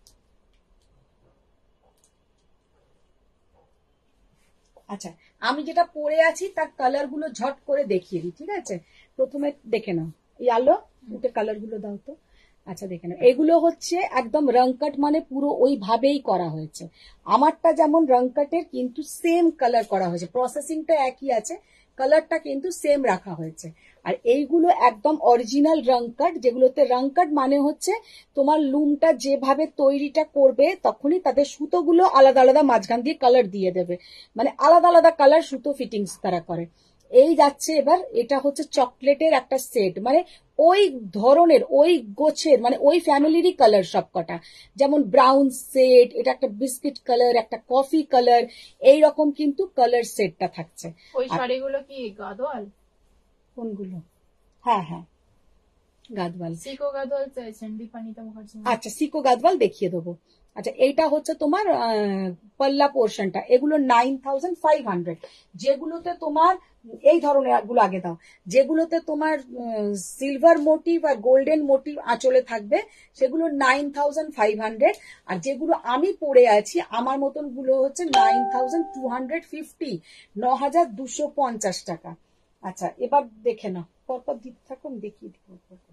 আচ্ছা, আমি যেটা পরে আছি তার কালার গুলো ঝট করে দেখিয়ে দিই, ঠিক আছে? প্রথমে দেখে নাও, ইয়ালো ওটা কালার গুলো দাও তো। আচ্ছা, দেখে নাও, এগুলো হচ্ছে একদম রংকাট, মানে পুরো ওইভাবেই করা হয়েছে। আমারটা যেমন রংকাটের, কিন্তু সেম কালার করা হয়েছে, প্রসেসিংটা একই আছে, কালারটা কিন্তু সেম রাখা হয়েছে। আর এইগুলো একদম অরিজিনাল রংকাট, যেগুলোতে রংকাট মানে হচ্ছে তোমার লুমটা যেভাবে তৈরিটা করবে তখনই তাদের সুতোগুলো আলাদা আলাদা মাঝখান দিয়ে কালার দিয়ে দেবে, মানে আলাদা আলাদা কালার সুতো ফিটিংস তারা করে। এই যাচ্ছে এবার, এটা হচ্ছে চকলেটের একটা সেট, মানে ওই ধরনের ওই গোছের, মানে ওই ফ্যামিলিরই কালার সবকটা, যেমন ব্রাউন সেট, এটা একটা বিস্কিট কালার, একটা কফি কালার, এইরকম কিন্তু কালার সেটটা থাকছে।
ওই শাড়িগুলো কি গাদোয়াল?
কোনগুলো? হ্যাঁ হ্যাঁ, গাদওয়াল।
সিকো গাদোয়াল চাইছেন দীপানিতা মুখার্জি।
আচ্ছা, সিকো গাদওয়াল দেখিয়ে দেবো। আচ্ছা, এইটা হচ্ছে তোমার পাল্লা পোর্শনটা, এগুলো 9,500। যেগুলোতে তোমার এই ধরনের গুলো আগে দাও, যেগুলোতে তোমার সিলভার মোটিভ আর গোল্ডেন মোটিভ আঁচলে থাকবে সেগুলো 9,500। আর যেগুলো আমি পরে আছি আমার মতন গুলো হচ্ছে 9,250, 9,250 টাকা। আচ্ছা, এবার দেখে নাও, পরপর দিতে থাকুন, দেখিয়ে দিব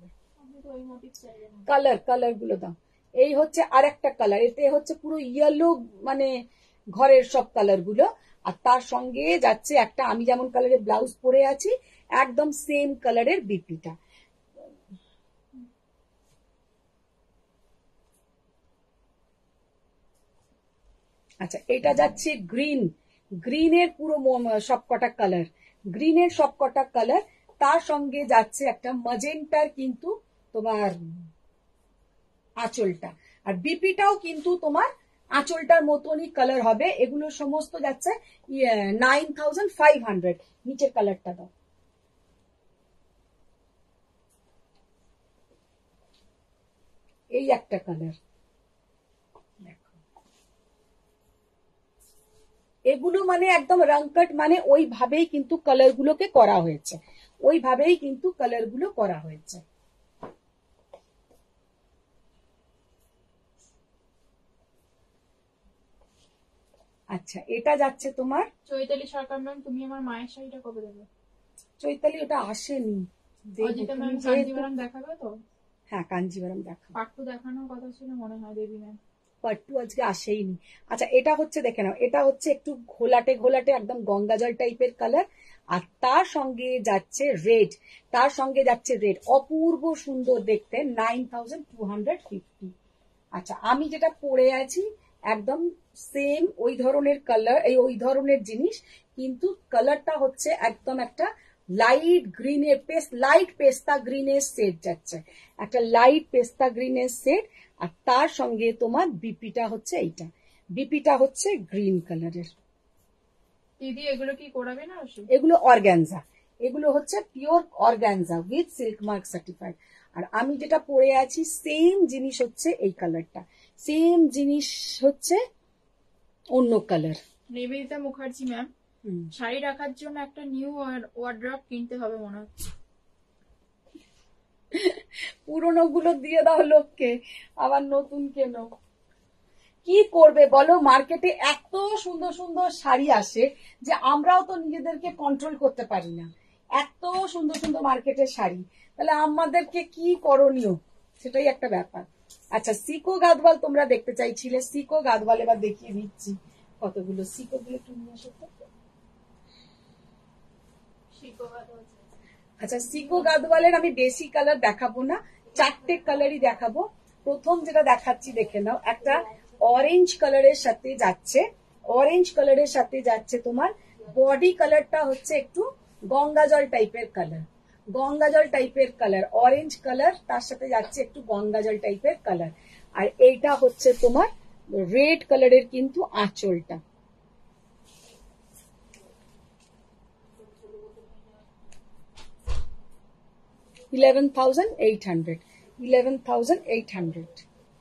কালার, কালার গুলো দাও। এই হচ্ছে আর একটা কালার, এতে হচ্ছে পুরো ইয়েলো, মানে ঘরের সব কালার গুলো। আর তার সঙ্গে যাচ্ছে একটা, আমি যেমন কালারের ব্লাউজ পরে আছি একদম সেম কালারের বিপিটা। আচ্ছা, এটা যাচ্ছে গ্রিন, গ্রিনের পুরো সবকটা কালার, গ্রিনের সবকটা কালার। তার সঙ্গে যাচ্ছে একটা ম্যাজেন্টার, কিন্তু তোমার আঁচলটা, আর বিপিটাও কিন্তু তোমার আঁচলটার মতনই কালার হবে। এগুলো সমস্ত যাচ্ছে 9,500। নিচের কালারটা দাও, এই একটা কালার দেখো, এগুলো মানে একদম রংকট, মানে ওইভাবেই কিন্তু কালার গুলোকে করা হয়েছে, ওইভাবেই কিন্তু কালার গুলো করা হয়েছে। আচ্ছা, এটা যাচ্ছে তোমার
চৈতালি সরকার ম্যাম, তুমি আমার মায়ের শাড়িটা কবে দেবে?
চৈতালি, ওটা আসেনি। দেখবো,
অজিতা ম্যাম
তুমি যেহেতু-
কাঞ্জিভারাম দেখাবে তো?
হ্যাঁ, কাঞ্জিভারম দেখো।
পাট্টু দেখানোর কথা ছিল মনে হয় দেবী ম্যাম।
পাট্টু আজকে আসেইনি। আচ্ছা, এটা হচ্ছে দেখে নাও, এটা হচ্ছে একটু ঘোলাটে ঘোলাটে একদম গঙ্গা জল টাইপের কালার, আর তার সঙ্গে যাচ্ছে রেড, তার সঙ্গে যাচ্ছে রেড, অপূর্ব সুন্দর দেখতে, 9250। আচ্ছা, আমি যেটা পরে আছি একদম সেম ওই ধরনের কালার, ওই ধরনের জিনিস, কিন্তু কালারটা হচ্ছে একদম একটা লাইট গ্রিনের, লাইট পেস্তা গ্রিনের সেট যাচ্ছে, একটা লাইট পেস্তা গ্রিনের সেট, আর তার সঙ্গে তোমার বিপিটা হচ্ছে এইটা, বিপিটা হচ্ছে গ্রিন কালারের।
দিদি এগুলো কি করাবে না ওষুধ?
এগুলো অর্গ্যানজা, এগুলো হচ্ছে pure organza with silk mark certified. আর আমি যেটা পরে আছি সেম জিনিস হচ্ছে এই কালারটা, সেম জিনিস হচ্ছে অন্য কালার।
নিবেদিতা মুখার্জি ম্যাম, শাড়ি রাখার জন্য একটা নিউ ওয়ার্ড্রপ কিনতে হবে মনে হচ্ছে।
পুরোনো গুলো দিয়ে দাও লোককে, আবার নতুন কেন? কি করবে বলো, মার্কেটে এত সুন্দর সুন্দর শাড়ি আসে যে আমরাও তো নিজেদেরকে কন্ট্রোল করতে পারি না, এত সুন্দর সুন্দর মার্কেটের শাড়ি, তাহলে আমাদেরকে কি করণীয়, সেটাই একটা ব্যাপার। আচ্ছা, সিকো গাদওয়াল তোমরা দেখতে চাইছিলে, সিকো গাদওয়াল এবার দেখিয়ে দিচ্ছি কতগুলো। সিকো গুলো একটু নিয়ে আসো তো। আচ্ছা, সিকো গাদওয়ালের আমি বেশি কালার দেখাবো না, 4টে কালারই দেখাবো। প্রথম যেটা দেখাচ্ছি দেখে নাও, একটা অরেঞ্জ কালারের সাথে যাচ্ছে, অরেঞ্জ কালারের সাথে যাচ্ছে তোমার বডি কালারটা হচ্ছে একটু গঙ্গা জল টাইপের কালার, গঙ্গা জল টাইপের কালার, অরেঞ্জ কালার, তার সাথে যাচ্ছে একটু গঙ্গা জল টাইপের কালার। আর এইটা হচ্ছে তোমার রেড কালারের কিন্তু আঁচলটা। $11,800, 11,800।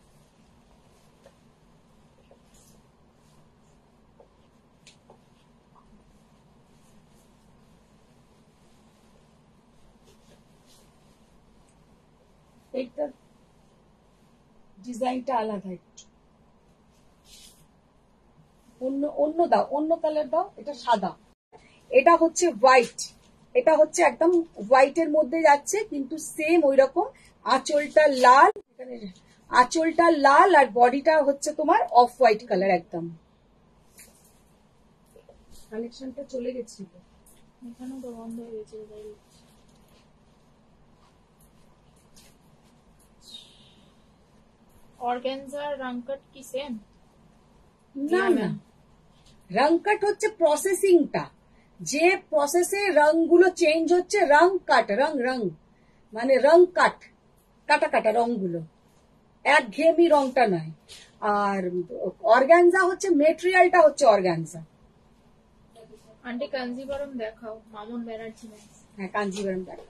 এইটা ডিজাইনটা আলাদা একটু, অন্য অন্য দাও, অন্য কালার দাও। এটা সাদা, এটা হচ্ছে হোয়াইট, এটা হচ্ছে একদম হোয়াইটের মধ্যে যাচ্ছে, কিন্তু সেম ওই রকম আঁচলটা লাল, আঁচলটা লাল, আর বডিটা হচ্ছে তোমার অফ হোয়াইট কালার একদম। কানেকশনটা চলে গেছিল,
এখানে তো বন্ধ হয়ে গেছে। অর্গানজা রংকট কি সেম?
না না, রংকট হচ্ছে প্রসেসিংটা, যে প্রসেসে রংগুলো চেঞ্জ হচ্ছে, রং কাট, রং রং মানে রং কাট, কাটা কাটা রংগুলো, একঘেয়েমি রংটা নয়। আর অর্গানজা হচ্ছে মেটেরিয়ালটা হচ্ছে অর্গানজা।
আন্টি কাঞ্জিভারম দেখাও, মামুন ব্যানার্জি ম্যাম।
হ্যাঁ, কাঞ্জিভারম দেখো।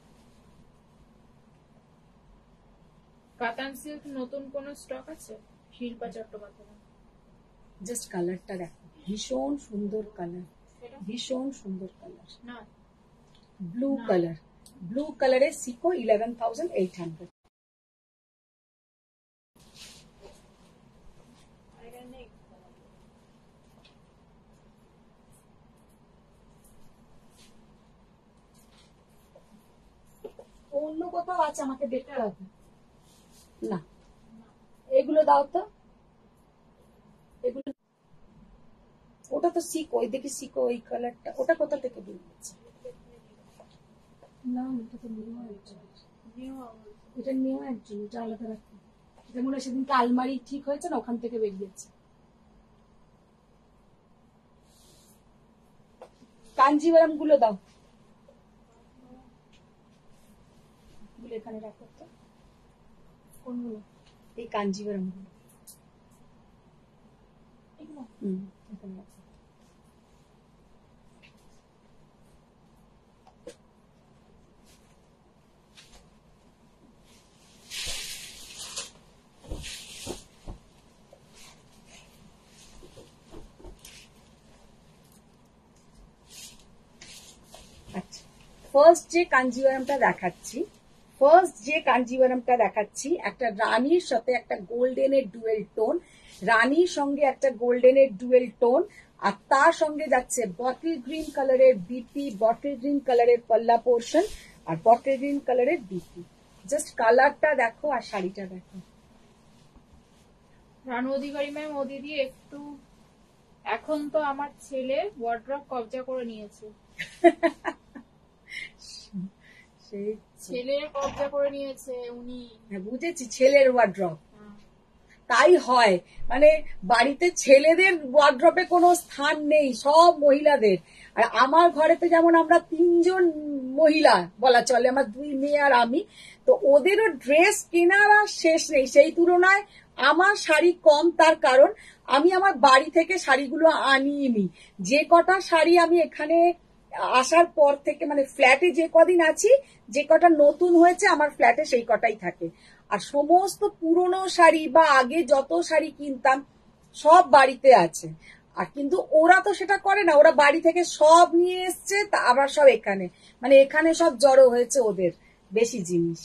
কাতান সিল্ক নতুন কোন স্টক আছে? শিল্পা চট্টোপাধ্যায়।
জাস্ট কালারটা দেখো, ভীষণ সুন্দর কালার, ভীষণ সুন্দর কালার,
না
ব্লু কালার, ব্লু কালারের সিকো, 11,800। অন্য কোথাও আছে, আমাকে দেখতে হবে না। এগুলো দাও তো, এগুলো, ওটা তো সিকো, ওই দেখি সিকো, ওই কালারটা, ওটা কোথা থেকে বেরিয়েছে? না, এটা তো নিউ একজন, এটা নিউ একজন, এটা আলাদা রাখো। এটা মনে হয় সেদিনকে আলমারি ঠিক হয়েছে না, ওখান থেকে বেরিয়েছে। কাঞ্জিভারম গুলো দাও, গুলো এখানে রাখো তো।
কোনগুলো?
এই কাঞ্জিভারম গুলো, এখানে রাখো। ফার্স্ট যে কাঞ্জিভারামটা দেখাচ্ছি একটা রানীর সাথে একটা গোল্ডেনের ডুয়েল টোন, রানীর সঙ্গে একটা গোল্ডেনের ডুয়েল টোন, আর তার সঙ্গে যাচ্ছে বটল গ্রিন কালারের বিপি, বটল গ্রিন কালারের পল্লা পোর্শন আর বটল গ্রিন কালারের বিপি। জাস্ট কালারটা দেখো আর শাড়িটা দেখো।
রানু অধিকারী ম্যাম ও দিদি একটু, এখন তো আমার ছেলে ওয়ার্ড্রপ কবজা করে নিয়েছে।
সেই
ছেলে কবজা করে নিয়েছে উনি।
হ্যাঁ, বুঝেছি, ছেলের ওয়ার্ড্রপ। তাই হয়, মানে বাড়িতে ছেলেদের ওয়ার্ড্রপে কোনো স্থান নেই, সব মহিলাদের। আর আমার ঘরেতে যেমন আমরা 3 জন মহিলা বলা চলে, আমার 2 মেয়ে আর আমি, তো ওদেরও ড্রেস কেনার আর শেষ নেই। সেই তুলনায় আমার শাড়ি কম, তার কারণ আমি আমার বাড়ি থেকে শাড়িগুলো আনিনি। যে কটা শাড়ি আমি এখানে আসার পর থেকে, মানে ফ্ল্যাটে যে কদিন আছি, যে কটা নতুন হয়েছে আমার ফ্ল্যাটে সেই কটাই থাকে। আর সমস্ত পুরনো শাড়ি বা আগে যত শাড়ি কিনতাম সব বাড়িতে আছে। আর কিন্তু ওরা তো সেটা করে না, ওরা বাড়ি থেকে সব নিয়ে এসছে, তা আবার সব এখানে, মানে এখানে সব জড়ো হয়েছে ওদের বেশি জিনিস।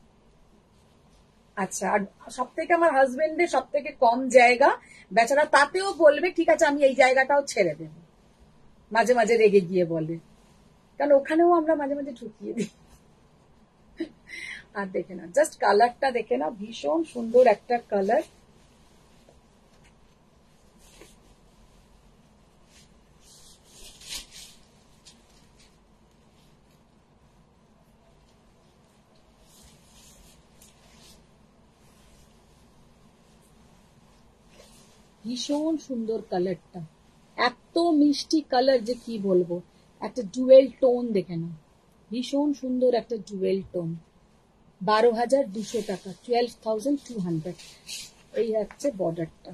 আচ্ছা, আর সব থেকে আমার হাজবেন্ডের সব থেকে কম জায়গা, বেচারা তাতেও বলবে ঠিক আছে আমি এই জায়গাটাও ছেড়ে দেব, মাঝে মাঝে রেগে গিয়ে বলে, কারণ ওখানেও আমরা মাঝে মাঝে ঢুকিয়ে দিই। আর দেখে না, জাস্ট কালারটা দেখে না, ভীষণ সুন্দর একটা কালার। ভীষণ সুন্দর কালারটা, এত মিষ্টি কালার যে কি বলবো। একটা ডুয়েল টোন দেখে না, ভীষণ সুন্দর একটা ডুয়েল টোন। 12,200 টাকা, 12,200। এই হচ্ছে বর্ডারটা,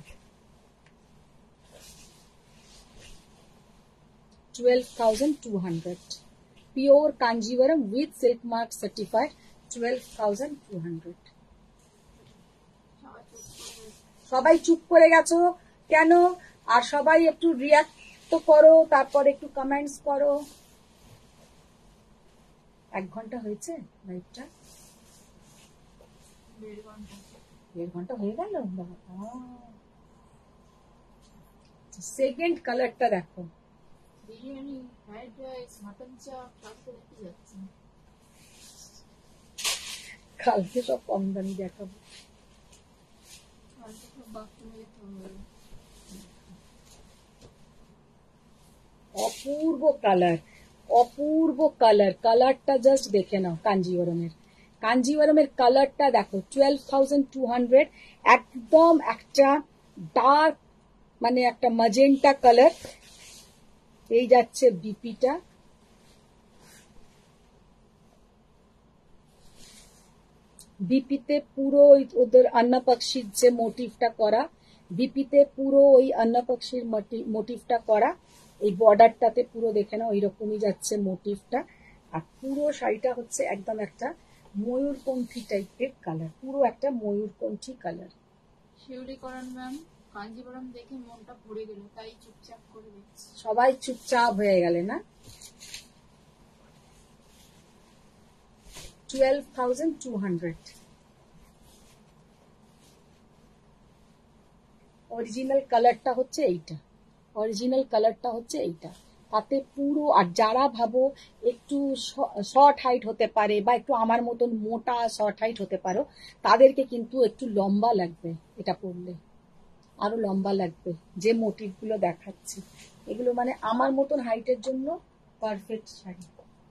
12,200। Pure Kanjivaram with silk mark certified, 12,200। সবাই চুপ করে গেছো কেন? আর সবাই একটু রিয়াক্ট তো করো, তারপর একটু কমেন্টস করো। 1 ঘন্টা হয়েছে লাইভটা? 1.5 ঘন্টা হয়ে গেল। সেকেন্ড কালারটা দেখো,
বিরিয়ানি, ফ্রাইড রাইস, মাটন চাপ সব তো দেখতে যাচ্ছে।
কালকে সব কম দামি দেখাবো। অপূর্ব কালার, অপূর্ব কালার। কালারটা জাস্ট দেখে নাও। কাঞ্জিভারামের কালারটা দেখো, 12,200। একদম একটা ডার্ক, মানে একটা ম্যাজেন্টা কালার। এই যাচ্ছে বিপিটা, বিপিতে পুরো ওদের অন্নপক্ষীর যে মোটিভটা করা, বিপিতে পুরো ওই অন্নপক্ষীর মোটিভটা করা। এই বর্ডারটাতে পুরো দেখে নাও ওইরকমই যাচ্ছে মোটিভটা। আর পুরো শাড়িটা হচ্ছে একদম একটা ময়ূরপন্থী টাইপের কালার, পুরো একটা ময়ূরপন্থী কালার।
শিউলি করণ ম্যাম, কাঞ্জিভারাম দেখে মনটা ভরে গেল, তাই চুপচাপ করে দেখছি।
সবাই চুপচাপ হয়ে গেলে না? 12,200। অরিজিনাল কালারটা হচ্ছে এইটা, অরিজিনাল কালারটা হচ্ছে এইটা। তাতে পুরো, আর যারা ভাবো একটু শর্ট হাইট হতে পারে বা একটু আমার মতন মোটা শর্ট হাইট হতে পারো, তাদেরকে কিন্তু একটু লম্বা লাগবে, এটা পরলে আরো লম্বা লাগবে। যে মোটিভ গুলো দেখাচ্ছি এগুলো মানে আমার মতন হাইটের জন্য পারফেক্ট শাড়ি।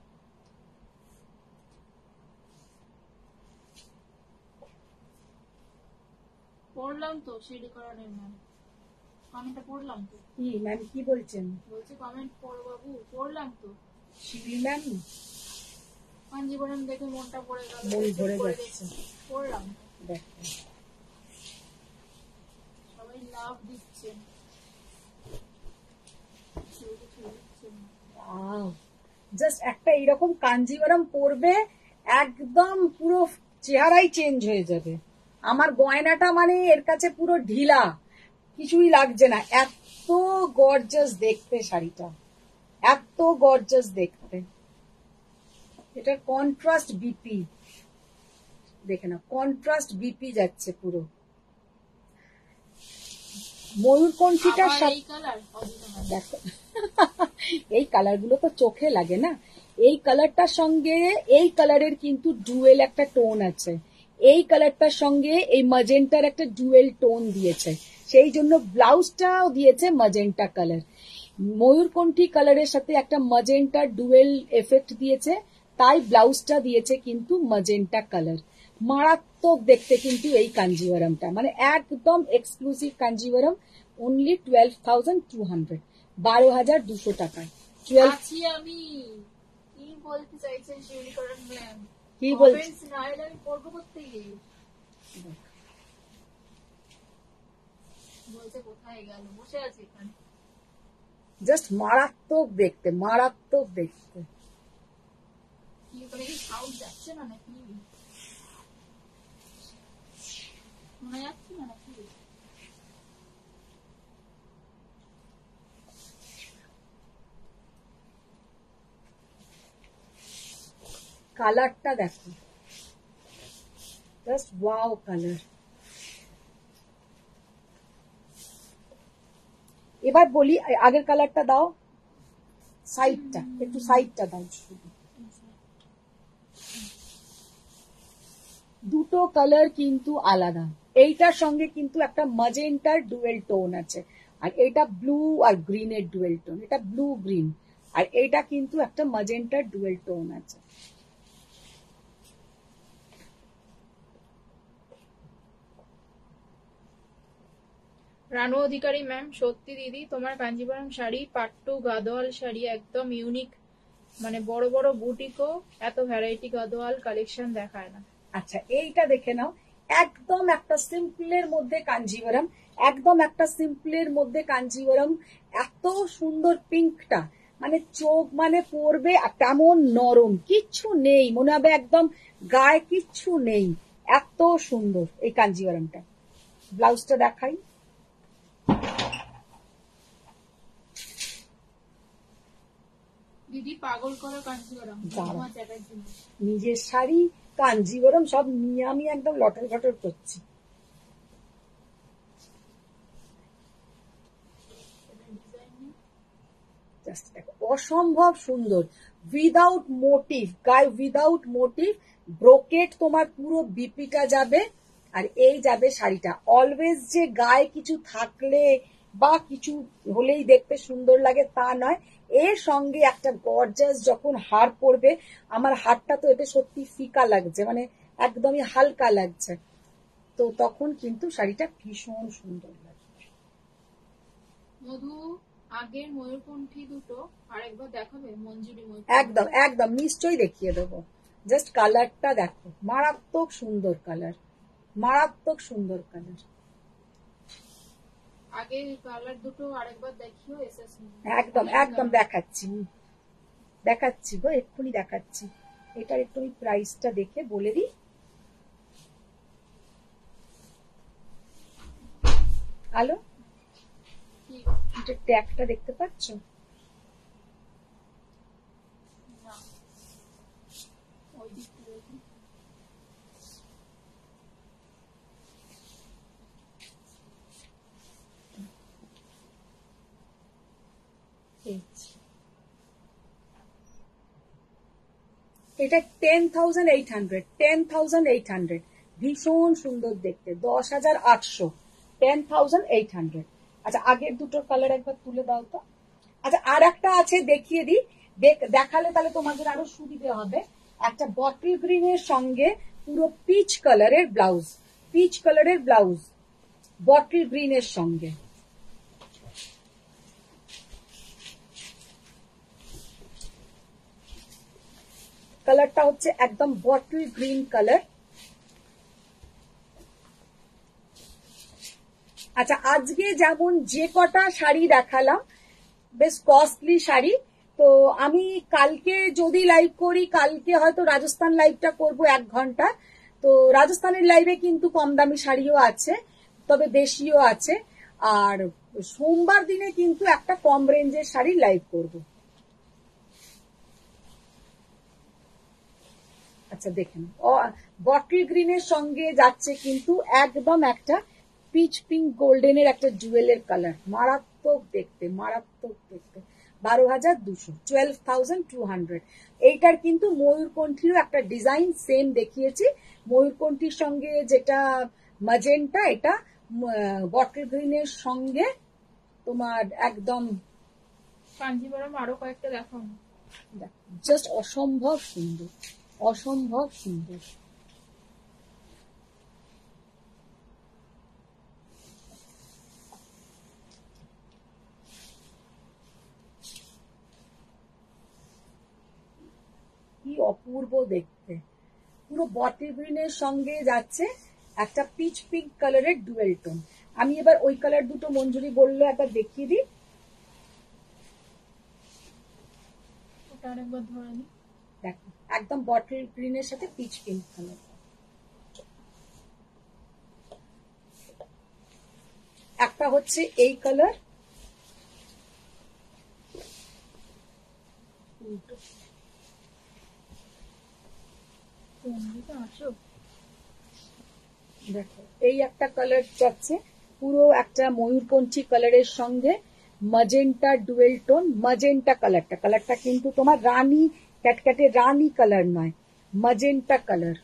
পড়লাম তো শিউলি করণের ম্যাম, কমেন্টটা পড়লাম তো।
কি ম্যাম কি বলছেন?
বলছে কমেন্ট পড়ো বাবু, পড়লাম তো।
শিউলি ম্যাম
কাঞ্জিভারাম দেখে মনটা ভরে গেল,
মন ভরে
পড়ে
যাচ্ছে।
দেখছি, পড়লাম।
দেখো,
সবাই লাভ দিচ্ছেন, দিচ্ছেন।
জাস্ট একটা এরকম কাঞ্জিভারাম পরবে, একদম পুরো চেহারাই চেঞ্জ হয়ে যাবে। আমার গয়নাটা মানে এর কাছে পুরো ঢিলা, কিছুই লাগছে না। এত গর্জাস দেখতে শাড়িটা, এত গর্জাস দেখতে। এটা কন্ট্রাস্ট বিপি, দেখে না, কন্ট্রাস্ট বিপি যাচ্ছে পুরো। ময়ূরকণ্ঠীটার
আবার
সাথে
এই কালার
দেখো এই কালার গুলো তো চোখে লাগে না। এই কালারটার সঙ্গে এই কালারের কিন্তু ডুয়েল একটা টোন আছে, এই কালারটার সঙ্গে এই ম্যাজেন্টার একটা ডুয়েল টোন দিয়েছে, সেই জন্য ব্লাউজটাও দিয়েছে ম্যাজেন্টা কালার। ময়ূরকণ্ঠী কালারের সাথে একটা ম্যাজেন্টার ডুয়েল এফেক্ট দিয়েছে, তাই ব্লাউজটা দিয়েছে কিন্তু ম্যাজেন্টা কালার। মারাত্মক দেখতে কিন্তু এই কাঞ্জিভারামটা, মানে একদম এক্সক্লুসিভ কাঞ্জিভারাম, অনলি 12,200, 12,200 টাকায়। 12
আছি আমি। কি বলতে চাইছেন শিউলিকরণ ম্যাম?
কি বলছি
কমেন্টস না এলে আমি পড়বো কোত্থেকে? বলছে কোথায় গেল, বসে আছে এখানে।
জাস্ট মারাত্মক দেখতে, মারাত্মক দেখতে।
কি করে কি সাউন্ড যাচ্ছে না নাকি? শোনা যাচ্ছে না নাকি?
কালারটা দেখো, জাস্ট ওয়াও কালার। এবার বলি, আগের কালারটা দাও, সাইডটা একটু, সাইডটা দাও শুধু। দুটো কালার কিন্তু আলাদা, এইটার সঙ্গে কিন্তু একটা ম্যাজেন্টার ডুয়েল টোন আছে, আর এটা ব্লু আর গ্রিনের ডুয়েল টোন, এটা ব্লু গ্রিন, আর এইটা কিন্তু একটা ম্যাজেন্টার ডুয়েল টোন আছে।
রানু অধিকারী ম্যাম, সত্যি দিদি তোমার কাঞ্জিভারম শাড়ি, পাট্টু গাদোয়াল শাড়ি একদম ইউনিক, মানে বড় বড় বুটিকও এত ভ্যারাইটি গাদোয়াল কালেকশন দেখায় না।
আচ্ছা, এইটা দেখে নাও, একদম একটা সিম্পলের মধ্যে কাঞ্জিভারম, একদম একটা সিম্পলের মধ্যে কাঞ্জিভারম। এত সুন্দর পিঙ্কটা, মানে চোখ মানে পড়বে, আর তেমন নরম, কিচ্ছু নেই, মনে হবে একদম গায়ে কিচ্ছু নেই, এত সুন্দর এই কাঞ্জিভারমটা। ব্লাউজটা দেখাই,
দিদি পাগল করা কাঞ্জিভারম
দারুণ।
আমার চ্যাটার্জি।
নিজের শাড়ি কাঞ্জিভারম সব নিয়ে আমি একদম লটর ঘটর করছি। জাস্ট দেখো, অসম্ভব সুন্দর, উইদাউট মোটিভ, গায়ে উইদাউট মোটিভ, ব্রোকেট তোমার পুরো বিপিটা যাবে, আর এই যাবে শাড়িটা। অলওয়েজ যে গায়ে কিছু থাকলে বা কিছু হলেই দেখতে সুন্দর লাগে তা নয়, এর সঙ্গে একটা গর্জাস যখন হার পড়বে, আমার হারটা তো এতে সত্যি ফিকা লাগছে, মানে একদমই হালকা লাগছে, তো তখন কিন্তু শাড়িটা ভীষণ সুন্দর লাগবে।
মধু, আগের ময়ূরকণ্ঠী দুটো আরেকবার দেখাবে? মঞ্জুরি ময়ূর
একদম একদম নিশ্চয়ই দেখিয়ে দেবো। জাস্ট কালারটা দেখো, মারাত্মক সুন্দর কালার, মারাত্মক সুন্দর কালার।
আগের কালার দুটো আরেকবার দেখিও। এসএস
একদম একদম দেখাচ্ছি, দেখাচ্ছি গো, এক্ষুনি দেখাচ্ছি। এটার একটু আমি প্রাইসটা দেখে বলে দিই। আলো, এটা ট্যাগটা দেখতে পাচ্ছ?
না, ওই দিক থেকে দেখি।
এটা 10,800, 10,800, ভীষণ সুন্দর দেখতে, 10,800, 10,800। আচ্ছা, আগের দুটোর কালার একবার তুলে দাও তো। আচ্ছা, আর একটা আছে, দেখিয়ে দিই, দেখালে তাহলে তোমাদের আরো সুবিধে হবে। একটা বটল গ্রিনের সঙ্গে পুরো পিচ কালারের ব্লাউজ, পিচ কালারের ব্লাউজ বটল গ্রিনের সঙ্গে। কালারটা হচ্ছে একদম বটল গ্রিন কালার। আচ্ছা, আজকে যেমন যে কটা শাড়ি দেখালাম বেশ কস্টলি শাড়ি, তো আমি কালকে যদি লাইভ করি, কালকে হয়তো রাজস্থান লাইভটা করব 1 ঘন্টা, তো রাজস্থানের লাইভে কিন্তু কম দামি শাড়িও আছে, তবে বেশিও আছে, আর সোমবার দিনে কিন্তু একটা কম রেঞ্জের শাড়ি লাইভ করব। আচ্ছা দেখেন, বটল গ্রিনের সঙ্গে যাচ্ছে কিন্তু একদম একটা পিচ পিঙ্ক গোল্ডেনের একটা জুয়েলের কালার, মারাত্মক দেখতে, মারাত্মক দেখতে। 12,200, 12,200। এইটার কিন্তু ময়ূরকণ্ঠীরও একটা ডিজাইন সেম দেখিয়েছি। ময়ূরকণ্ঠীর সঙ্গে যেটা ম্যাজেন্টা, এটা বটল গ্রিনের সঙ্গে তোমার একদম
কাঞ্জিবরম আরো কয়েকটা দেখো না।
জাস্ট অসম্ভব সুন্দর, অসম্ভব সুন্দর। কি অপূর্ব দেখতে, পুরো বটল গ্রিনের সঙ্গে যাচ্ছে একটা পিচ পিঙ্ক কালারের ডুয়েল টোন। আমি এবার ওই কালার দুটো মঞ্জুরি বললো একবার দেখিয়ে দিই।
ওটা আরেকবার ধরে নি।
দেখো একদম বটল গ্রিনের সাথে পিচ পিঙ্ক কালার। একটা হচ্ছে এই কালার, দেখো এই একটা কালার যাচ্ছে পুরো একটা ময়ূরকণ্ঠী কালারের সঙ্গে ম্যাজেন্টা ডুয়েল টোন। ম্যাজেন্টা কালারটা কিন্তু তোমার রানী ক্যাটক্যাটে রানী কালার নয়, ম্যাজেন্টা কালার।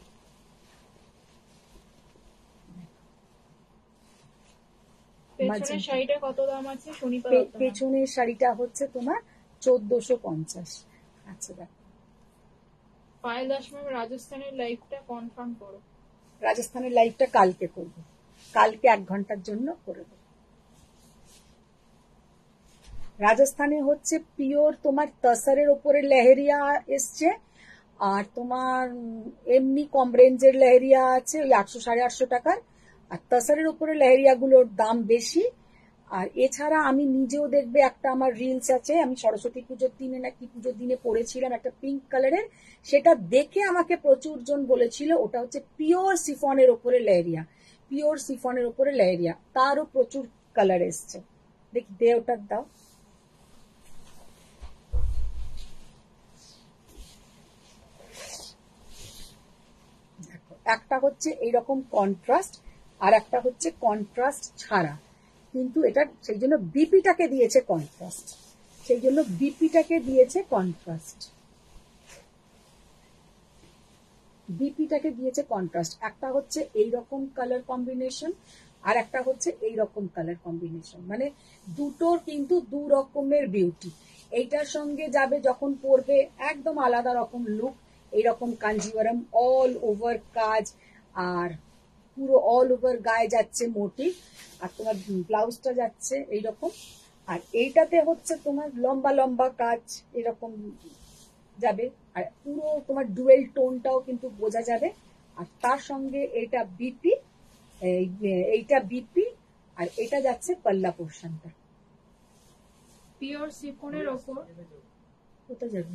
পেছনের শাড়িটা কত দাম আছে শুনি?
পেছনের শাড়িটা হচ্ছে তোমার 1450। আচ্ছা দেখো,
পায়েল দাস ম্যাম রাজস্থানের লাইভটা কনফার্ম করো।
রাজস্থানের লাইভটা কালকে করব, কালকে 1 ঘন্টার জন্য করে দেবো। রাজস্থানে হচ্ছে পিওর তোমার তসরের ওপরে লেহেরিয়া এসছে, আর তোমার এমনি কম রেঞ্জের লেহেরিয়া আছে ওই 800-850 টাকার, আর তসরের উপরে লেহেরিয়া গুলোর দাম বেশি। আর এছাড়া আমি নিজেও দেখবে একটা আমার রিলস আছে, আমি সরস্বতী পুজোর দিনে না কি পুজোর দিনে পরেছিলাম একটা পিঙ্ক কালারের, সেটা দেখে আমাকে প্রচুর জন বলেছিল ওটা হচ্ছে পিওর সিফনের ওপরে লেহেরিয়া, পিওর সিফনের ওপরে লেহেরিয়া, তারও প্রচুর কালার এসছে। দেখি দে ওটার দাও। একটা হচ্ছে এইরকম কন্ট্রাস্ট, আর একটা হচ্ছে কন্ট্রাস্ট ছাড়া, কিন্তু এটা সেই জন্য বিপিটাকে দিয়েছে কন্ট্রাস্ট, সেই জন্য বিপিটাকে দিয়েছে কন্ট্রাস্ট, বিপিটাকে দিয়েছে কন্ট্রাস্ট। একটা হচ্ছে এইরকম কালার কম্বিনেশন, আর একটা হচ্ছে এইরকম কালার কম্বিনেশন, মানে দুটোর কিন্তু দু রকমের বিউটি। এইটার সঙ্গে যাবে যখন পরবে একদম আলাদা রকম লুক, এইরকম কাঞ্জিভারম অল ওভার কাজ, আর পুরো অল ওভার গায়ে যাচ্ছে মোটিভ, আর তোমার ব্লাউজটা যাচ্ছে এইরকম, আর এইটাতে হচ্ছে তোমার লম্বা লম্বা কাজ এরকম যাবে, আর পুরো তোমার ডুয়েল টোনটাও কিন্তু বোঝা যাবে। আর তার সঙ্গে এটা বিপি, এইটা বিপি, আর এটা যাচ্ছে পাল্লা পোর্শনটা।
পিওর সিফনের ওপর,
কোথায় যাবে?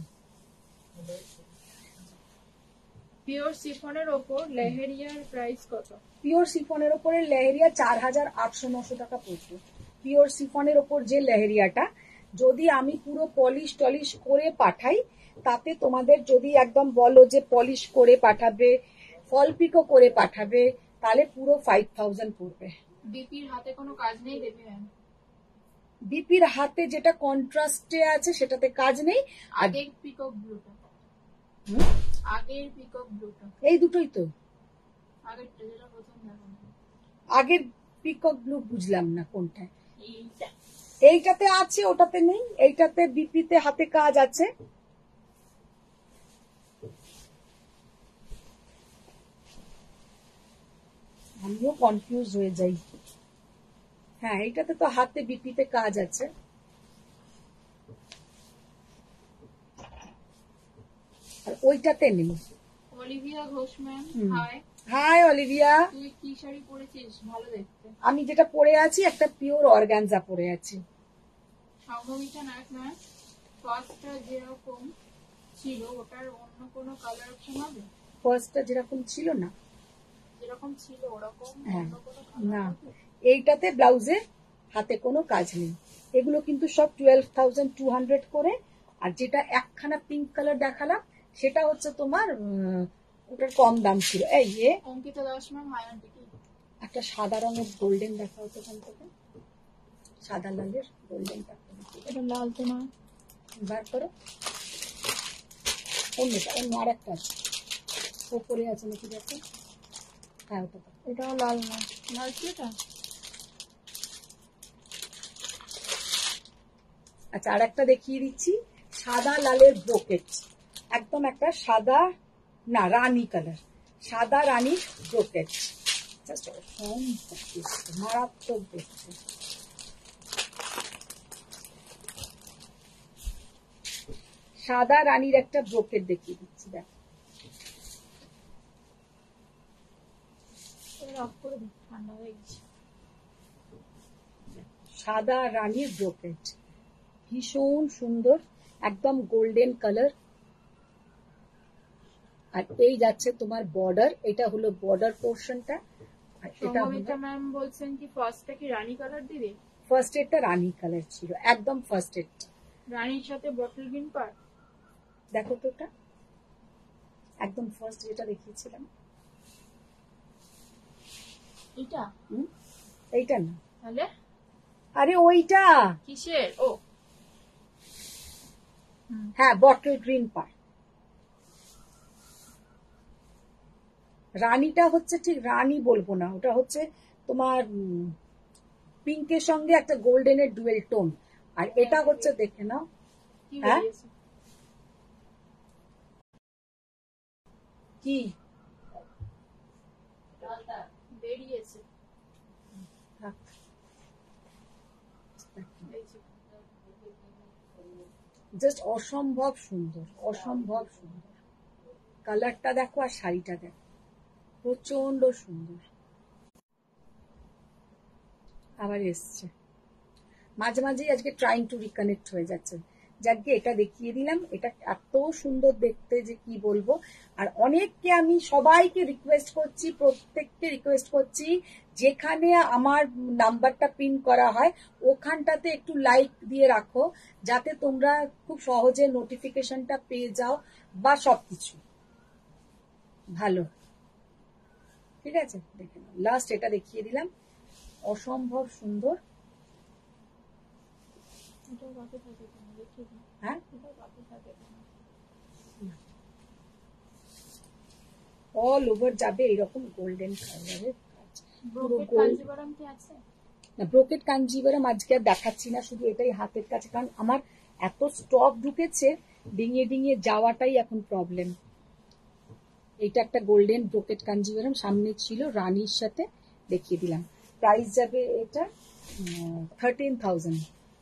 পিওর সিফনের ওপর লেহেরিয়ার প্রাইস কত?
পিওর সিফনের ওপরে লেহেরিয়া 4,800-900 টাকা পড়বে। পিওর সিফনের ওপর যে লেহেরিয়াটা যদি আমি পুরো পলিশ টলিশ করে পাঠাই, তাতে তোমাদের যদি একদম বলো যে পলিশ করে পাঠাবে, ফল পিকো করে পাঠাবে, তাহলে পুরো 5,000 পড়বে।
বিপির হাতে কোনো কাজ নেই দেবে ম্যাম?
বিপির হাতে যেটা কন্ট্রাস্টে আছে সেটাতে কাজ নেই।
আগের পিকক ব্লুটা, আগের পিকক ব্লুটা,
এই দুটোই তো
আগেরটা যেটা প্রথম দেখো।
আগের পিকক ব্লু বুঝলাম না কোনটা।
এইটা
এইটাতে আছে, ওটাতে নেই। এইটাতে বিপিতে হাতে কাজ আছে। আমিও কনফিউজ হয়ে যাই। হ্যাঁ, এইটাতে তো হাতে বিপিতে কাজ আছে। আর ওইটাতে নেই।
Olivia Ghosh ma'am, hi.
Hi Olivia,
তুই কি শাড়ি পরেছিস? ভালো দেখতে।
আমি যেটা পরে আছি একটা পিওর অর্গানজা পরে আছি।
সংঘমিতা নায়ক ম্যাম, ফার্স্টটা যেরকম ছিল ওটার অন্য কোনো কালার অপশন হবে?
ফার্স্টটা যেরকম ছিল না,
যেরকম ছিল ওরকম
হ্যাঁ,
অন্য কোনো
না,
কালার?
এইটাতে ব্লাউজে হাতে কোনো কাজ নেই। এগুলো কিন্তু সব 12,200 করে। আর যেটা একখানা পিঙ্ক কালার দেখালাম সেটা হচ্ছে তোমার ওটার কম দাম ছিল। এই
Ankita Das ma'am, hi aunty কি?
একটা সাদা রঙের গোল্ডেন দেখা হতো ওখান থেকে, সাদা লালের গোল্ডেন
এটা লাল তো নয়।
বার করো। অন্যটা, অন্য আর একটা আছে ওপরে আছে নাকি দেখো। হ্যাঁ ওটা দাও।
এটাও লাল না, লাল কি এটা?
আচ্ছা আর একটা দেখিয়ে দিচ্ছি, সাদা লালের ব্রোকেট, একদম একটা সাদা না রানী কালার, সাদা রানীর ব্রোকেট, জাস্ট মারাত্মক দেখতে। সাদা রানীর একটা ব্রোকেট দেখিয়ে দিচ্ছি, দেখ
অফ করে দিই, ঠান্ডা হয়ে গেছে।
সাদা রানীর ব্রোকেট ভীষণ সুন্দর, একদম গোল্ডেন কালার। আর এই যাচ্ছে তোমার বর্ডার, এটা হলো বর্ডার পোর্শনটা। আর এটা
সংগমিতা ম্যাম বলছেন কি ফার্স্টটা কি রানী কালার দিবে?
ফার্স্ট এডটা রানী কালার ছিল, একদম ফার্স্ট এড।
রানীর সাথে বটল গ্রিন পার,
দেখো তো ওটা একদম ফার্স্ট যেটা দেখিয়েছিলাম।
এটা
এইটা না,
তাহলে
আরে ওইটা,
কিসের? ও
হ্যাঁ বটল গ্রিন পার। রানীটা হচ্ছে ঠিক রানী বলবো না, ওটা হচ্ছে তোমার পিঙ্কের সঙ্গে একটা গোল্ডেনের ডুয়েল টোন। আর এটা হচ্ছে দেখে নাও,
কি
হ্যাঁ?
বেরিয়েছে?
কি
বেরিয়েছে
থাক।
এই যে।
জাস্ট অসম্ভব সুন্দর, অসম্ভব সুন্দর। কালারটা দেখো আর শাড়িটা দেখো, প্রচন্ড সুন্দর। আবার এসছে মাঝে মাঝেই, আজকে ট্রাইং টু রিকানেক্ট হয়ে যাচ্ছে। যাকে এটা দেখিয়ে দিলাম, এটা এত সুন্দর দেখতে যে কি বলবো। আর অনেককে আমি সবাইকে রিকোয়েস্ট করছি, প্রত্যেককে রিকোয়েস্ট করছি, যেখানে আমার নাম্বারটা পিন করা হয় ওখানটাতে একটু লাইক দিয়ে রাখো, যাতে তোমরা খুব সহজে নোটিফিকেশনটা পেয়ে যাও বা সবকিছু ভালো। ঠিক আছে, দেখে নাও। লাস্ট এটা দেখিয়ে দিলাম, অসম্ভব সুন্দর।
এটাও বাকি থাকে কেন? দেখিয়ে দিই।
হ্যাঁ
এটাও বাকি থাকে কেন?
অল ওভার যাবে এরকম গোল্ডেন কালারের কাজ। পুরো
ব্রোকেট
গোল্ড
কাঞ্জিভারাম কি আছে?
না, ব্রোকেট কাঞ্জিভারাম আজকে আর দেখাচ্ছি না, শুধু এটাই হাতের কাছে, কারণ আমার এত স্টক ঢুকেছে, ডিঙিয়ে ডিঙিয়ে যাওয়াটাই এখন প্রবলেম। এটা একটা গোল্ডেন ব্রোকেট কাঞ্জিভারাম, সামনে ছিল রানীর সাথে, দেখিয়ে দিলাম। প্রাইস যাবে এটা 13,000।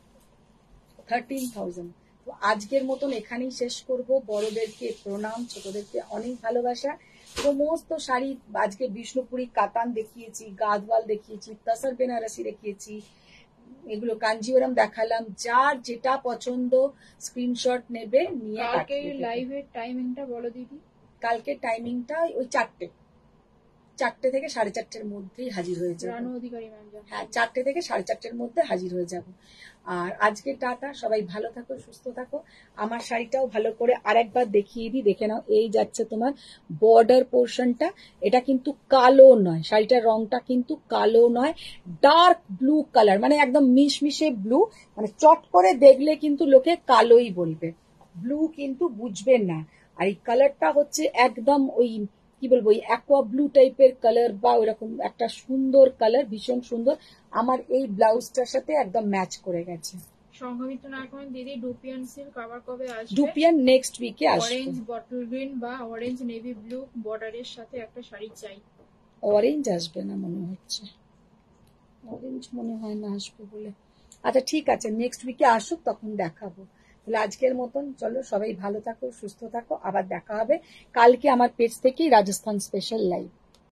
তো আজকের মতন এখানেই শেষ করব। বড়দেরকে প্রণাম, ছোটদেরকে অনেক ভালোবাসা। সমস্ত শাড়ি আজকে বিষ্ণুপুরি কাতান দেখিয়েছি, গাদওয়াল দেখিয়েছি, তাসার বেনারসি দেখিয়েছি, এগুলো কাঞ্জিভারাম দেখালাম। যার যেটা পছন্দ স্ক্রিনশট নেবে, নিয়ে
কালকে
পাঠিয়ে দেবে।
লাইভের টাইমিংটা বলো দিদি।
কালকে টাইমিংটা ওই 4টে থেকে 4:30-র মধ্যেই হাজির হয়ে যাবো।
রানু অধিকারী ম্যাম যা।
হ্যাঁ 4টে থেকে 4:30-র মধ্যে হাজির হয়ে যাব। আর আজকে টাটা, সবাই ভালো থাকো, সুস্থ থাকো। আমার শাড়িটাও ভালো করে আরেকবার দেখিয়ে দিই, দেখে নাও। এই যাচ্ছে তোমার বর্ডার পোর্শনটা, এটা কিন্তু কালো নয়, শাড়িটার রংটা কিন্তু কালো নয়, ডার্ক ব্লু কালার, মানে একদম মিশমিশে ব্লু, মানে চট করে দেখলে কিন্তু লোকে কালোই বলবে, ব্লু কিন্তু বুঝবেন না। আর এই কালারটা হচ্ছে একদম ওই কি বলবো, ওই অ্যাকোয়া ব্লু টাইপের কালার, বা ওইরকম একটা সুন্দর কালার, ভীষণ সুন্দর। আমার এই ব্লাউজটার সাথে একদম ম্যাচ করে গেছে।
সংঘমিত্র নায়কন দিদি, ডুপিয়ান সিল্ক আবার কবে আসবে?
ডুপিয়ান নেক্সট উইকে আসবে।
অরেঞ্জ বটল গ্রিন বা অরেঞ্জ নেভি ব্লু বর্ডারের সাথে একটা শাড়ি চাই।
অরেঞ্জ আসবে না মনে হচ্ছে, অরেঞ্জ মনে হয় না আসবে বলে। আচ্ছা ঠিক আছে, নেক্সট উইকে আসুক, তখন দেখাবো। তাহলে আজকের মতন চলো, সবাই ভালো থাকো, সুস্থ থাকো, আবার দেখা হবে কালকে আমার পেজ থেকেই রাজস্থান স্পেশাল লাইভ।